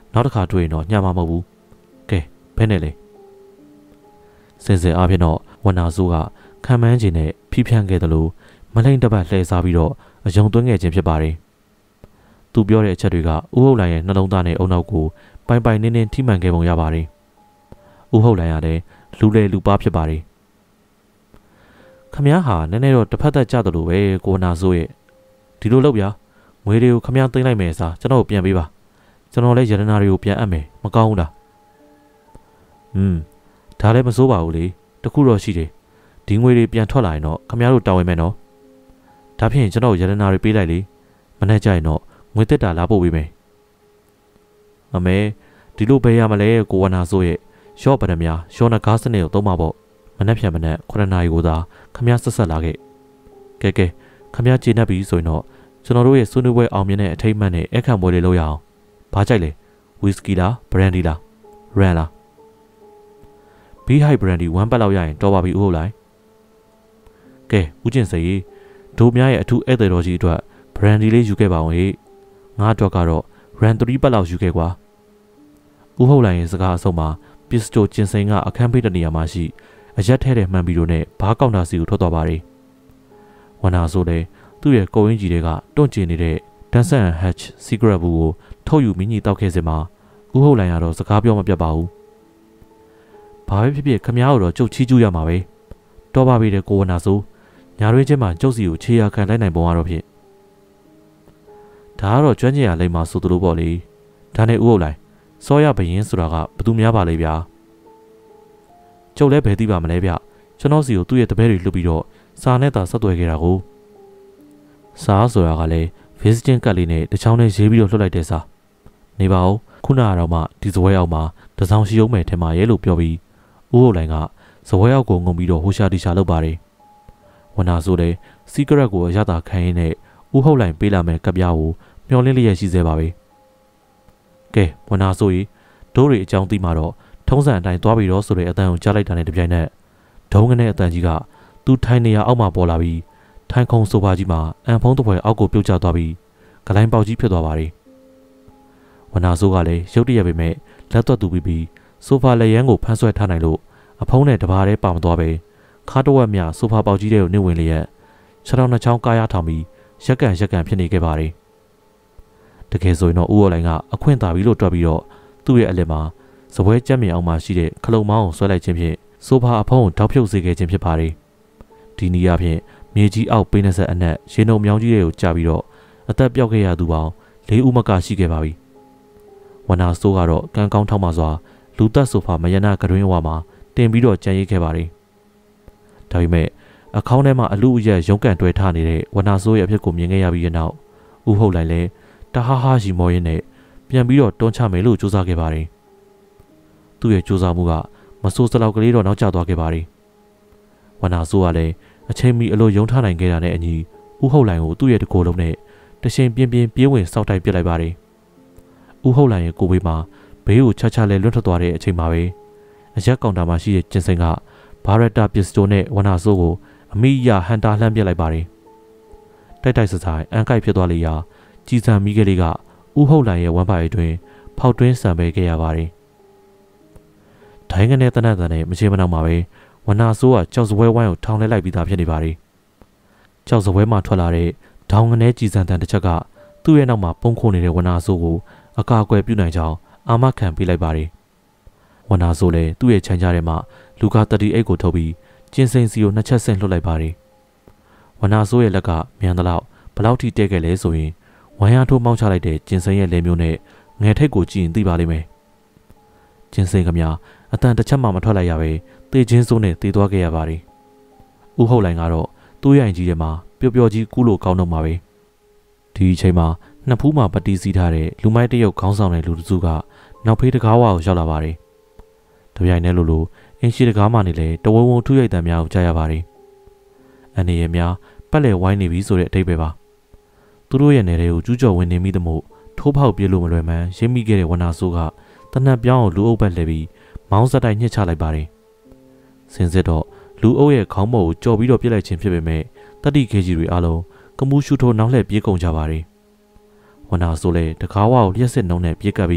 နောက်တစ်ခါတွေ့ရင်တော့ညမှာမဟုတ်ဘူးကဲဘယ်နဲ့လဲစင်စင်အားဖြင့်တော့ဝနာဆိုးကခံမှန်းခြင်းနဲ့ဖိဖြန်းခဲ့တယ်လို့မလိမ့်တပတ်လှည့်စားပြီးတော့အယုံသွင်းခဲ့ခြင်းဖြစ်ပါတယ်သူပြောတဲ့အချက်တွေကဥဟုတ်လိုင်ရဲ့နှလုံးသားနဲ့အုံနောက်ကိုပိုင်ပိုင်နင်းနင်းထိမှန်ခဲ့ပုံရပါတယ်ဥဟုတ်လိုင်ရတဲ့လူလေလူပါဖြစ်ပါတယ်ခမည်းဟာနည်းနည်းတော့တစ်ဖက်သက်ကြတယ်လို့ပဲကိုနာဆိုးရဲ့ဒီလိုလုပ်ဗျာငွေတွေကိုခမည်းသိမ်းလိုက်မယ်စားကျွန်တော်ပြန်ပေးပါကျွန်တော်လည်းရတနာတွေကိုပြန်အပ်မယ်မကောင်းဘူးလားอืมဒါလည်းမစိုးပါဘူးလေတခုတော့ရှိတယ်ဒီငွေတွေပြန်ထွက်လာရင်တော့ခမည်းတို့တာဝန်မယ်နော်ဒါဖြင့်ကျွန်တော်ရတနာတွေပေးလိုက်လေမနေ့ကျရင်တော့ငွေတက်တာလာပို့ပေးမယ်အမေဒီလိုပဲရမလဲကိုဝနာဆိုးရဲ့ရော့ပဒမြရော့နဂါးစနစ်ကိုသုံးပါပေါ့မနေ့ပြန်မနေ့ခုနှစ်နာရီကိုသာခမည်းဆက်ဆက်လာခဲ့ကဲကဲခမည်းကျေနပ်ပြီဆိုရင်တော့ကျွန်တော်တို့ရဲ့ဆွေးနွေးပွဲအောင်မြင်တဲ့အထိမ်းအမှတ်နဲ့အခမ်းပွဲလေးလုပ်ရအောင်ဘာကြိုက်လဲဝီစကီလားဘရန်ဒီလားရန်လားဘီဟိုက်ဘရန်ဒီဝမ်ပတ်လောက်ရရင်တော်ပါပြီဦးဟုတ်လိုက်ကဲဦးကျင်စေဒိုများရဲ့အထူးဧည့်သည်တော်ကြီးအတွက်ဘရန်ဒီလေးယူခဲ့ပါအောင်ဟေ့ငါအတွက်ကတော့ရန်၃ပတ်လောက်ယူခဲ့ကွာဦးဟုတ်လိုင်ရဲ့စကားအဆုံးမှာပစ္စတိုကျင်စိန်ကအခန်းပေးတဲ့နေရာမှာရှိအရက်ထဲတဲ့မှန်ဘီတို့နဲ့ဘားကောက်တာစီကိုထွက်သွားပါတယ်ဝနာဆိုတဲ့သူ့ရဲ့ကိုရင်းကြီးတွေကတွန့်ကျင်နေတဲ့ဒန်ဆန်ဟက်ချ်စီဂရက်ဘူးကိုထုတ်ယူမိညီတောက်ခဲ့စင်မှာဦးဟုတ်လိုင်ကတော့စကားပြောမပြတ်ပါဘူးဘာပဲဖြစ်ဖြစ်ခမ ्या တို့တော့ကြုတ်ချီးကျူးရမှာပဲတော်ပါပြီတဲ့ကိုဝနာဆိုညာရွေးချင်းမှာကျုပ်စီကိုခြေရခံလိုက်နိုင်ပုံကတော့ဖြစ်ဒါကတော့ကျွမ်းကျင်ရလိမ့်မှာဆိုသလိုပေါ့လေဒါနဲ့ဦးဟုတ်လိုင်စောရဘရင်ဆိုတာကဘသူများပါလဲဗျာကျုပ်လည်းဘယ်သိပါမလဲဗျကျွန်တော်စီကိုသူ့ရဲ့တပည့်တွေလှုပ်ပြီးတော့စာနဲ့သာဆက်သွယ်ခဲ့တာကိုစာဆိုတာကလည်း visiting card လေးနဲ့တချောင်းနဲ့ရေးပြီးတော့လှုပ်လိုက်တဲ့စာနေပါဦးခုနကတော့မှဒီစပွဲအောက်မှာတစောင်းရှိအောင်မယ်ထင်ပါရဲ့လို့ပြောပြီးဦးဟုတ်လိုင်ကစပွဲအောက်ကိုငုံပြီးတော့ဟိုရှာတီရှာလုပ်ပါတယ်ဝနာဆိုတဲ့ secret ကိုအရသာခံရင်းနဲ့ဦးဟုတ်လိုင်ပေးလာမယ်ကပ်ပြားကိုမျောလင်းလျက်ရှိသေးပါပဲကဲဝနာဆိုရီဒိုးတွေအကြောင်းသိမှတော့ထုံးစံအတိုင်းသွားပြီးတော့ဆိုတဲ့အတန်ကိုကြားလိုက်တာနဲ့တပြိုင်နက်ဒုံငနဲ့အတန်ကြီးကသူ့ထိုင်နေရအောက်မှာပေါ်လာပြီးထိုင်ခုံဆိုဖာကြီးမှာအန်ဖုံးတစ်ဖွဲအောက်ကိုပြုတ်ကျသွားပြီးဂလိုင်းပေါက်ကြီးဖြစ်သွားပါတယ်ဝနာဆိုးကလည်းရုတ်တရက်ပေမဲ့လက်သွက်တူပြီးပြီးဆိုဖာလက်ရန်ကိုဖမ်းဆွဲထားနိုင်လို့အဖုံးနဲ့တဘာတည်းပါမသွားပဲခါတဝက်မြဆိုဖာပေါက်ကြီးတဲ့ကိုနှိမ့်ဝင်လျက်ခြေထောက်နှစ်ချောင်းကားရထောင်ပြီးရက်ကန်ရက်ကန်ဖြစ်နေခဲ့ပါတယ်တကယ်ဆိုရင်တော့ဦးရော်လိုင်ကအခွင့်သာပြီးလို့တွက်ပြီးတော့သူ့ရဲ့အလက်မှာစပွဲကြက်မြင်အောင်မှရှိတဲ့ခလုံမောင်းကိုဆွဲလိုက်ခြင်းဖြင့်ဆိုဖာအဖုံးကိုတောက်ဖြုတ်စေခဲ့ခြင်းဖြစ်ပါတယ်ဒီနည်းအားဖြင့်မြေကြီးအောက်ပိနေဆက်အနက်ရေနှုံမြောင်းကြီးတွေကိုကြာပြီးတော့အသက်ပြောက်ခဲ့ရသူပေါင်းလေးဦးမကရှိခဲ့ပါပြီဝနာဆိုးကတော့ကံကောင်းထောက်မှစွာလူသက်ဆိုဖာမယနာကတွင်းဝါမှာတင်ပြီးတော့ကြံရိပ်ခဲ့ပါတယ်ဒါပေမဲ့အခေါင်းထဲမှာအလူအယက်ရုံးကန်တွဲထားနေတဲ့ဝနာဆိုးရဲ့အဖြစ်ကိုမြင်ခဲ့ရပြီးတဲ့နောက်ဦးဟုတ်လိုက်လဲတဟားဟားရီမော်ရင်းနဲ့ပြန်ပြီးတော့တွန်းချမယ်လို့ကြိုးစားခဲ့ပါတယ်သူ့ရဲ့ကြိုးစားမှုကမဆိုးစလောက်ကလေးတော့နောက်ကျသွားခဲ့ပါတယ်ဝနာဆိုးကလည်းအချိန်မီအလိုယုံထားနိုင်ခဲ့တာနဲ့အညီဦးဟုတ်လိုင်ကိုသူ့ရဲ့တကိုယ်လုံးနဲ့တရှင်ပြင်းပြင်းပြေးဝင်စောက်တိုက်ပစ်လိုက်ပါတယ်ဦးဟုတ်လိုင်ရဲ့ကိုယ်ဘေးမှာဘေးကိုချာချာလဲလွတ်ထွက်သွားတဲ့အချိန်မှာပဲအရက်ကောင်တာမှာရှိတဲ့ကျင်စိန်ကဘာရက်တာပစ္စတိုနဲ့ဝနာဆိုးကိုအမိရဟန်တာလှမ်းပစ်လိုက်ပါတယ်တိုက်တိုက်စဆိုင်အန်ကိုက်ဖြစ်သွားလေရာကြည်စံမိကလေးကဦးဟုတ်လိုင်ရဲ့ဝမ်းပါရီတွင်ဖောက်တွင်းဆံပေးခဲ့ရပါတယ်ဒိုင်းကနေတနတ်တန်နဲ့မချေမနောက်မှာပဲဝနာဆိုးကကြောက်စပွဲဝိုင်းကိုထောင်လဲလိုက်ပြီးသားဖြစ်နေပါတယ်ကြောက်စပွဲမှာထွက်လာတဲ့ဒေါင်းငနဲကြည်စံတန်တစ်ချက်ကသူ့ရဲ့နောက်မှာပုံခိုးနေတဲ့ဝနာဆိုးကိုအကာအကွယ်ပြုနိုင်ကြောင်းအာမခံပေးလိုက်ပါတယ်ဝနာဆိုးလည်းသူ့ရဲ့ခြံကြားထဲမှာလူကာသတိအိတ်ကိုထုတ်ပြီးကျင်းစိန်စီကိုနှစ်ချက်ဆင့်လွှတ်လိုက်ပါတယ်ဝနာဆိုးရဲ့လက်ကမြန်သလောက်ဘလောက်ထိတဲခဲ့လဲဆိုရင်ဝမ်းရထိုးမောင်းချလိုက်တဲ့ကျင်စိန်ရဲ့လေမျိုးနဲ့ငယ်ထိတ်ကိုကြည့်ရင်သိပါလိမ့်မယ်ကျင်စိန်ကများအတန်တစ်ချက်မှမထွက်လိုက်ရပဲတေချင်းစိုးနဲ့တေသွားခဲ့ရပါတယ်ဦးဟုတ်လိုင်ကတော့သူ့ရိုင်ကြီးထဲမှာပျော်ပျော်ကြီးကူးလို့ကောင်းတော့မှာပဲဒီအချိန်မှာနှစ်ဖူးမှာပတိစီးထားတဲ့လူမိုက်တရုတ်ခေါင်းဆောင်တဲ့လူတစုကနောက်ဖေးတကားဝါကိုရောက်လာပါတယ်တပြိုင်တည်းလိုလိုအင်းရှိတကားမှနေလေတဝုံဝုံထူးရိုက်တံများကိုကြားရပါတယ်အနေရများပတ်လေဝိုင်းနေပြီဆိုတဲ့အတိတ်ပဲပါသူတို့ရဲ့နယ်တွေကိုကျူးကျော်ဝင်နေမိသမို့ထိုးဖောက်ပြေးလို့မလွယ်မှန်းရင်းမိခဲ့တဲ့ဝနာဆိုးကတနတ်ပြောင်းကိုလူအုပ်ဘက်လှည့်ပြီးမောင်းစက်တိုင်းညှစ်ချလိုက်ပါတယ်စင်စစ်တော့လူအုပ်ရဲ့ခေါင်းပေါ်ကိုကြော်ပြီးတော့ပြစ်လိုက်ခြင်းဖြစ်ပေမဲ့တတိခေကြီးတွေအားလုံးကမူးရှူထိုးနောက်လှည့်ပြေးကုန်ကြပါတယ်ဝနာဆိုးလည်းတကားဝါကိုလျှက်စစ်နှုံးနဲ့ပြေးကပ်ပြီး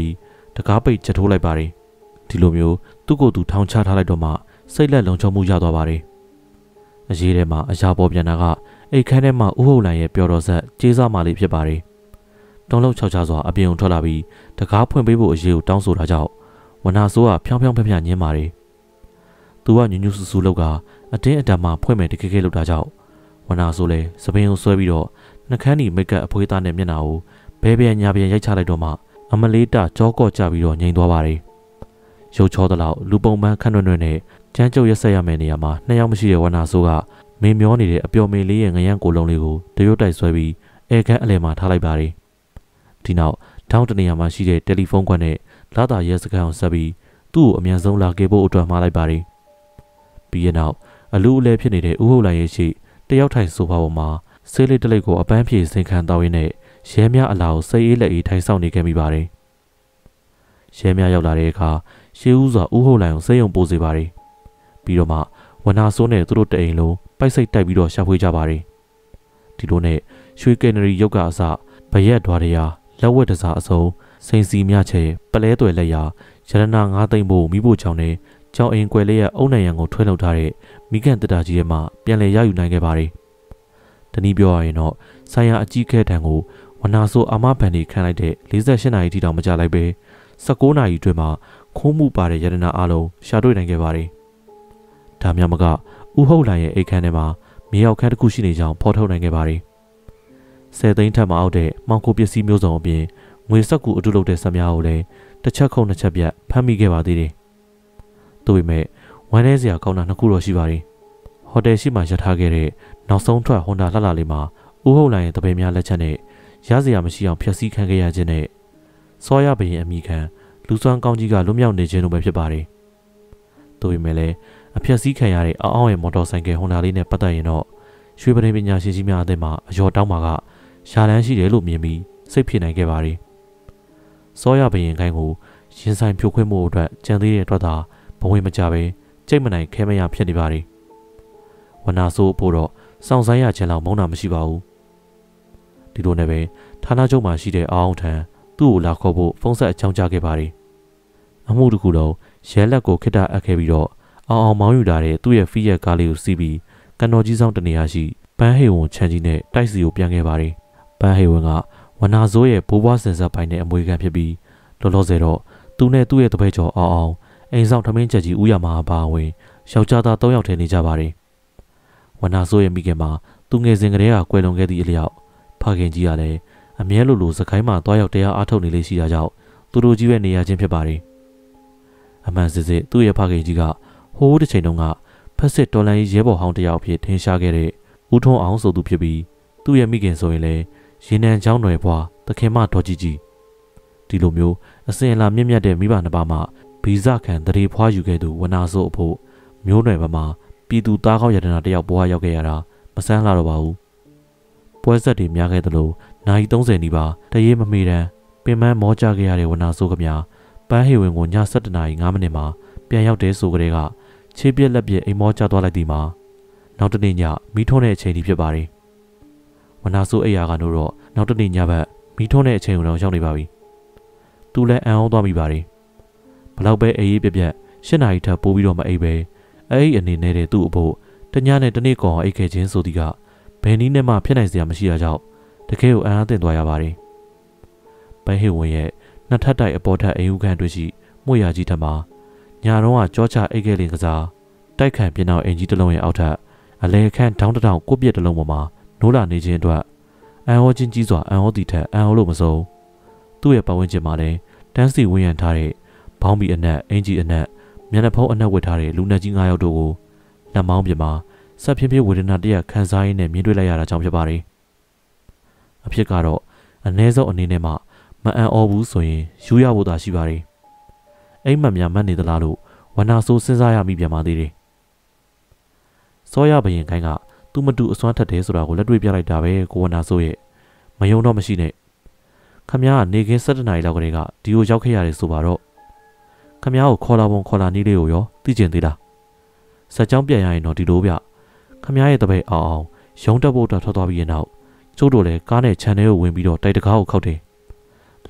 တကားပိတ်ချက်ထိုးလိုက်ပါတယ်ဒီလိုမျိုးသူ့ကိုယ်သူထောင်ချထားလိုက်တော့မှစိတ်လက်လုံခြုံမှုရသွားပါတယ်အရေးထဲမှာအရာပေါ်ပြန်တာကအိတ်ခမ်းထဲမှာဦးဟုတ်လန်ရဲ့ပျော်တော်ဆက်ကြေးစားမှလေးဖြစ်ပါတယ်တုံးလုံးချောက်ချစွာအပြင်ုံထွက်လာပြီးတကားဖွင့်ပေးဖို့အရေးကိုတောင်းဆိုတာကြောင့်ဝနာဆိုးကဖြောင်းဖြောင်းဖျက်ဖျက်ညင်းပါတယ်သူကညွညွဆူဆူလောက်ကအတင်းအတမ်းမှဖွင့်မယ်တခဲခဲလောက်တာကြောင့်ဝနာဆိုးလဲစပင်းကိုဆွဲပြီးတော့နှကန်းဒီမိတ်ကပ်အဖွေးသားနဲ့မျက်နှာကိုဘဲဘဲညာပြန်ရိုက်ချလိုက်တော့မှအမလေးတကြောကော့ကြပြီးတော့ငြိမ်သွားပါတယ်ရုပ်ချောသလောက်လူပုံမှန်ခန့်နှွန့်နှွန့်နဲ့ကျန်းကျုပ်ရက်ဆက်ရမယ့်နေရာမှာနှစ်ယောက်မရှိတဲ့ဝနာဆိုးကမေမျောနေတဲ့အပျော်မေလေးရဲ့ငရမ်းကိုလုံးလေးကိုတရွတ်တိုက်ဆွဲပြီးအဲခန်းအလယ်မှာထားလိုက်ပါတယ်ဒီနောက်ထောင်းတနေရာမှာရှိတဲ့တယ်လီဖုန်းကွက်နဲ့လာတာရဲစခန်းကိုဆက်ပြီးသူ့ကိုအမြန်ဆုံးလာခဲ့ဖို့အတွက်မှားလိုက်ပါတယ်ပြီးရနောက်အလူအလဲဖြစ်နေတဲ့ဦးဟုတ်လိုင်ရဲ့ရှိတယောက်ထိုင်ဆိုဖာပေါ်မှာဆေးလေးတလိပ်ကိုအပန်းဖြေစင်ခံတောင်းရင်းနဲ့ရဲများအလာကိုစိတ်အေးလက်အေးထိုင်ဆောင်နေခဲ့မိပါတယ်ရဲများရောက်လာတဲ့အခါရှေးဦးစွာဦးဟုတ်လိုင်ကိုစိတ်ယုံပိုးစေပါတယ်ပြီးတော့မှဝနာဆိုးနဲ့သူတို့တအိမ်လုံးပိုက်စိတ်တိုက်ပြီးတော့ရှာဖွေကြပါတယ်ဒီလိုနဲ့ရွှေကယ်နရီရုပ်ကအစဗရက်ဓွားတရာလက်ဝက်တစားအစုံစိန်စီမြချဲပလဲသွယ်လက်ရာရတနာငါးသိမ့်ဖို့မိဖို့ချောင်းနဲ့ကြောင်အိမ်ကွယ်လေးရအုံနိုင်ရန်ကိုထွဲထုတ်ထားတဲ့မိကန်တတာကြီးရဲ့မှပြန်လည်ရယူနိုင်ခဲ့ပါတယ်တနည်းပြောရရင်တော့ဆိုင်ရာအကြီးခဲတံကိုဝနာဆိုးအာမဘန်ဒီခံလိုက်တဲ့၄၈နာရီထိတောင်မကြလိုက်ပဲ၁၉နာရီအတွင်းမှာခိုးမှုပါတဲ့ရတနာအလုံးရှာတွေ့နိုင်ခဲ့ပါတယ်ဒါမှမကဦးဟုတ်လိုင်ရဲ့အိတ်ခမ်းထဲမှာမြေရောက်ခန်းတစ်ခုရှိနေကြောင်းဖော်ထုတ်နိုင်ခဲ့ပါတယ်ဆယ်သိန်းထက်မအောက်တဲ့မောင်ကိုပစ္စည်းမျိုးစုံအပြင်ငွေစက်ကူအတုလုပ်တဲ့ဆက်များကိုလည်းတစ်ချက်ခုံတစ်ချက်ပြတ်ဖမ်းမိခဲ့ပါသေးတယ်။ဒါပေမဲ့ဝမ်းနည်းစရာကောင်းတာနှစ်ခုတော့ရှိပါတယ်။ဟိုတယ်ရှိမှရထားခဲ့တဲ့နောက်ဆုံးထွက်ဟွန်ဒါလှလှလေးမှာဦးဟုတ်လိုင်ရဲ့တပည့်များလက်ချက်နဲ့ရစရာမရှိအောင်ဖျက်ဆီးခံခဲ့ရခြင်းနဲ့စောရဘရင်အမိခံလူစွမ်းကောင်းကြီးကလွတ်မြောက်နေခြင်းလိုပဲဖြစ်ပါတယ်။ဒါပေမဲ့လည်းအဖျက်ဆီးခံရတဲ့အောင်းအောင်းရဲ့မော်တော်ဆိုင်ကယ်ဟွန်ဒါလေးနဲ့ပတ်သက်ရင်တော့ရွှေပရိပညာရှင်ကြီးများအသင်းမှာအယော်တောင်းမှာကရှာလန်းရှိတယ်လို့မြင်ပြီးစိတ်ဖြစ်နိုင်ခဲ့ပါတယ်။စောရဘရင်ခိုင်းကိုရင်ဆိုင်ဖြိုခွင်းမှုအတွက်ကြံသေးတဲ့အတွက်သာဘဝင်မကြပဲကြိတ်မနိုင်ခဲမရဖြစ်နေပါတယ်။ဝနာဆိုးဖို့တော့စောင့်ဆိုင်းရခြင်းလောက်မုန်းတာမရှိပါဘူး။ဒီလိုနဲ့ပဲဌာနချုပ်မှာရှိတဲ့အောင်းထံသူ့ကိုလာခေါ်ဖို့ဖုန်းဆက်အကြောင်းကြားခဲ့ပါတယ်။အမှုတစ်ခုလုံးရဲလက်ကိုခိတ္တအပ်ခဲ့ပြီးတော့အောင်အောင်မောင်းယူလာတဲ့သူ့ရဲ့ဖီးရက်ကားလေးကိုစီးပြီးကန်တော်ကြီးဆောင်တနေရာရှိပန်းဟေဝန်ချန်ကြီးနဲ့တိုက်စီကိုပြန်ခဲ့ပါတယ်။ပန်းဟေဝန်ကဝနာဆိုးရဲ့ဘိုးဘွားစင်ဆက်ပိုင်းနဲ့အမွေခံဖြစ်ပြီးလောလောဆယ်တော့သူနဲ့သူ့ရဲ့တပည့်ကျော်အောင်အောင်အိမ်ဆောင်ထမင်းချက်ကြီးဦးရမှာအပါအဝင်ယောက်ျားသား၃ယောက်ထဲနေကြပါတယ်။ဝနာဆိုးရဲ့မိခင်မှာသူငယ်စဉ်ကတည်းကကွယ်လွန်ခဲ့သည့်အလျောက်ဖခင်ကြီးကလည်းအမြဲလိုလိုစကိုင်းမှာတွားရောက်တရားအားထုတ်နေလေရှိတာကြောင့်သူတို့ကြီးပဲနေရခြင်းဖြစ်ပါတယ်။အမှန်စစ်စစ်သူ့ရဲ့ဖခင်ကြီးကဟိုးတစ်ချိန်တုန်းကဖက်စစ်တော်လန်ရေးရဲဘော်ဟောင်းတယောက်ဖြစ်ထင်ရှားခဲ့တဲ့ဦးထွန်းအောင်ဆိုသူဖြစ်ပြီးသူ့ရဲ့မိခင်ဆိုရင်လည်းရေနံချောင်းနွယ်ဘွားသခင်မတော်ကြီးကြီးဒီလိုမျိုးအစဉ်အလာမြင့်မြတ်တဲ့မိဘနှစ်ပါးမှဗီဇခံတရေဖွားယူခဲ့သူဝနာဆိုးအဖို့မျိုးနွယ်ဘမှာပြည်သူသားကောက်ရတနာတယောက်ဘွားရောက်ခဲ့ရတာမဆန်းလာတော့ပါဘူးပွဲဆက်တွေများခဲ့သလိုနိုင်၃၀နီးပါးတရေမမေတန်းပင်မမောကြခဲ့ရတဲ့ဝနာဆိုးကများပန်းဟေဝင်ကိုည၁၁နာရီ၅မိနစ်မှာပြန်ရောက်တဲ့ဆိုကြတဲ့ကခြေပြက်လက်ပြက်အိမ်မောကျသွားလိုက်သည်မှာနောက်တနေ့ညမီးထွန်းတဲ့အချိန်ကြီးဖြစ်ပါတယ်ဝနာဆိုးအိယာကတော့နောက်တနေ့ညဘက်မီးထွန်းတဲ့အချိန်ကိုတော့ရောက်နေပါပြီသူလည်းအံ့ဩသွားမိပါတယ်ဘလောက်ပဲအေးအေးပြက်ပြက်၈နာရီထပ်ပိုးပြီးတော့မအိပ်ပဲအဲ့ဒီအနေနဲ့တဲ့သူ့အဖို့တညနဲ့တနေ့ကောင်အိတ်ခဲ့ခြင်းဆိုသည်ကဘယ်နည်းနဲ့မှဖြစ်နိုင်စရာမရှိတာကြောင့်တကယ်ကိုအံ့အားသင့်သွားရပါတယ်ပန်းဟေဝင်ရဲ့နှစ်ထပ်တိုက်အပေါ်ထပ်အိမ်ဦးခန်းတွေ့ရှိမှုရကြီးထမှာညာတော့ကကြောချအိတ်ခဲလင်ကစားတိုက်ခံပြင်းအောင်အင်ကြီးတစ်လုံးရဲ့အောက်ထပ်အလဲခန့်ထောင်းတောင်ကိုပြက်တစ်လုံးပေါ်မှာနိုးလာနေခြင်းအတွက်အန်ဟောချင်းကြီးစွာအန်ဟောတီထက်အန်ဟောလို့မဆုံးသူ့ရဲ့ပတ်ဝန်းကျင်မှာလည်းတန်းစီဝန်းရံထားတဲ့ဘောင်းဘီအနက်အင်ကြီးအနက်မျက်နှာဖုံးအနက်ဝတ်ထားတဲ့လူနက်ကြီး၅ယောက်တို့ကိုလက်မောင်းပြမှာဆက်ဖြည်းဖြည်းဝေဒနာတရက်ခံစားရင်းနဲ့မြင်တွေ့လိုက်ရတာကြောင့်ဖြစ်ပါတယ်အဖြစ်ကတော့အ ਨੇ ဆုံးအနေနဲ့မှမအံ့ဩဘူးဆိုရင်ယူရဖို့သာရှိပါတယ်အိမ်မက်များမှတ်နေသလားလို့ဝနာဆိုးစဉ်းစားရမိပြန်ပါသေးတယ်စောရဘရင်ခိုင်းကသူ့မတူအစွမ်းထက်တယ်ဆိုတာကိုလက်တွေ့ပြလိုက်တာပဲကိုဝနာဆိုးရဲ့မယုံတော့မရှိနဲ့ခမ ्या ကနေခင်း၁၇နာရီလောက်ကလေးကဒီကိုရောက်ခဲ့ရတယ်ဆိုပါတော့ခမ ्या ကိုခေါ်လာပုံခေါ်လာနည်းလေးကိုရောသိကျင်သေးလားစက်ကြောင်းပြန်ရရင်တော့ဒီလိုဗျခမ ्या ရဲ့တပည့်အောင်အောင်ရုံးတက်ဖို့တော့ထွက်သွားပြီးရင်တော့ကျိုးတို့လည်းကားနဲ့ခြံထဲကိုဝင်ပြီးတော့တိုက်တကားကိုခောက်တယ်လ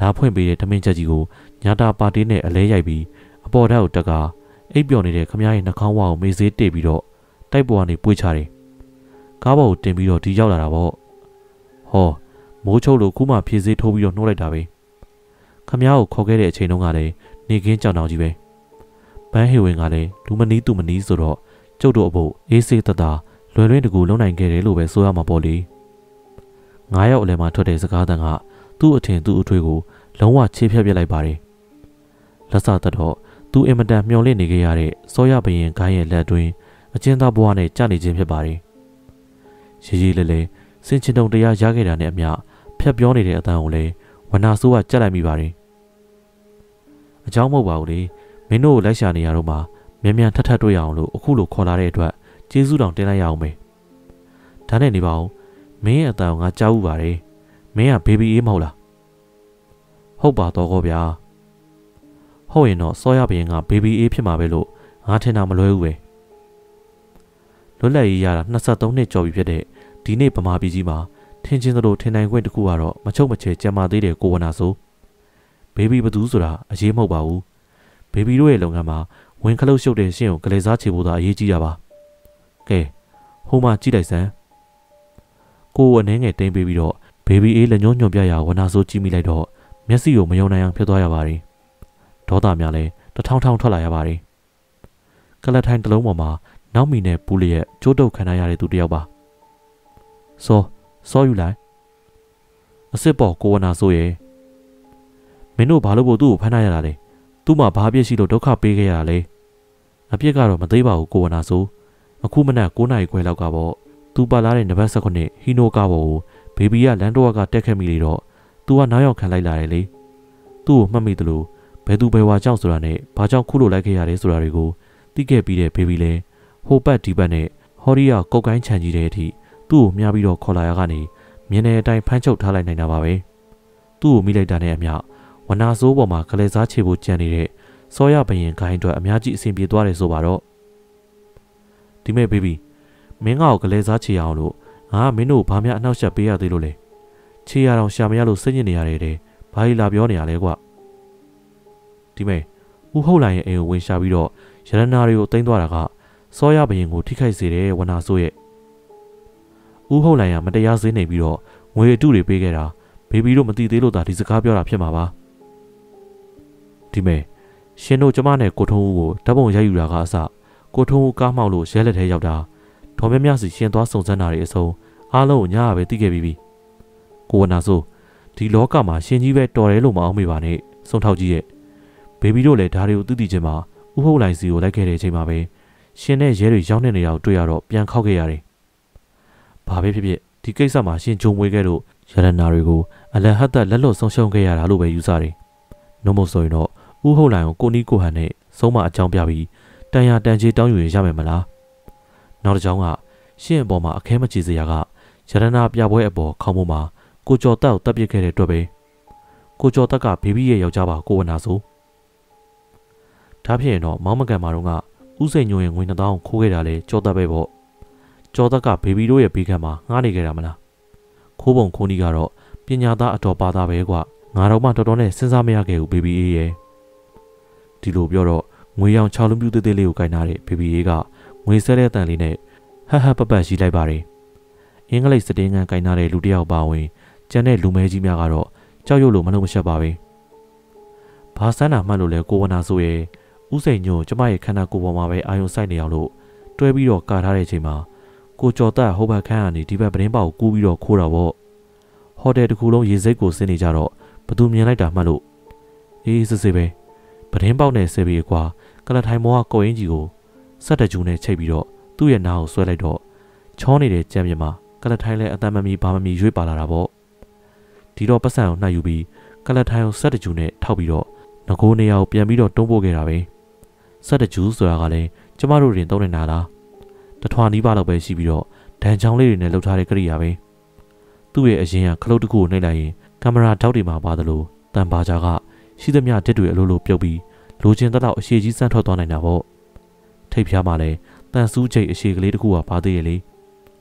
ဒါဖွင့်ပေးတဲ့ထမင်းချက်ကြီးကိုညာတာပါတီးနဲ့အလဲရိုက်ပြီးအပေါ်ဓာတ်ကိုတက်ကအိပ်ပျော်နေတဲ့ခမရရဲ့နှာခေါင်းဝါကိုမေးစေးတိတ်ပြီးတော့တိုက်ပေါ်ကနေပွေးချတယ်ကားပေါ်ကိုတင်ပြီးတော့ဒီရောက်လာတာပေါ့ဟောမိုးချုပ်လို့ခုမှဖြည့်စေးထိုးပြီးတော့နှိုးလိုက်တာပဲခမရကိုခေါ်ခဲ့တဲ့အချိန်တုန်းကလည်းနေခင်းကြောင်တောင်ကြီးပဲဘန်းဟေဝင်ကလည်းလူမနီးသူမနီးဆိုတော့ကျုပ်တို့အဖို့အေးစေးတသာလွယ်လွင်တကူလုံနိုင်ခဲ့တယ်လို့ပဲဆိုရမှာပေါ့လေငါးယောက်အလယ်မှာထွက်တဲ့စကားတန်ကသူ့အထင်သူ့အထွေးကိုလုံးဝချေဖြတ်ပြစ်လိုက်ပါတယ်လက်စသက်တော့သူအင်မတန်မျောလင့်နေခဲ့ရတဲ့စောရဘရင်ခိုင်းရဲ့လက်တွင်အကျဉ်းသားဘဝနဲ့ကြာနေခြင်းဖြစ်ပါတယ်ရေရေလဲလဲစင်ချင်တုံတရားရခဲ့တာနဲ့အမျှဖြတ်ပြောနေတဲ့အတန်ကိုလည်းဝနာဆိုးကကြက်လိုက်မိပါတယ်အကြောင်းမဟုတ်ပါဘူးလေမင်းတို့ကိုလိုက်ရှာနေရတော့မှမြန်မြန်ထပ်ထပ်တွေ့ရအောင်လို့အခုလိုခေါ်လာတဲ့အတွက်ကျေးဇူးတောင်တင်လိုက်ရအောင်ပဲဒါနဲ့နေပါဦးမင်းရဲ့အတန်ကိုငါကြားဥပါတယ်မင်းကဘေဘီအေးမဟုတ်လားဟုတ်ပါတော့ကောဗျာဟုတ်ရင်တော့စောရဘရင်ကဘေဘီအေးဖြစ်မှာပဲလို့ငါထင်တာမလွဲဘူးပဲလွတ်လပ်ရေးရတာနှစ်ဆယ်သုံးနှစ်ကျော်ပြီဖြစ်တဲ့ဒီနေ့ဗမာပြည်ကြီးမှာထင်ချင်းသလိုထင်နိုင်ခွင့်တစ်ခုကတော့မချုပ်မချယ်ကြံမာသေးတယ်ကိုဝနာဆိုဘေဘီဘသူဆိုတာအရေးမဟုတ်ပါဘူးဘေဘီတို့ရဲ့လုပ်ငန်းမှာဝင်ခလုတ်ရှုပ်တဲ့ရှင်းကိုကလေးစားချေဖို့သာအရေးကြီးတာပါကဲဟိုမှာကြည့်လိုက်စမ်းကိုအနှင်းငယ်တိမ်ပေးပြီးတော့ဘေဘီအေးလက်ညှိုးညွှန်ပြရဝနာဆိုကြည့်မိလိုက်တော့မျက်စိကိုမယုံနိုင်အောင်ဖြစ်သွားရပါတယ်ဒေါသများလဲတထောင်ထောင်ထွက်လာရပါတယ်ကလထိုင်တလုံးပေါ်မှာနောက်မီနဲ့ပူလျက်ကျိုးတုတ်ခံရတဲ့သူတယောက်ပါစောစောယူလိုက်အစ်စ်ပေါ်ကိုဝနာဆိုရဲ့မင်းတို့ဘာလို့ဖို့သူ့ကိုဖမ်းထားရတာလဲသူ့မှာဘာပြစ်ရှိလို့ဒုက္ခပေးခဲ့ရတာလဲအပြစ်ကတော့မသေးပါဘူးကိုဝနာဆိုအခုမနက်၉နာရီခွဲလောက်ကပေါ့သူပါလာတဲ့နံပါတ်၁၉ဟီနိုကာဘောကိုဘေဘီကလန်တော့ကတက်ခဲ့မိလေတော့သူကနောက်ရောက်ခံလိုက်လာတယ်လေသူ့ကိုမှတ်မိသလိုဘယ်သူဘယ်ဝါကြောင့်ဆိုတာနဲ့ဘာကြောင့်ခုလိုလိုက်ခဲ့ရတယ်ဆိုတာတွေကိုသိခဲ့ပြီးတဲ့ဘေဘီလဲဟိုပတ်ဒီပတ်နဲ့ဟော်ရီယာကောက်ကိုင်းချန်ကြီးတဲ့အထိသူ့ကိုမြားပြီးတော့ခေါ်လာရကနေမြင်းတဲ့အတိုင်းဖမ်းချုပ်ထားလိုက်နိုင်တာပါပဲသူ့ကိုမိလိုက်တာနဲ့အမျှဝနာဆိုးပေါ်မှာကလေးစားချေဖို့ကြံနေတဲ့စောရဘရင်ခိုင်းအတွက်အများကြီးအဆင်ပြေသွားတယ်ဆိုပါတော့ဒီမဲ့ဘေဘီမင်းငါ့ကိုကလေးစားချေအောင်လို့ငါကမင်းတို့ဘာမှအနှောက်အယှက်ပေးရသေးလို့လဲချေရအောင်ရှာမရလို့စိတ်ညစ်နေရတယ်တဲ့ဘာကြီးလာပြောနေရလဲကွဒီမဲ့ဦးဟုတ်လိုက်ရဲ့အိမ်ကိုဝင်ရှာပြီးတော့ရတနာတွေကိုတင်သွားတာကစောရဘရင်ကိုထိခိုက်စေတယ်ဝနာဆိုးရဲ့ဦးဟုတ်လိုက်ရမတရားဈေးနေပြီးတော့ငွေအတုတွေပေးခဲ့တာဘေဘီတို့မသိသေးလို့သာဒီစကားပြောတာဖြစ်မှာပါဒီမဲ့ရှင်တို့ကျမနဲ့ကိုထုံးဦးကိုဓာတ်ပုံရိုက်ယူတာကအစကိုထုံးဦးကားမှောက်လို့ရဲလက်ထဲရောက်တာဒေါ်မြမြစီရှင်သွားစုံစမ်းတာတွေအစုံအားလုံးကိုညာပဲသိခဲ့ပြီးပြီကိုဝနာဆိုးဒီလောကမှာရှင်ကြီးပဲတော်တယ်လို့မအောင်မေပါနဲ့စုံထောက်ကြီးရဲ့ဘေဘီတို့လည်းဒါတွေကိုသိသိချင်းမှာဥဟုတ်လိုက်စီကိုလိုက်ခဲ့တဲ့အချိန်မှာပဲရှင်နဲ့ရဲတွေရောက်နေနေအောင်တွေ့ရတော့ပြန်ခောက်ခဲ့ရတယ်ဘာပဲဖြစ်ဖြစ်ဒီကိစ္စမှာရှင်ဂျုံမွေးခဲ့လို့ရတနာတွေကိုအလဟတ်သက်လက်လွတ်ဆုံးရှုံးခဲ့ရတာလို့ပဲယူဆတယ်နှုံးမဆိုရင်တော့ဥဟုတ်လိုက်ကိုကိုနီးကိုဟန်နဲ့ဆုံးမအကြောင်းပြပြီးတန်ရတန်ချေတောင်းယူရမယ်မလားနောက်တစ်ကြောင်းကရှင့်အပေါ်မှာအခဲမချေစရာကရတနာပြပွဲအပေါ်ခေါင်းပေါ်မှာကိုကျော်တက်ကိုတပ်ပစ်ခဲ့တဲ့အတွက်ပဲကိုကျော်တက်ကဘေဘီရဲ့ယောက်ျားပါကိုဝနာဆိုဒါဖြစ်ရင်တော့မောင်းမကန်မာတော့ကဥစိန်ညိုရဲ့ငွေနှစ်သောင်းခိုးခဲ့တာလေကျော်တက်ပဲပေါ့ကျော်တက်ကဘေဘီတို့ရဲ့ဘေးကမ်းမှာငှားနေခဲ့တာမလားခိုးပုံခိုးနီးကတော့ပညာသားအတော်ပါသားပဲကွာငါတော့မှတော်တော်နဲ့စဉ်းစားမရခဲ့ဘူးဘေဘီအေးရဲ့ဒီလိုပြောတော့ငွေရောင်ချောင်းလုံးပြူသေးသေးလေးကိုကင်ထားတဲ့ဘေဘီအေးကငွေဆဲတဲ့အတန်လေးနဲ့ဟဟပပတ်ရှိလိုက်ပါတယ်အင်္ဂလိပ်စတင်းကန်ကင်ထားတဲ့လူတစ်ယောက်ပါဝင်ကျန်တဲ့လူမဲကြီးများကတော့ကြောက်ရွံ့လို့မလုံးမရှက်ပါပဲဘာစမ်းတာမှတ်လို့လဲကိုဝနာဆိုရဲ့ဥစိန်ညိုကျမရဲ့ခန္ဓာကိုယ်ပေါ်မှာပဲအာယုံစိုက်နေအောင်လို့တွဲပြီးတော့ကာထားတဲ့အချိန်မှာကိုကျော်တက်ဟိုဘက်ခန်းကနေဒီဘက်ပတင်းပေါက်ကိုကူးပြီးတော့ခိုးတာပေါ့ဟိုတယ်တစ်ခုလုံးရေစိတ်ကိုဆင်းနေကြတော့ဘသူမြင်လိုက်တာမှတ်လို့အေးစစ်စစ်ပဲပတင်းပေါက်နဲ့ဆဲပြီးကွာကလထိုင်မောကကိုအင်းကြီးကိုစက်တကြူနဲ့ချိတ်ပြီးတော့သူ့ရဲ့နားကိုဆွဲလိုက်တော့ချောနေတဲ့ကြမ်းပြမှာကလထိုင်လဲအတမ်းမမီဘာမမီရွေးပါလာတာပေါ့ဒီတော့ပတ်စံကိုနှိုက်ယူပြီးကလထိုင်ကိုစက်တကြူနဲ့ထောက်ပြီးတော့ငကိုးနေရာကိုပြန်ပြီးတော့တွန်းပို့ခဲ့တာပဲစက်တကြူဆိုတာကလည်းကျမတို့တင်သုံးနေတာလားတထွာနီးပါးလောက်ပဲရှိပြီးတော့ဒန်ချောင်းလေးတွေနဲ့လှုပ်ထားတဲ့ကရိယာပဲသူ့ရဲ့အရင်ကခလုတ်တစ်ခုကိုနှိပ်လိုက်ရင်ကင်မရာထောက်တွေမှာပါတယ်လို့တန်ပါကြကရှိသမျှတစ်တွေအလိုလိုပြုတ်ပြီးလိုချင်တဲ့တော့အရှိကြီးစမ်းထွက်သွားနိုင်တာပေါ့ထိပ်ဖျားမှလည်းတန်ဆူးချိတ်အရှိကလေးတစ်ခုကပါသေးရဲ့လေ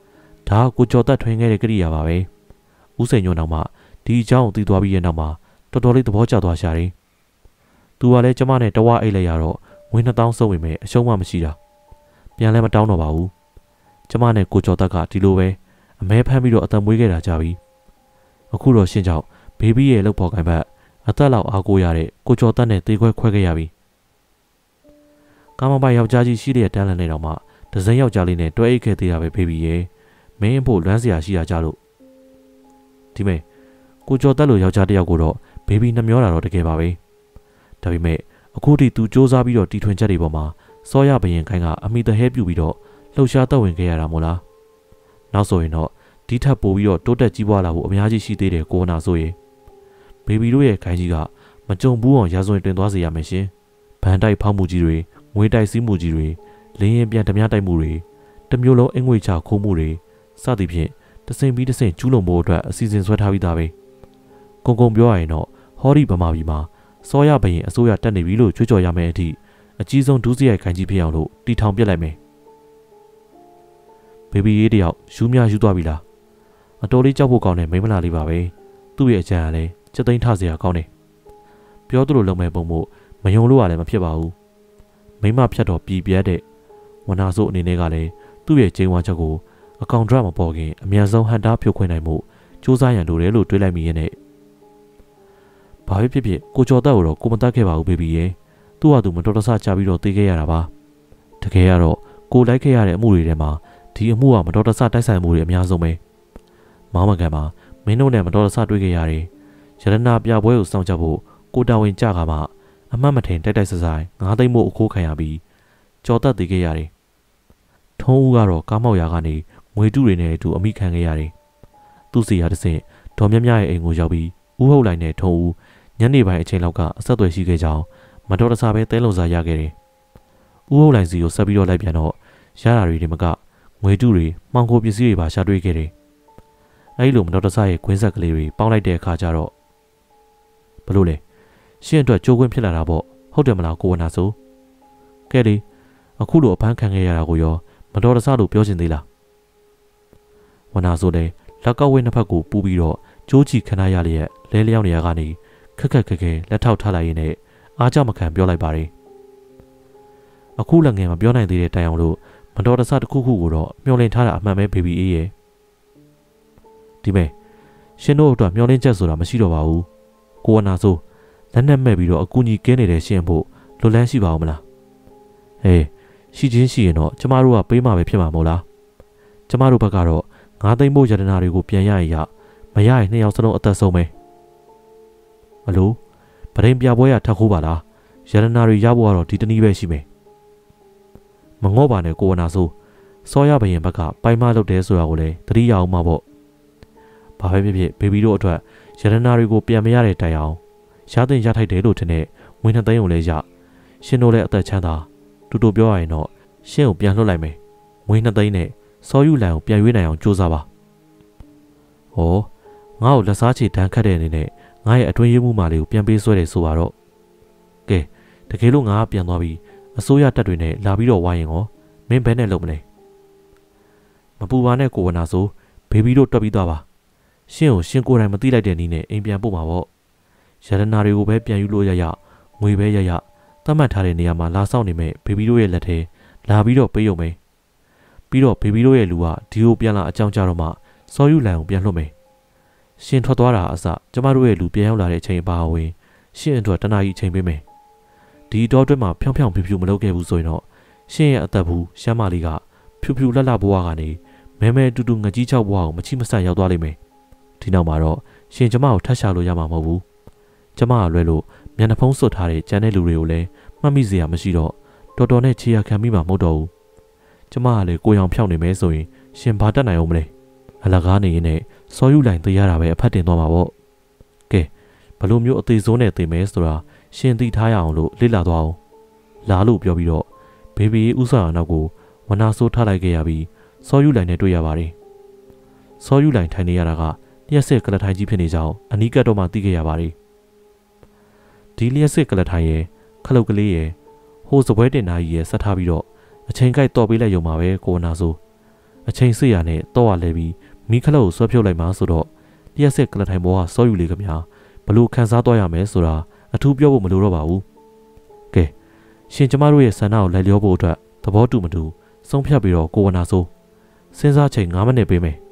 ဒါကကိုကျော်တက်ထွင်ခဲ့တဲ့ကရိယာပါပဲဦးစိန်ညွန့်နောက်မှဒီအကြောင်းကိုသိသွားပြီးရဲ့နောက်မှာတော်တော်လေးသဘောကျသွားရှာတယ်။သူကလည်းကျမနဲ့တဝအိတ်လိုက်ရတော့ငွေနှစ်သောင်းစုံဝင်မယ်အရှုံးမှမရှိတာပြန်လည်းမတောင်းတော့ပါဘူး။ကျမနဲ့ကိုကျော်တက်ကဒီလိုပဲအမဲဖမ်းပြီးတော့အသက်မွေးခဲ့တာကြပြီ။အခုတော့ရှင်းကြောင့်ဘေဘီရဲ့လှုပ်ဖော်ကိုင်ဘက်အသက်လောက်အားကိုးရတဲ့ကိုကျော်တက်နဲ့တေးခွဲခွဲခဲ့ရပြီ။ကာမပိုင်ယောက်ျားကြီးရှိတဲ့တန်းလန်နေတော့မှဒဇင်ယောက်ျားလေးနဲ့တွဲအိတ်ခဲ့သေးတာပဲဘေဘီရဲ့မင်းဖို့လွမ်းစရာရှိတာကြလို့ဒီမဲ့ကိုကျော်တက်လို့ယောက်ျားတစ်ယောက်ကိုတော့ဘေဘီနှမျောတာတော့တကယ်ပါပဲ။ဒါပေမဲ့အခုထိသူစူးစမ်းပြီးတော့တီထွင်ချက်တွေပေါ်မှာစောရဘရင်ခိုင်ကအမိတဟဲပြူပြီးတော့လှုပ်ရှားသက်ဝင်ခဲ့ရတာမို့လား။နောက်ဆိုရင်တော့ဒီထက်ပိုပြီးတော့တိုးတက်ကြီးပွားလာဖို့အများကြီးရှိသေးတယ်ကိုနာဆိုရင်ဘေဘီတို့ရဲ့ခိုင်ကြီးကမကြုံဘူးအောင်ရာဇဝင်တင်သွားစေရမယ်ရှင်။ဗန်တိုက်ဖောက်မှုကြီးတွေငွေတိုက်စည်းမှုကြီးတွေလင်းရင်ပြန်ဓမြတိုက်မှုတွေတမျိုးလုံးအင်ငွေချခိုးမှုတွေစသည်ဖြင့်တစိမ့်ပြီးတစိမ့်ကျူးလွန်ဖို့အတွက်အစီအစဉ်ဆွဲထားပြီးသားပဲ။ကုံကုံပြောရရင်တော့ဟောဒီဗမာပြည်မှာစောရဘရင်အစိုးရတက်နေပြီလို့ကြွေးကြော်ရမယ်အထိအကြီးဆုံးဒုစရိုက်ခိုင်ကြီးဖြစ်အောင်လို့တီထောင်ပြစ်လိုက်မယ်။ဘေဘီရေးတယောက်ယူမြယူသွားပြီလား။အတော်လေးကြောက်ဖို့ကောင်းတဲ့မိမလာလေးပါပဲ။သူ့ရဲ့အကြံကလည်းစက်သိန်းထစရာကောင်းတယ်။ပြောသလိုလုပ်မဲ့ပုံမို့မယုံလို့ရလည်းမဖြစ်ပါဘူး။မိမဖြတ်တော့ပြည်ပြတ်တဲ့ဝနာဆိုအနေနဲ့ကလည်းသူ့ရဲ့ကျင်းဝါချက်ကိုအကောင့်ဒရမပေါ်ခင်အမြန်ဆုံးဟန်တာဖြိုခွင်းနိုင်မှုစူးစမ်းရန်လိုတယ်လို့တွေးလိုက်မိရဲ့နဲ့ဘာဖြစ်ဖြစ်ဖြစ်ကိုကျော်တက်ကိုတော့ကိုမတက်ခဲ့ပါဘူးဘေဘီရဲ့သူ့ဟာသူမတော်တဆချပြီးတော့တေးခဲ့ရတာပါတကယ်ကတော့ကိုလိုက်ခဲ့ရတဲ့အမှုတွေထဲမှာဒီအမှုကမတော်တဆတိုက်ဆိုင်မှုတွေအများဆုံးပဲမောင်မကန်မှာမင်းတို့နဲ့မတော်တဆတွေ့ခဲ့ရတယ်ရတနာပြပွဲကိုစောင့်ကြဖို့ကိုတာဝန်ကြကမှအမှတ်မထင်တိုက်တိုက်ဆဆိုင်ငါးသိမ့်မို့အခိုးခံရပြီးကျော်တက်တေးခဲ့ရတယ်ထုံးဦးကတော့ကားမောက်ရာကနေငွေတုတွေနဲ့အတူအမိခံခဲ့ရတယ်သူ့စီရတဲ့စင်ဒေါ်မြမြရဲ့အိမ်ကိုရောက်ပြီးဦးဟုတ်လိုက်နဲ့ထုံးဦးညနေပိုင်းအချိန်လောက်ကအဆက်အသွယ်ရှိခဲ့ကြောင်းမတော်တဆပဲတဲလုံစားရခဲ့တယ်ဦးဟုတ်လိုက်စီကိုဆက်ပြီးတော့လိုက်ပြန်တော့ရတာတွေဒီမကငွေတုတွေမှောင်ခိုပစ္စည်းတွေပါရှာတွေ့ခဲ့တယ်အဲဒီလိုမတော်တဆရဲ့ခွင်းဆက်ကလေးတွေပေါင်းလိုက်တဲ့အခါကျတော့ဘလို့လဲရှင့်အတွက်ကြိုးကွင်းဖြစ်လာတာပေါ့ဟုတ်တယ်မလားကိုဝနာဆိုကဲလေအခုလိုအဖမ်းခံခဲ့ရတာကိုရောမတော်တဆလို့ပြောချင်သေးလားဝနာဆိုတဲ့လက်ကောက်ဝဲနှစ်ဖက်ကိုပူပြီးတော့ကြိုးချီခဏရလျက်လဲလျောင်းနေရကနေခက်ခက်ခဲခဲလက်ထောက်ထားလိုက်ရင်းနဲ့အားကြမခံပြောလိုက်ပါတယ်အခုလည်းငယ်မပြောနိုင်သေးတဲ့တိုင်အောင်လို့မတော်တဆတစ်ခုခုကိုတော့မျောလင့်ထားတာအမှန်ပဲဘေဘီအေးရဲ့ဒီမဲ့ရှင်တို့အတွက်မျောလင့်ချက်ဆိုတာမရှိတော့ပါဘူးကိုဝနာဆိုလက်နဲ့မဲ့ပြီးတော့အကူကြီးကင်းနေတဲ့ရှင်ဖို့လွတ်လန်းရှိပါဦးမလားဟေးရှိချင်းရှိရင်တော့ကျမတို့ကပေးမှပဲဖြစ်မှာမဟုတ်လားကျမတို့ဘက်ကတော့ငါးသိမ့်မို့ရတနာတွေကိုပြန်ရရင်ရမရရင်နှစ်ယောက်စလုံးအသက်ဆုံးပဲအလိုဗရင်ပြပွဲရထက်ခိုးပါလားရတနာတွေရဖို့ကတော့ဒီတနည်းပဲရှိမယ်မငေါ့ပါနဲ့ကိုဝနာဆိုစောရဘရင်ဘက်ကပိုင်မလုပ်တယ်ဆိုတာကိုလည်းသတိရအောင်မှာပေါ့ဘာပဲဖြစ်ဖြစ်ဘေဘီတို့အတွက်ရတနာတွေကိုပြန်မရတဲ့တိုင်အောင်ရတဲ့ရထိုက်တယ်လို့ထင်တဲ့ဝင်းနှစ်သိန်းကိုလည်းရရှင်တို့လည်းအသက်ချမ်းသာတူတူပြောရရင်တော့ရှင့်ကိုပြန်လွှတ်လိုက်မယ်ဝင်းနှစ်သိန်းနဲ့စောယူလန်ကိုပြန်ရွေးနိုင်အောင်ကြိုးစားပါဟောငါ့ကိုလက်စားချေတန်းခတ်တဲ့အနေနဲ့ငါရဲ့အတွင်းရေးမှုမာလေးကိုပြန်ပေးဆွဲတယ်ဆိုပါတော့ကဲတကယ်လို့ငါကပြန်သွားပြီးအစိုးရတပ်တွေနဲ့လာပြီးတော့ဝိုင်းရင်ရောမင်းဘယ်နဲ့လုပ်မလဲမပူပါနဲ့ကိုဝနာဆိုဘေဘီတို့တွက်ပြီးသွားပါရှင့်ကိုရှင်ကိုယ်တိုင်မသိလိုက်တဲ့နည်းနဲ့အိမ်ပြန်ပို့မှာပေါ့ရတနာတွေကိုပဲပြန်ယူလို့ရရငွေပဲရရသတ်မှတ်ထားတဲ့နေရာမှာလာဆောင်နေမဲ့ဘေဘီတို့ရဲ့လက်ထဲလာပြီးတော့ပေးရုံပဲပြီးတော့ဘေဘီတို့ရဲ့လူကဒီကိုပြန်လာအကြောင်းကြားတော့မှစောယူလန်ကိုပြန်လွှတ်မယ်ရှင်ထွက်သွားတာအစကျမတို့ရဲ့လူပြန်ရောက်လာတဲ့အချိန်အပါအဝင်ရှင်အတွက်တနာကြီးအချိန်ပေးမယ်ဒီတော့အတွက်မှာဖြောင်းဖြောင်းဖြူဖြူမလုပ်ခဲ့ဘူးဆိုရင်တော့ရှင်ရဲ့အသက်ဘူးရှမ်းမလေးကဖြူဖြူလှလှဘဝကနေမဲမဲတူတူငကြီးချောက်ဘဝကိုမချိမဆန့်ရောက်သွားလိမ့်မယ်ဒီနောက်မှာတော့ရှင်ကျမကိုထပ်ရှာလို့ရမှာမဟုတ်ဘူးကျမကလွဲလို့မျက်နှာဖုံးစွတ်ထားတဲ့ကျန်တဲ့လူတွေကိုလည်းမှတ်မိစရာမရှိတော့တော်တော်နဲ့ခြေရခံမိမှာမဟုတ်တော့ဘူးကျမကလည်းကိုရောင်ဖြောင်းနေမယ်ဆိုရင်ရှင်ဘာတတ်နိုင်အောင်မလဲအလကားနေရင်နဲ့စောယူလိုင်သေးရတာပဲအဖတ်တင်သွားမှာပေါ့ကဲဘလို့မျိုးအသေးစိုးနဲ့သိမယ်ဆိုတာရှင်သိထားရအောင်လို့လေ့လာသွားအောင်လာလို့ပြောပြီးတော့ဘေဘီဥဆောင်အောင်နောက်ကိုဝနာဆိုးထားလိုက်ခဲ့ရပြီးစောယူလိုင်နဲ့တွေ့ရပါတယ်စောယူလိုင်ထိုင်နေရတာကလျှက်စစ်ကလထိုင်ကြီးဖြစ်နေကြောင်းအနီးကပ်တော့မှသိခဲ့ရပါတယ်ဒီလျှက်စစ်ကလထိုင်ရဲ့ခလုတ်ကလေးရဲ့ဟိုးစပွဲတင်နာကြီးရဲ့ဆက်ထားပြီးတော့အချိန်ကိုက်တော့ပေးလိုက်ရုံပါပဲကိုဝနာဆိုးအချိန်စစ်ရနဲ့တော့ရလဲပြီးမိခလုတ်ကိုဆွဲဖြုတ်လိုက်မှဆိုတော့လျှက်စစ်ကလထိုင်ဘောကစောယူလေးကများဘလို့ခန်းစားသွားရမယ်ဆိုတာအထူးပြောဖို့မလိုတော့ပါဘူးကဲရှင်ကျမတို့ရဲ့ဆန္ဒကိုလိုက်လျောဖို့အတွက်သဘောတူမတူဆုံးဖြတ်ပြီးတော့ကိုဝနာဆိုစဉ်းစားချိန်၅မိနစ်ပေးမယ်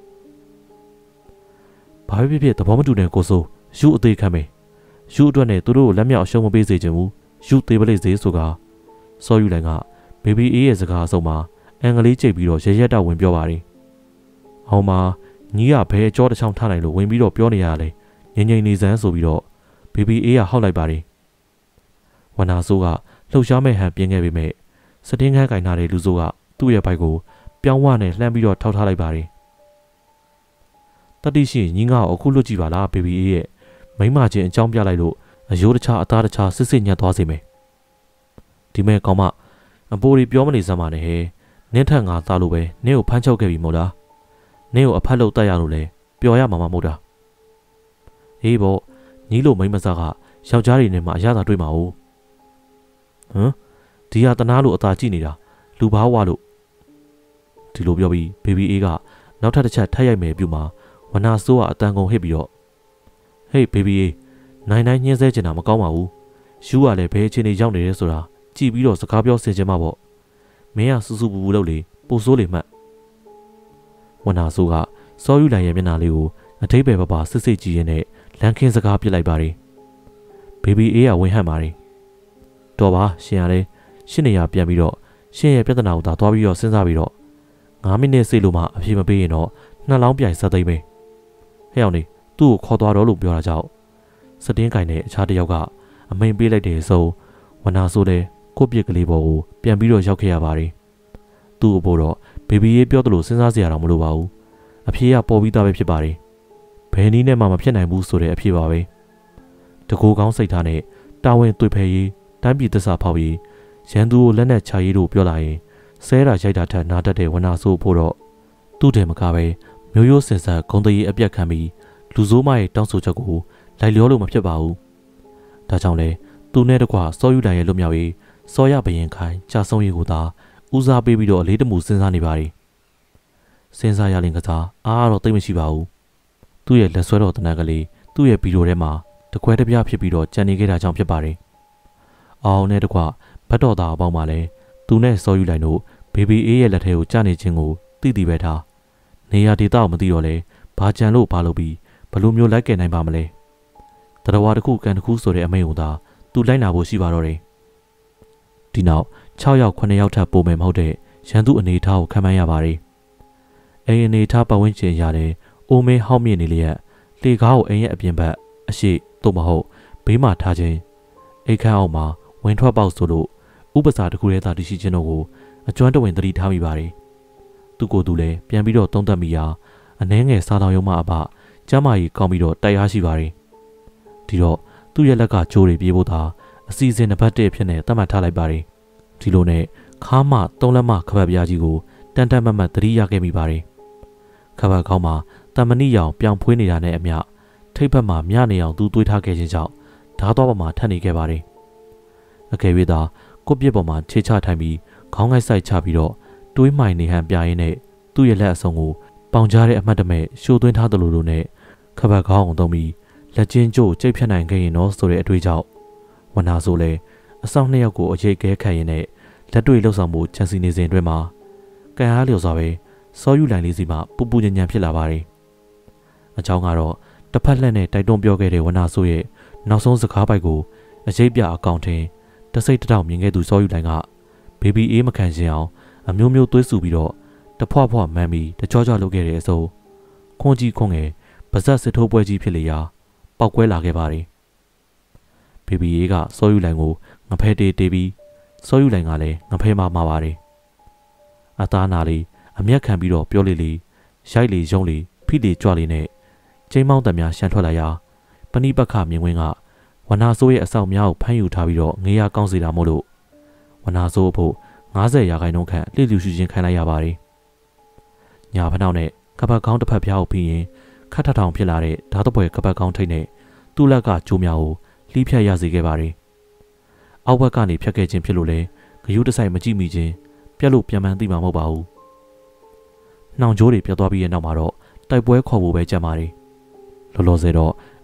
ဘာဖြစ်ဖြစ်သဘောမတူတဲ့ကိုဆိုယူအသေးခံမယ်ယူအတွက်နဲ့သူတို့ကိုလက်မြောက်အရှုံးမပေးစေချင်ဘူးယူသေးပလိစေဆိုကစောယူလိုင်ကဘေဘီအေးရဲ့စကားအဆုံးမှာအင်္ဂလိပ်ကြိတ်ပြီးတော့ရရက်တောက်ဝင်ပြောပါတယ်အောင်မှာညီကဘဲအကြောတစ်ချောင်းထားနိုင်လို့ဝင်ပြီးတော့ပြောနေရလေငိမ့်ငိမ့်နေစမ်းဆိုပြီးတော့ဘေဘီအေးကဟောက်လိုက်ပါတယ်ဝနာဆိုးကလှုပ်ရှားမဲ့ဟန်ပြင်းခဲ့ပေမဲ့စတင်းခန်းကင်ထားတဲ့လူဆိုးကသူ့ရဲ့ဘိုက်ကိုပြောင်းဝနဲ့လှမ်းပြီးတော့ထောက်ထားလိုက်ပါတယ်တတိရှိညီငါ့ကိုအခုလွတ်ကြည့်ပါလားဘေဘီအေးရဲ့မိမချင်းအကြောင်းပြလိုက်လို့အယိုးတခြားအသားတခြားစစ်စစ်ညက်သွားစေမယ်ဒီမဲ့ကောင်မအပိုးရီပြောမနေစမ်းပါနဲ့ဟဲ့နင်းထက်ငါသားလို့ပဲနင်းကိုဖမ်းချုပ်ခဲ့ပြီမို့လားနင်းကိုအဖက်လို့တက်ရလို့လဲပျော်ရမှာမဟုတ်တာဟေးပေါ့ညီလို့မိမစားကယောက်ျားတွေနဲ့မှအရသာတွေ့မှာဟုတ်ဟမ်ဒီဟာတနာလို့အသာကြည့်နေတာလူဘာဝလို့ဒီလိုပြောပြီးဘေဘီအေးကနောက်ထပ်တစ်ချက်ထပ်ရိုက်မယ်ပြုမှာဝနာဆိုးကအတန်ကုန်ဟစ်ပြီးတော့ဟေးဘေဘီအေးနိုင်နိုင်ညှင်းဆဲချင်တာမကောင်းပါဘူးယူကလည်းဘယ်အချိန်နေရောက်နေရဲဆိုတာကြည့်ပြီးတော့စကားပြောဆင်ချင်မှာပေါ့မင်းကစူးစူးပူပူလုပ်လေပို့ဆိုးလေမှတ်ဝနာဆိုးကစောယူလိုင်ရဲ့မျက်နှာလေးကိုအထိပ္ပယ်ပပစစ်စစ်ကြည့်ရင်းနဲ့လမ်းခင်းစကားပြစ်လိုက်ပါတယ်ဘေဘီအေးကဝင်ဟန့်ပါတယ်တော်ပါရှင်ရလဲရှင်းနေရပြန်ပြီးတော့ရှင်ရဲ့ပြဿနာကိုသာသွားပြီးတော့စဉ်းစားပြီးတော့ငါးမိနစ်စိတ်လို့မှအပြေမပေးရင်တော့နှလောင်းပြိုင်ဆက်သိမ့်မယ်ဟဲ့အောင်နေသူ့ကိုခေါ်သွားတော့လို့ပြောတာကြောင့်စတင်းကင်နဲ့အခြားတစ်ယောက်ကအမိန်ပေးလိုက်တဲ့အဆုံးဝနာဆိုးတဲ့ကိုပြစ်ကလေးပေါ်ကိုပြန်ပြီးတော့ရောက်ခဲ့ရပါတယ်သူ့အပေါ်တော့ဘေဘီရေးပြောသလိုစဉ်းစားစရာတော့မလိုပါဘူးအဖေကပေါ်ပြီးသားပဲဖြစ်ပါတယ်ဘယ်နည်းနဲ့မှမဖြစ်နိုင်ဘူးဆိုတဲ့အဖြစ်ပါပဲတကူကောင်းစိတ်ထားနဲ့တာဝန်တွေ့ဖယ်ရေးတိုင်းပြည်သစ္စာဖောက်ရေးရန်သူကိုလက်နဲ့ချရေးလို့ပြောလာရင်ဆဲတာရိုက်တာထက်နားတတ်တဲ့ဝနာဆိုးဖို့တော့သူ့တယ်မကပဲမျိုးရိုးစင်ဆက်ဂုံတရီအပြက်ခံပြီးလူဆိုးမရဲ့တောင်းဆိုချက်ကိုလိုက်လျောလို့မဖြစ်ပါဘူးဒါကြောင့်လဲသူနဲ့တကွစောယူတိုင်ရဲ့လွတ်မြောက်ရေးစောရဘရင်ခိုင်ကြာဆုံးရေးကိုသာဦးစားပေးပြီးတော့အလေးတမှုစဉ်းစားနေပါတယ်စဉ်းစားရရင်ကစားအားတော့သိမ့်မရှိပါဘူးသူ့ရဲ့လက်ဆွဲတော်တနက်ကလေးသူ့ရဲ့ဗီဒီယိုထဲမှာတခွဲတပြားဖြစ်ပြီးတော့ကြံနေခဲ့တာကြောင့်ဖြစ်ပါတယ်အောင်နဲ့တကွဘတ်တော်သားအပေါင်းမှာလည်းသူနဲ့စောယူလိုက်တို့ဘေဘီအေးရဲ့လက်ထဲကိုကျနေခြင်းကိုသိသိပဲထားနေရာဒေသကိုမသိတော့လဲဘာကြံလို့ဘာလို့ပြီးဘလို့မျိုးလိုက်ကယ်နိုင်ပါမလဲတရဝါတစ်ခုကန်တစ်ခုဆိုတဲ့အမိန့်ကိုသာသူလိုက်နာဖို့ရှိပါတော့တယ်ဒီနောက်၆ယောက်၇ယောက်ထပ်ပို့မယ်မဟုတ်တဲ့ရန်သူအနေထားကိုခံမှန်းရပါတယ်အိမ်အနေထားပတ်ဝန်းကျင်ရတယ်အိုမဲဟောက်မြင့်နေလျက်လေကားကိုအိမ်ရဲ့အပြင်ဘက်အရှိသို့မဟုတ်ဘေးမှာထားခြင်းအိတ်ခမ်းအောင်မှာဝင်ထွက်ပေါက်ဆိုလို့ဥပစာတစ်ခုရဲ့သာတရှိခြင်းတို့ကိုအကျွမ်းတဝင်သတိထားမိပါတယ်သူကိုယ်သူလည်းပြန်ပြီးတော့သုံးသပ်မိရာအနှဲငယ်စားတော်ရုံမှအပကျမ်းမာကြီးကောင်းပြီးတော့တိုက်အားရှိပါတယ်ဒီတော့သူ့ရဲ့လက်ကကြိုးတွေပြေးဖို့သာအစီအစဉ်တစ်ပတ်တည်းဖြစ်နေသတ်မှတ်ထားလိုက်ပါတယ်ဒီလိုနဲ့ခါမသုံးလက်မခပတ်ပြားကြီးကိုတန်တန်မတ်မတ်သတိရခဲ့မိပါတယ်ခပတ်ကောင်းမှာတမဏိရောင်ပြောင်ဖွေးနေတာနဲ့အမျှထိပ်ဘက်မှာမြနေအောင်သူတွေးထားခဲ့ခြင်းကြောင့်ဓာတ်တော်ပေါ်မှာထပ်နေခဲ့ပါတယ်အကယ်၍သာကိုပြစ်ပေါ်မှာခြေချထိုင်ပြီးခေါင်းငိုက်ဆိုင်ချပြီးတော့တွေးမှိုင်နေဟန်ပြရင်းနဲ့သူ့ရဲ့လက်အစုံကိုပေါင်ကြားတဲ့အမှတ်တမဲ့ရှိုးသွင်းထားသလိုလိုနဲ့ခပတ်ကောင်းအောင်သုံးပြီးလက်ချင်းကျို့ကြိတ်ဖြတ်နိုင်ခဲ့ရင်တော့ဆိုတဲ့အတွေ့အကြောင့်ဝနာဆိုလဲအဆောင်နှစ်ယောက်ကိုအရေးကဲခံရင်းနဲ့လက်တွေ့လှုပ်ဆောင်မှုချန်စီနေစဉ်အတွင်းမှာကန်အားလျော်စွာပဲစောယူလိုင်လေးစီမှပူပူညံ့ညံ့ဖြစ်လာပါတယ်အကြောင်းကတော့တစ်ဖက်လက်နဲ့တိုက်တွန်းပြောခဲ့တဲ့ဝနာဆိုရဲ့နောက်ဆုံးစကားပိုက်ကိုအရေးပြအကောင့်ထင်တစိတ်တတောင်မြင်ခဲ့သူစောယူလိုင်ကဘေဘီအေးမခံချင်အောင်အမျိုးမျိုးသွေးဆူပြီးတော့တဖွားဖွားမှန်းပြီးတကြောကြောလုပ်ခဲ့တဲ့အစိုးခွန်ကြီးခွန်ငယ်ပါဇက်စစ်ထိုးပွဲကြီးဖြစ်လေရာပောက်ကွဲလာခဲ့ပါတယ်ဘေဘီအေးကစောယူလိုင်ကိုငဖဲတေးတေးပြီးစောယူလိုင်ကလည်းငဖဲမမှာပါတယ်အသားနာလေးအမျက်ခံပြီးတော့ပြောလေလေရိုက်လေရုံးလေဖိလေကြွလေနဲ့ကျိန်းမောင်းတံများရှန်ထွက်လာရာပဏိပခမြင်ကွင်းကဝနာဆိုးရဲ့အဆောင်များကိုဖမ်းယူထားပြီးတော့ငေးရကောင်းစေတာမို့လို့ဝနာဆိုးအဖို့၅၀ရာခိုင်နှုန်းခန့်လှည့်လူရှူချင်းခံလိုက်ရပါတယ်ညာဖနောက်နဲ့ကပတ်ကောင်းတစ်ဖက်ပြားကိုပြီးရင်ခတ်ထထောင်ဖြစ်လာတဲ့ဓာတ်တပွဲကပတ်ကောင်းထိတ်နဲ့သူ့လက်ကကျိုးများကိုလှီးဖြတ်ရစေခဲ့ပါတယ်အောက်ဘက်ကနေဖြတ်ခဲ့ခြင်းဖြစ်လို့လဲဂယုတစိုက်မကြည့်မိခြင်းပြက်လို့ပြန်မှန်သိမှာမဟုတ်ပါဘူးနှောင်ကြိုးတွေပြတ်သွားပြီးရဲ့နောက်မှာတော့တိုက်ပွဲခေါ်ဖို့ပဲကြံပါတယ်လောလောဆယ်တော့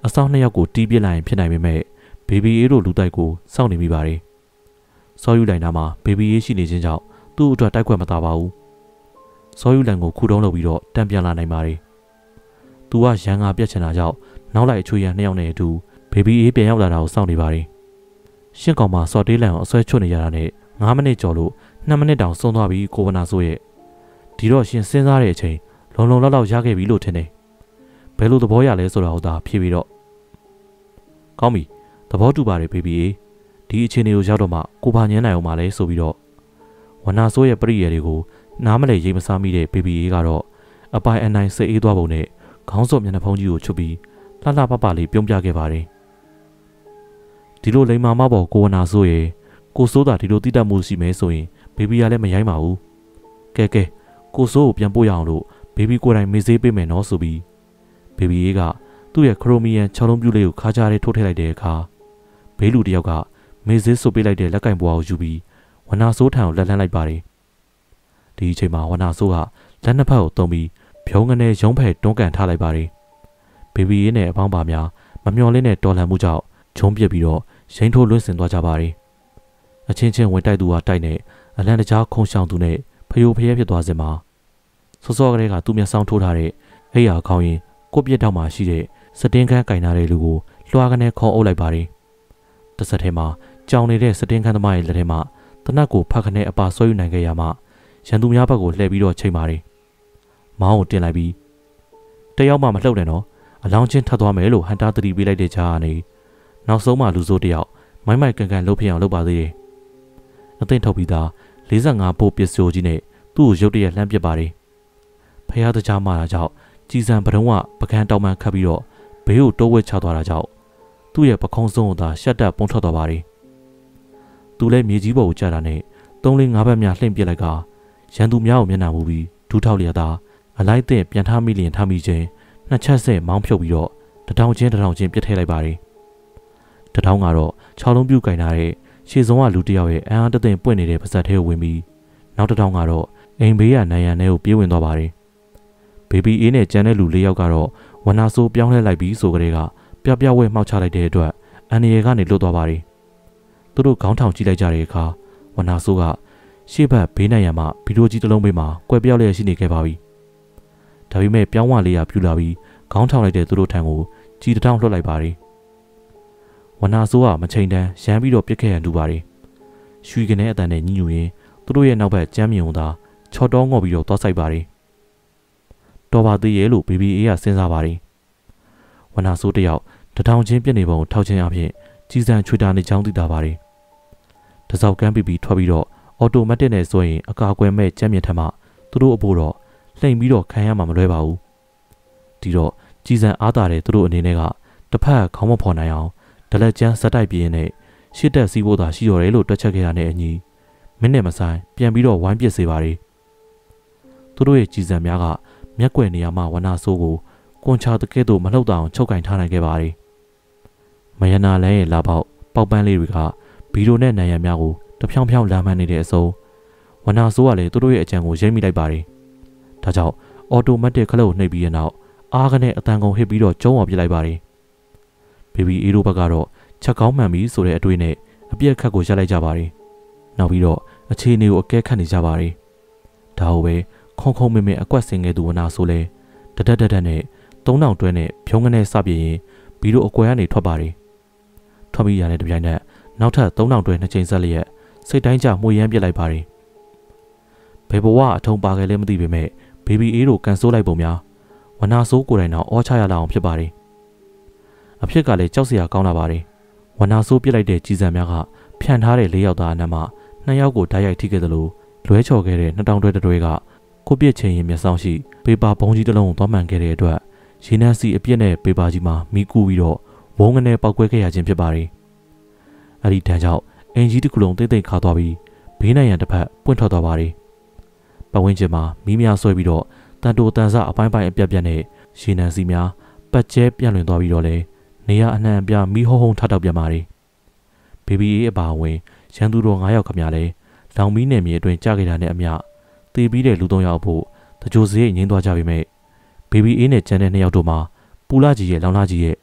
အဆောင်နှစ်ယောက်ကိုတီးပြစ်လိုက်ရင်ဖြစ်နိုင်ပေမဲ့ဘေဘီအေးတို့လူတိုက်ကိုစောင့်နေမိပါတယ်။စောယူလိုင်နာမှာဘေဘီအေးရှိနေခြင်းကြောင့်သူ့အတွက်တိုက်ခွက်မသာပါဘူး။စောယူလိုင်ကိုခုတုံးလုပ်ပြီးတော့တံပြန်လာနိုင်ပါတယ်။သူကရန်ငါပြက်ချင်တာကြောင့်နောက်လိုက်အချွေရန်နှစ်ယောက်နဲ့အတူဘေဘီအေးပြန်ရောက်လာတာကိုစောင့်နေပါတယ်။ရှင့်ကောင်မှာစော်တေးလန်ကိုအဆွဲချွတ်နေရတာနဲ့ငါးမိနစ်ကျော်လို့နှစ်မိနစ်တောင်ဆုံးသွားပြီကိုဝနာဆိုရဲ့ဒီတော့ရှင်စဉ်းစားတဲ့အချိန်လုံလုံလောက်လောက်ရခဲ့ပြီလို့ထင်တယ်။ဘယ်လိုသဘောရလဲဆိုတာကိုသာဖြေပြီးတော့ကောင်းပြီသဘောတူပါတယ်ဘေဘီအေးဒီအခြေအနေကိုရောက်တော့မှကိုပါညမ်းနိုင်အောင်မလဲဆိုပြီးတော့ဝနာဆိုးရဲ့ပရိယေတွေကိုနားမလဲရိပ်မစားမိတဲ့ဘေဘီအေးကတော့အပိုင်အနိုင်စိတ်အေးသွားပုံနဲ့ခေါင်းစော့မျက်နှာဖုံးကြီးကိုချွတ်ပြီးလှလှပပလေးပြုံးပြခဲ့ပါတယ်ဒီလိုလိမ္မာမပေါ်ကိုဝနာဆိုးရဲ့ကိုစိုးတာဒီလိုတိတတ်မှုရှိမယ်ဆိုရင်ဘေဘီကလည်းမရိုင်းပါဘူးကဲကဲကိုစိုးကိုပြန်ပို့ရအောင်လို့ဘေဘီကိုယ်တိုင်မေးစေးပေးမယ်နော်ဆိုပြီးဘေဘီအေးကသူ့ရဲ့ခရိုမီယန်ခြောက်လုံးပြူလေးကိုခါကြားထဲထိုးထည့်လိုက်တဲ့အခါဘေးလူတယောက်ကမေးစေးဆုပ်ပေးလိုက်တဲ့လက်ကင်ပွားကိုယူပြီးဝနာဆိုးထံကိုလက်လှမ်းလိုက်ပါတယ်ဒီအချိန်မှာဝနာဆိုးကလက်နှစ်ဖက်ကိုတုံးပြီးဖြုံးကနေရုံးဖက်တွန်းကန်ထားလိုက်ပါတယ်ဘေဘီအေးနဲ့အပေါင်းပါများမမျော်လင့်တဲ့တော်လှန်မှုကြောင့်ဂျုံပြစ်ပြီးတော့ရိန်ထိုးလွင့်စင်သွားကြပါတယ်အချင်းချင်းဝင်တိုက်သူကတိုက်နေအလံတကြားခုံရှောင်သူနဲ့ဖယိုဖယဲဖြစ်သွားစင်မှာစောစောကလေးကသူ့မျက်စောင်းထိုးထားတဲ့အိယာခေါင်းရင်ကိုပြစ်တောက်မှရှိတဲ့စတင်းခန်းကင်ထားတဲ့လူကိုလွှာကနေခေါ်အုပ်လိုက်ပါတယ်တစ်ဆက်ထဲမှာကြောင်နေတဲ့စတင်းခန်းသမားရဲ့လက်ထဲမှာတနတ်ကိုဖတ်ခနဲ့အပါဆွဲယူနိုင်ခဲ့ရမှရန်သူများဘက်ကိုလှည့်ပြီးတော့ချိန်ပါတယ်မောင်းကိုတင်လိုက်ပြီးတယောက်မှမလှုပ်နဲ့နော်အလောင်းချင်းထပ်သွားမယ်လို့ဟန်တာတတိပေးလိုက်တဲ့ကြားကနေနောက်ဆုံးမှလူစိုးတယောက်မိုင်းမိုက်ကန်ကန်လှုပ်ဖြစ်အောင်လုပ်ပါသေးတယ်အသိထုတ်ပြီးသားလေးဆယ့်ငါပို့ပစ္စည်းကြီးနဲ့သူ့ကိုရုတ်တရက်လှမ်းပစ်ပါတယ်ဖះတကြားမှတာကြောင့်ကြည်စံပတုံးကပကန်းတောင်မှန်ခတ်ပြီးတော့ဘေးကိုတိုးဝှက်ချသွားတာကြောင့်သူ့ရဲ့ပခုံးစုံကိုသာရှက်တက်ပုံထွက်သွားပါတယ်သူလည်းမြေကြီးပေါ်ကိုကျတာနဲ့သုံးလေးငါးဘက်များလှိမ့်ပစ်လိုက်ကရန်သူများကိုမျက်နှာမူပြီးဒူးထောက်လျက်သာအလိုက်တဲ့ပြန်ထားမိလျင်ထားမိခြင်းနှစ်ချက်ဆက်မောင်းဖြုတ်ပြီးတော့တထောင်ချင်းတထောင်ချင်းပြစ်ထည့်လိုက်ပါတယ်တထောင်ကတော့ခြောက်လုံးပြုတ်ကင်ထားတဲ့ရှေ့ဆုံးကလူတစ်ယောက်ရဲ့အန်အားတသိမ့်ပွင့်နေတဲ့ပါဇက်ထဲကိုဝင်ပြီးနောက်တစ်ထောင်ကတော့အိမ်ဘေးကနိုင်ရန်ထဲကိုပြေးဝင်သွားပါတယ်ဘေဘီအေးနဲ့ကျန်တဲ့လူလေးယောက်ကတော့ဝနာဆိုးပြောင်းလဲလိုက်ပြီးဆိုကြတဲ့ကပြပြဝဲမှောက်ချလိုက်တဲ့အတွက်အန်ရီကနေလွတ်သွားပါတယ်သူတို့ခေါင်းထောင်ကြည့်လိုက်ကြတဲ့အခါဝနာဆိုးကရှေ့ဘက်ဘေးနိုင်ရံမှာဗီဒီယိုကြီးတစ်လုံးပေးမှာကွယ်ပြောက်လျက်ရှိနေခဲ့ပါပြီဒါပေမဲ့ပြောင်းဝလေးရပြူလာပြီးခေါင်းထောင်လိုက်တဲ့သူတို့ထံကိုကြီးတထောင်လွှတ်လိုက်ပါတယ်ဝနာဆိုးကမချိန်တန်းရမ်းပြီးတော့ပြစ်ခဲ့ရန်တူပါတယ်ရွှေကနေအတန်နဲ့ညှိညူရင်းသူတို့ရဲ့နောက်ဘက်ကျမ်းမြင်ုံသာချော်တောငေါ့ပြီးတော့သွားဆိုင်ပါတယ်တော်ပါသေးရဲ့လို့ဘေဘီအေးကစဉ်းစားပါတယ်ဝနာဆိုးတယောက်တထောင်ချင်းပြစ်နေပုံထောက်ချင်းအဖြစ်ကြီးစံချွေတာနေချောင်းသိတာပါတယ်တစောက်ကမ်းပြီးပြီးထွက်ပြီးတော့အော်တိုမက်တစ်နဲ့ဆိုရင်အကာအကွယ်မဲ့ကျမ်းမြင်ထက်မှသူတို့အဖို့တော့လှိမ့်ပြီးတော့ခံရမှာမလွဲပါဘူးဒီတော့ကြီးစံအားတာတဲ့သူတို့အနေနဲ့ကတစ်ဖက်ခေါင်းမဖော်နိုင်အောင်ဒလက်ကျန်းဇက်တိုက်ပြင်းနဲ့ရှစ်တက်စီးဖို့သာရှိရတယ်လို့တွက်ချက်ခဲ့တာနဲ့အညီမိနစ်မဆိုင်ပြန်ပြီးတော့ဝိုင်းပစ်စေပါတယ်သူတို့ရဲ့ကြီးစံများကမျက်ကွယ်နေရာမှာဝနာဆိုးကိုကွန်ချာတကဲ့သို့မလှုပ်တောင်ချုပ်ကင်ထားနိုင်ခဲ့ပါတယ်မယနာလန်းရဲ့လာပေါက်ပေါက်ပန်းလေးတွေကဘီရိုနဲ့နံရံများကိုတဖြောင်းဖြောင်းလာမှန်းနေတဲ့အစုံဝနာဆိုးကလည်းသူတို့ရဲ့အကြံကိုရိပ်မိလိုက်ပါတယ်ဒါကြောင့်အော်တိုမက်တစ်ခလုတ်နှိပ်ပြီးတဲ့နောက်အားကနေအတန်ကုန်ဟစ်ပြီးတော့ကျုံးအောင်ပြစ်လိုက်ပါတယ်ဘေဘီအေးတို့ဘက်ကတော့ချက်ကောင်းမှန်ပြီဆိုတဲ့အတွေ့နဲ့အပြက်ခတ်ကိုရပ်လိုက်ကြပါတယ်နောက်ပြီးတော့အခြေအနေကိုအကဲခတ်နေကြပါတယ်ဒါဟုတ်ပဲခုံခုံမင်းမင်းအကွက်ဆင်ခဲ့သူဝနာဆိုလဲတဒက်တဒက်နဲ့သုံးတောင်တွဲနဲ့ဖြုံးကနေစပြင်းရင်ဘီတို့အကွယ်ကနေထွက်ပါတယ်ထွက်ပြီးရတဲ့တပြိုင်နက်နောက်ထပ်သုံးတောင်တွဲနှစ်ချိန်ဆက်လျက်စိတ်တိုင်းကျမှုရမ်းပြစ်လိုက်ပါတယ်ဘယ်ဘဝအထုံပါခဲ့လဲမသိပေမဲ့ဘေဘီအေးတို့ကန်ဆိုးလိုက်ပုံများဝနာဆိုးကိုယ်တိုင်တော့အောချရလာအောင်ဖြစ်ပါတယ်အဖြစ်ကလည်းကြောက်စရာကောင်းလာပါတယ်ဝနာဆိုးပြစ်လိုက်တဲ့ကြီးစံများကဖြန့်ထားတဲ့လေးယောက်သားအနက်မှနှစ်ယောက်ကိုဓာတ်ရိုက်ထိခဲ့သလိုလွဲချော်ခဲ့တဲ့နှစ်တောင်တွဲတွဲကကိုပြစ်ချင်းရင်မျက်စောင်းရှိပေပါဘုံကြီးတစ်လုံးကိုသွားမှန်ခဲ့တဲ့အတွက်ရေနန်းစီအပြစ်နဲ့ပေပါကြီးမှာမိကူပြီးတော့ဝုန်းကနေပောက်ကွဲခဲ့ရခြင်းဖြစ်ပါတယ်။အဲဒီတန်းကြောင့်အင်ကြီးတစ်ခုလုံးတိတ်တိတ်ခါသွားပြီးဘေးနိုင်ရန်တစ်ဖက်ပွင့်ထွက်သွားပါတယ်။ပတ်ဝန်းကျင်မှာမီးများဆွဲပြီးတော့တန်တိုတန်ဆအပိုင်းပိုင်းအပြက်ပြက်နဲ့ရေနန်းစီများပတ်ကျဲပြန့်လွင်သွားပြီးတော့လေနေရအနှံ့အပြားမီးဟုံးဟုံးထတောက်ပြန်ပါတယ်။ဘေဘီအေးအပါအဝင်ရန်သူတော်၅ယောက်ခမရလဲလောင်မီးနယ်မြေအတွင်းကြာခဲ့တာနဲ့အမျှတည်ပြီးတဲ့လူ၃ယောက်ဖို့တကြိုစရိတ်ငင်းသွားကြပြီမဲ့ဘေဘီအေးနဲ့ကျန်တဲ့နှစ်ယောက်တို့မှာပူလာကြီးရဲ့လောင်လာကြီးရဲ့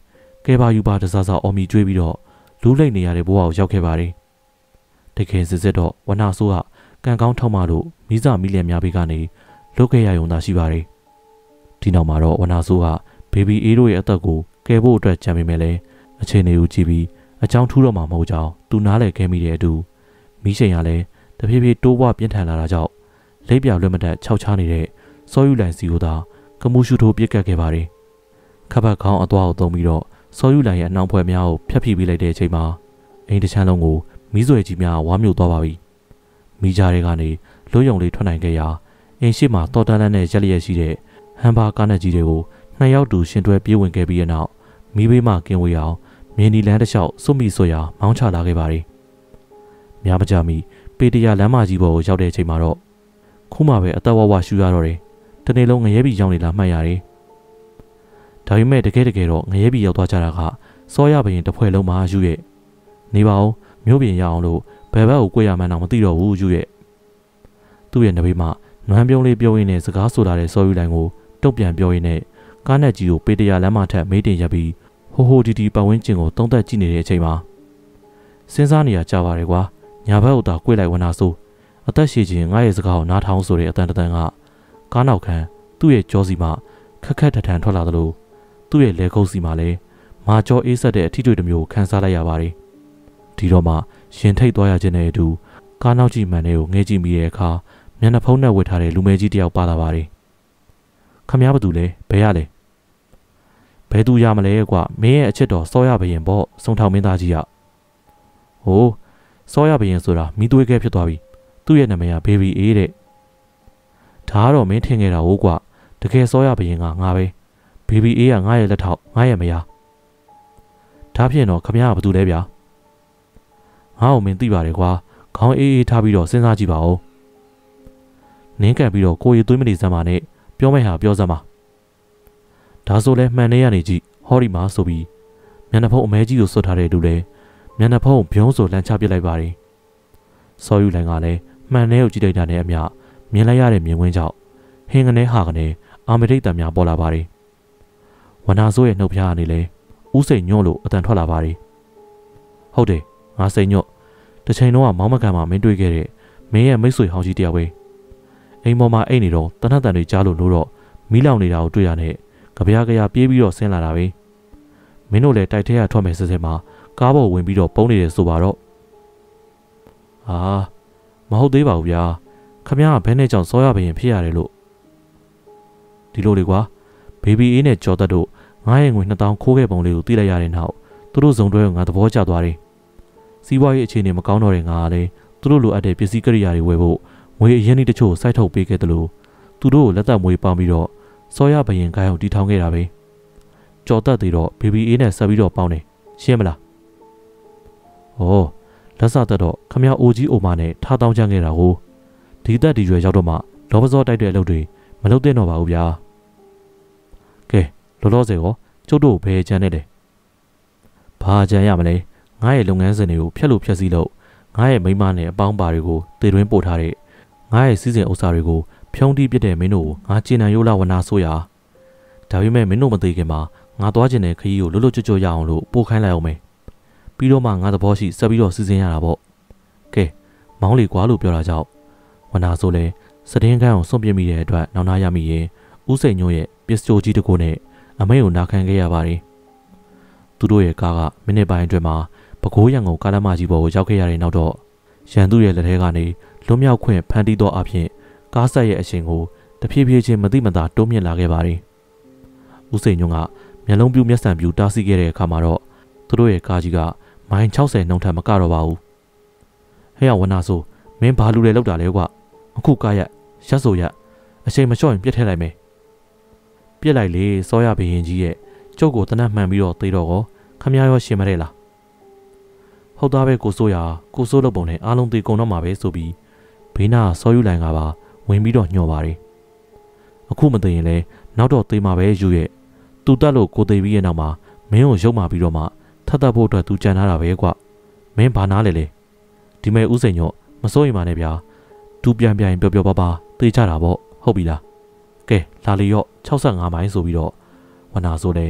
ကဲပါယူပါတစားစားအော်မီကျွေးပြီးတော့လူးလိမ့်နေရတဲ့ဘဝကိုရောက်ခဲ့ပါတယ်တကယ်စစ်စစ်တော့ဝနာဆိုးကကံကောင်းထောက်မှလို့မိစမိလျက်များဘေးကနေလွတ်ခဲ့ရရုံသာရှိပါတယ်ဒီနောက်မှာတော့ဝနာဆိုးကဘေဘီအေးတို့ရဲ့အသက်ကိုကယ်ဖို့အတွက်ကြံမိမယ်လေအခြေအနေကိုကြည့်ပြီးအကြောင်းထူးတော့မှမဟုတ်ကြောင်းသူနားလည်ခဲ့မိတဲ့အတူမိရှိန်ကလည်းတဖြည်းဖြည်းတိုးပွားပြင်းထန်လာတာကြောင့်လက်ပြလွတ်မတတ်ခြောက်ချနေတဲ့စောယူလိုင်စီကိုသာကမှုရှုထိုးပြစ်ကတ်ခဲ့ပါတယ်ခပ်ပတ်ခေါင်းအသွားကိုသုံးပြီးတော့စောယူလိုင်ရဲ့အနှောင်ဖွဲ့များကိုဖျက်ဖိပေးလိုက်တဲ့အချိန်မှာအိမ်တစ်ချမ်းလုံးကိုမီးဆွဲကြီးများဝါမြုပ်သွားပါပြီမိကြားတွေကနေလွတ်ယုံလေးထွက်နိုင်ခဲ့ရာအိမ်ရှိမှာတော်တန်းလန်းနဲ့ရက်လျက်ရှိတဲ့ဟမ်ဘာကားနဲ့ကြီးတွေကိုနှစ်ယောက်တူရှင်တွဲပြေးဝင်ခဲ့ပြီးတဲ့နောက်မီးဘေးမှကင်းဝေးအောင်မြင်းဒီလန်းတစ်လျှောက်စွမိဆွရာမောင်းချလာခဲ့ပါတယ်များမကြမီပေတရာလမ်းမကြီးပေါ်ကိုရောက်တဲ့အချိန်မှာတော့ခုမှပဲအသက်ဝဝရှူရတော့တယ်တနေ့လုံးငရဲပြည်ရောက်နေလာမှတ်ရတယ်ဒါပေမဲ့တကယ်တကယ်တော့ငရဲပြည်ရောက်သွားကြတာကစောရဘရင်တစ်ဖွဲ့လုံးမှယူရဲ့နေပါဦးမျိုးပြင်ရအောင်လို့ဘယ်ဘက်ကိုကြွရမှန်းတော့မသိတော့ဘူးယူရဲ့သူ့ရဲ့နဘေးမှာနွမ်းပြုံးလေးပြောရင်းနဲ့စကားဆိုလာတဲ့စောယူလိုင်ကိုတုတ်ပြန်ပြောရင်းနဲ့ကားနဲ့ကြီးကိုပေတရာလမ်းမထက်မေးတင်ရပ်ပြီးဟိုဟိုဒီဒီပတ်ဝန်းကျင်ကိုတုံးသက်ကြည့်နေတဲ့အချိန်မှာစဉ်းစားနေရကြပါလေကွာညာဘက်ကိုသာ꿰လိုက်ဝနာဆိုအသက်ရှည်ခြင်းငါရဲ့စကားကိုနားထောင်ဆိုတဲ့အတန်တန်ကကားနောက်ခံသူ့ရဲ့ကြောစီမှခက်ခက်ထထန်ထွက်လာသလိုသူ့ရဲ့လက်ခုပ်စီမှလည်းမာကြောအေးဆက်တဲ့အထီးတွေတစ်မျိုးခန်းစားလိုက်ရပါတယ်ဒီတော့မှရှင်ထိတ်သွားရခြင်းနဲ့အတူကားနောက်ကြီးမှန်တွေကိုငဲကြည့်မိတဲ့အခါမျက်နှာဖုံးနဲ့ဝတ်ထားတဲ့လူမဲကြီးတယောက်ပါလာပါတယ်ခမည်းဘာတူလဲဘယ်ရလဲဘယ်သူရမလဲကွာမင်းရဲ့အချစ်တော်စောရဘရင်ပေါ့စုံထောင်မင်းသားကြီးရဟိုးစောရဘရင်ဆိုတာမိသွေးကဲဖြစ်သွားပြီသူ့ရဲ့နာမည်ကဘေဘီအေးတဲ့ဒါကတော့မင်းထင်ခဲ့တာဟုတ်ကွာတကယ်စောရဘရင်ကငါပဲဘေဘီအေးကငါရဲ့လက်ထောက်ငါရဲ့မယားဒါဖြင့်တော့ခမည်းကဘာတူလဲဗျာငါ့ကိုမင်းသိပါတယ်ကွာခေါင်းအေးအေးထားပြီးတော့စဉ်းစားကြည့်ပါဦးနင်းကန်ပြီးတော့ကိုရီသွေးမနေစမ်းပါနဲ့ပြောမဲ့ဟာပြောစမ်းပါဒါဆိုလဲမှန်နေရနေကြည့်ဟောဒီမှာဆိုပြီးမျက်နှာဖုံးအမဲကြီးကိုစွတ်ထားတဲ့လူလဲမျက်နှာဖုံးဘုံဆိုလန့်ချပစ်လိုက်ပါတယ်စောယူလိုင်ကလည်းမှန်နေကိုကြည့်လိုက်တာနဲ့အမျှမြင်လိုက်ရတဲ့မြင်ကွင်းကြောင့်ဟင်းကနေဟာကနေအာမေဒိတ်တံများပေါ်လာပါတယ်ဝနာဆိုးရဲ့နှုတ်ဖျားကနေလဲဥစိန်ညွန့်လို့အတန်ထွက်လာပါတယ်ဟုတ်တယ်ငါစိန်ညွန့်တစ်ချိန်လုံးကမောင်းမကန်မှာမင်းတွေ့ခဲ့တဲ့မင်းရဲ့မိတ်ဆွေဟောင်းကြီးတယောက်ပဲအိမ်ပေါ်မှာအိတ်နေတော့တနတ်တန်တွေကြားလို့လို့တော့မီးလောင်နေတာကိုတွေ့ရတဲ့ကြပြားကြရာပြေးပြီးတော့ဆင်းလာတာပဲမင်းတို့လည်းတိုက်ထဲကထွက်မယ်စစ်စစ်မှာကားပေါ်ဝင်ပြီးတော့ပုံနေတယ်ဆိုပါတော့ဟာမဟုတ်သေးပါဘူးဗျာခမည်းကဘဲနဲ့ကြောင့်စောရဘရင်ဖြစ်ရတယ်လို့ဒီလိုလေကွာဘေဘီအေးနဲ့ကြော်သက်တို့ငါ့ရဲ့ငွေနှစ်သောင်းခိုးခဲ့ပုံလေးကိုသိလိုက်ရတဲ့နောက်သူတို့ဇုံတွဲကိုငါသဘောကျသွားတယ်စီးပွားရေးအခြေအနေမကောင်းတော့တဲ့ငါကလည်းသူတို့လိုအပ်တဲ့ပစ္စည်းကိရိယာတွေဝယ်ဖို့ငွေအရင်းနှီးတချို့စိုက်ထုတ်ပေးခဲ့တယ်လို့သူတို့ကိုလက်သက်မွေးပေါင်းပြီးတော့စောရဘရင်ကိုင်းအောင်တီထောင်ခဲ့တာပဲကြော်သက်သေးတော့ဘေဘီအေးနဲ့ဆက်ပြီးတော့ပေါင်းတယ်ရှင်းမလားဟောလက်စသက်တော့ခမည်းအိုကြီးအိုမနဲ့ထားတောင်းချမ်းခဲ့တာကိုဒီသက်ဒီရွယ်ရောက်တော့မှလောဘစောတိုက်တဲ့အလုပ်တွေမလုပ်သင့်တော့ပါဘူးဗျာကဲလောလောဆယ်ရောကျုပ်တို့ဘယ်ချမ်းနေလဲဘာချမ်းရမလဲငါရဲ့လုပ်ငန်းစဉ်တွေကိုဖျက်လို့ဖျက်ဆီးလို့ငါရဲ့မိမနဲ့အပေါင်းပါတွေကိုတေတွင်းပို့ထားတဲ့ငါရဲ့စီးစဉ်ဥစ္စာတွေကိုဖြုံးတီးပစ်တဲ့မင်းတို့ကိုငါကျင်နံရိုးလာဝနာဆိုရဒါပေမဲ့မင်းတို့မသိခင်မှာငါသွားကျင်တဲ့ခရီးကိုလွတ်လွတ်ကျွတ်ကျွတ်ရအောင်လို့ပို့ခိုင်းလိုက်အောင်မယ်ပြီးတော့မှငါသဘောရှိဆက်ပြီးတော့စီစဉ်ရတာပေါ့ကဲမောင်းလေကွာလို့ပြောတာကြောင့်ဝနာဆိုလဲစတင်းကန်းကိုစွန့်ပစ်မိတဲ့အတွက်နောက်နာရမိရင်ဦးစိန်ညို့ရဲ့ပစ္စတိုကြီးတကူနဲ့အမိတ်ကိုနာခံခဲ့ရပါတယ်သူတို့ရဲ့ကားကမိနစ်ပိုင်းအတွင်းမှာပဲခူးရံကုန်ကားလမ်းမကြီးပေါ်ကိုရောက်ခဲ့ရတဲ့နောက်တော့ရန်သူရဲ့လက်ထဲကနေလွတ်မြောက်ခွင့်ဖန်တီးသောအဖြစ်ကားဆက်ရဲ့အရှင်ကိုတဖြည်းဖြည်းချင်းမတိမတာတိုးမြင့်လာခဲ့ပါတယ်ဦးစိန်ညွန့်ကမျက်လုံးပြူးမျက်စံပြူးတားဆီးခဲ့တဲ့အခါမှာတော့သူတို့ရဲ့ကားကြီးကမိုင်၆၀နှုန်းထက်မကတော့ပါဘူးဟဲ့ရဝနာဆိုမင်းဘာလူတွေလောက်တာလဲကွာအခုကားရက်ရက်ဆိုရက်အချိန်မလျှော့ရင်ပြစ်ထည့်လိုက်မယ်ပြစ်လိုက်လေစောရဘရင်ကြီးရဲ့ကျုပ်ကိုတနတ်မှန်ပြီးတော့သိတော့ကောခမည်းရောရှင်မတဲ့လားဟုတ်သားပဲကိုစိုးရကိုစိုးလုပ်ပုံနဲ့အားလုံးသိကုန်တော့မှာပဲဆိုပြီးဘေးနာစောယူလိုင်ကပါဝင်ပြီးတော့ညှော်ပါတယ်အခုမသိရင်လဲနောက်တော့သိမှာပဲယူရဲ့သူတက်လို့ကိုသိပြီးရဲ့နောက်မှာမင်းကိုရုပ်မာပြီးတော့မှထပ်တက်ဖို့အတွက်သူကြံထားတာပဲကွမင်းဘာနာလဲလေဒီမဲ့ဥစိန်ညော့မစိုးရင်ပါနဲ့ဗျာသူပြန်ပြန်ပျော်ပျော်ပါပါသိကြတာပေါ့ဟုတ်ပြီလားကဲလာလီရော့၆၅မိုင်ဆိုပြီးတော့ဝနာဆိုလဲ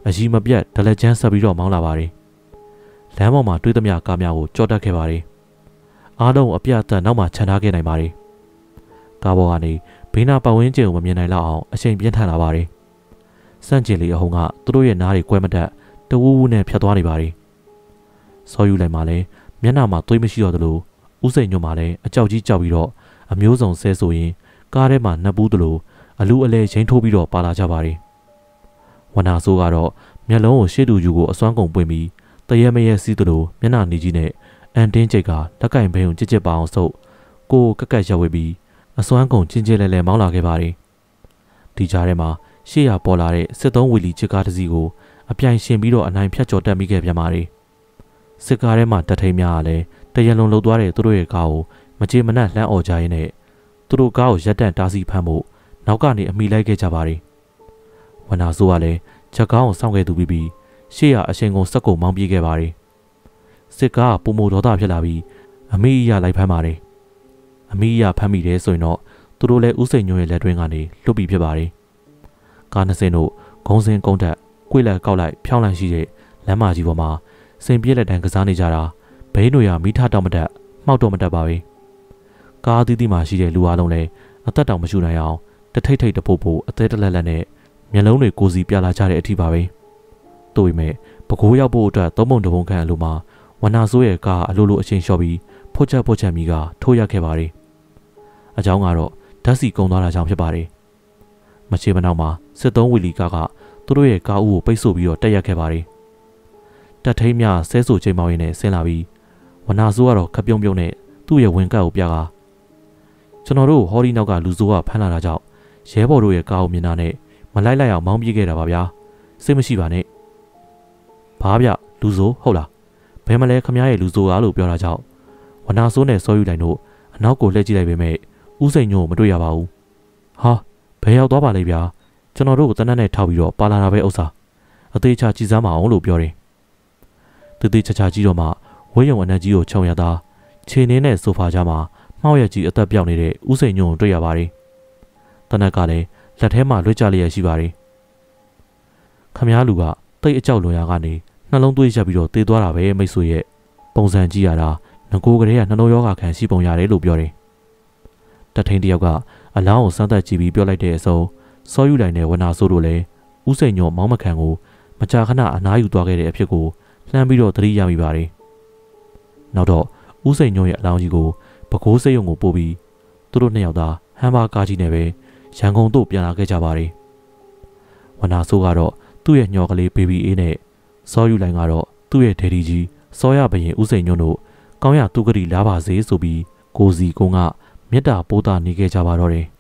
အကြီးမပြတ်ဒလက်ချမ်းဆက်ပြီးတော့မောင်းလာပါတယ်လမ်းပေါ်မှာတွေးသမျှကားများကိုကြော်တက်ခဲ့ပါတယ်အားလုံးအပြတ်အသတ်နောက်မှခြံထားခဲ့နိုင်ပါတယ်ကားပေါ်ကနေဘေးနာပတ်ဝန်းကျင်ကိုမမြင်နိုင်လောက်အောင်အချိန်ပြင်းထန်လာပါတယ်စန့်ကျင်လေအဟုန်ကသူတို့ရဲ့နားတွေကွဲမတတ်တဝူးဝူးနဲ့ဖြတ်သွားနေပါတယ်စောယူလိုက်မှလည်းမျက်နှာမှာသွေးမရှိတော့သလိုဥစိန်ညွန့်မှလည်းအကြောက်ကြီးကြောက်ပြီးတော့အမျိုးစုံဆဲဆိုရင်ကားထဲမှာနှက်ပူးသလိုအလူအလဲချင်းထိုးပြီးတော့ပါလာကြပါတယ်ဝနာဆိုးကတော့မျက်လုံးကိုရှေ့တူယူကိုအစွမ်းကုန်ပွင့်ပြီးတရဲမရဲစီးသလိုမျက်နှာနေကြီးနဲ့အန်တင်းကျိတ်ကလက်ကင်ဘဲုံကြစ်ကြစ်ပါအောင်ဆုပ်ကိုကက်ကက်ရက်ဝဲပြီးအစွမ်းကုန်ချင်းချင်းလဲလဲမောင်းလာခဲ့ပါတယ်ဒီကြားထဲမှာရှေ့ရပေါ်လာတဲ့စစ်သုံးဝီလီချစ်ကားတစ်စီးကိုအပြိုင်ရှင်ပြီးတော့အနိုင်ဖြတ်ကျော်တက်မိခဲ့ပြန်ပါတယ်စစ်ကားထဲမှာတက်ထိန်များကလည်းတရလုံးလှုပ်သွားတဲ့သူတို့ရဲ့ကားကိုမကြေမနက်လှမ်းអော်ကြရင်းနဲ့သူတို့ကားကိုရက်တန့်တားဆီးဖမ်းဖို့နောက်ကနေအမိလိုက်ခဲ့ကြပါတယ်ဝနာဆိုးကလည်းချက်ကားကိုစောင့်ခဲ့သူပြီးပြီးရှေ့ရအရှင်ကိုစက်ကိုမောင်းပြေးခဲ့ပါတယ်စစ်ကားကပုံမဒေါသဖြစ်လာပြီးအမိအရလိုက်ဖမ်းပါတယ်အမိအရဖမ်းမိတယ်ဆိုရင်တော့သူတို့လည်းဥစိန်ညွန့်ရဲ့လက်တွင်းကနေလွတ်ပြီးဖြစ်ပါတယ်ကားနှစ်စင်းတို့ဂုံစင်ကုန်းတက်ကွေ့လက်ကောက်လိုက်ဖြောင်းလန့်ရှိတဲ့လမ်းမကြီးပေါ်မှာစင်ပြည့်လက်တန်းကစားနေကြတာဘိန်းတို့ရမိထားတောက်မတက်မှောက်တော့မတက်ပါပဲကားအသီးသီးမှာရှိတဲ့လူအလုံးလည်းအသက်တောင်မရှူနိုင်အောင်တထိတ်ထိတ်တဖို့ဖို့အသေးတလက်လက်နဲ့မျက်လုံးတွေကိုစီပြလာကြတဲ့အထိပါပဲတို့ပေမဲ့ပကိုးရောက်ဖို့အတွက်သုံးပုံတစ်ပုံခန့်အလိုမှာဝနာဆိုးရဲ့ကားအလိုလိုအချိန်လျှော့ပြီးဖို့ချက်ဖို့ချက်မိကထိုးရက်ခဲ့ပါတယ်အကြောင်းကတော့ဓာတ်စီကုံသွားတာကြောင့်ဖြစ်ပါတယ်မချေမနောက်မှာစစ်သုံးဝီလီကားကသူတို့ရဲ့ကားဦးကိုပိတ်ဆို့ပြီးတော့တက်ရက်ခဲ့ပါတယ်တက်ထိန်များဆဲဆူချိန်မောင်းရင်းနဲ့ဆင်းလာပြီးဝနာဆိုးကတော့ခပ်ပြုံးပြုံးနဲ့သူ့ရဲ့ဝင်ကတ်ကိုပြကားကျွန်တော်တို့ဟော်ဒီနောက်ကလူဆိုးကဖမ်းလာတာကြောင့်ရဲဘော်တို့ရဲ့ကားကိုမြင်တာနဲ့မလိုက်လိုက်အောင်မောင်းပြေးခဲ့တာပါဗျာစိတ်မရှိပါနဲ့ဘာဗျလူဆိုးဟုတ်လားဘယ်မလဲခမရဲ့လူဆိုးကားလို့ပြောတာကြောင့်ဝနာဆိုးနဲ့စောယူလိုက်တို့အနောက်ကိုလှည့်ကြည့်လိုက်ပေမဲ့ဥစိန်ညို့ကိုမတွေ့ရပါဘူးဟာဘယ်ရောက်သွားပါလဲဗျာကျွန်တော်တို့ကိုတနက်နဲ့ထောက်ပြီးတော့ပါလာတာပဲဥစ္စာအသေးချာကြည်စမ်းမအောင်လို့ပြောတယ်တသေးချာချာကြီးတော့မှဝင်းယုံအနက်ကြီးကိုခြုံရတာခြေနှင်းနဲ့ဆိုဖာကြားမှာမှောက်ရကြီးအသက်ပြောင်းနေတဲ့ဥစိန်ညို့ကိုတွေ့ရပါတယ်တနက်ကလည်းလက်ထဲမှာလွတ်ကြလျက်ရှိပါတယ်ခမည်းလူကတိတ်အကြောက်လွန်ရာကနေနှလုံးသွေးရက်ပြီးတော့တေးသွားတာပဲမိတ်ဆွေရဲ့ပုံစံကြည့်ရတာငကိုကလေးကနှလုံးရောဂါခံရှိပုံရတယ်လို့ပြောတယ်တထိန်တယောက်ကအလောင်းကိုစမ်းသပ်ကြည့်ပြီးပြောလိုက်တဲ့အစုံစောယူလိုက်တဲ့ဝနာဆိုးတို့လည်းဥစိန်ညောမောင်းမခံကိုမကြာခဏအနားယူသွားခဲ့တဲ့အဖြစ်ကိုလှမ်းပြီးတော့သတိရမိပါတယ်နောက်တော့ဥစိန်ညောရဲ့အလောင်းကြီးကိုပကိုးစိတ်ရုံကိုပို့ပြီးသူတို့နှစ်ယောက်သာဟမ်ဘာကားကြီးနဲ့ပဲရန်ကုန်သို့ပြန်လာခဲ့ကြပါတယ်ဝနာဆိုးကတော့သူ့ရဲ့ညော်ကလေးဘေဘီအေးနဲ့စောယူလိုက်ကတော့သူ့ရဲ့ဒေဒီကြီးစောရဘရင်ဥစိန်ညွန့်တို့ကောင်းရသူကတိလာပါစေဆိုပြီးကိုစီကုန်းကမေတ္တာပိုးတာနေခဲ့ကြပါတော့တယ်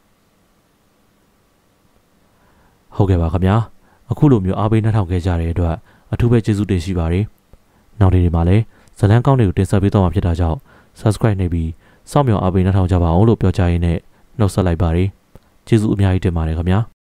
ဟုတ်ကဲ့ပါခင်ဗျာအခုလိုမျိုးအားပေးနှထောင်ခဲ့ကြတဲ့အတွက်အထူးပဲကျေးဇူးတင်ရှိပါတယ်နောက်နေ့တွေမှာလည်းဇလန်းကောင်းတွေကိုတင်ဆက်ပေးတော့မှာဖြစ်တာကြောင့် subscribe နေပြီးစောင့်မျှော်အားပေးနှထောင်ကြပါအောင်လို့ပြောကြရင်းနဲ့နှုတ်ဆက်လိုက်ပါတယ်ကျေးဇူးအများကြီးတင်ပါတယ်ခင်ဗျာ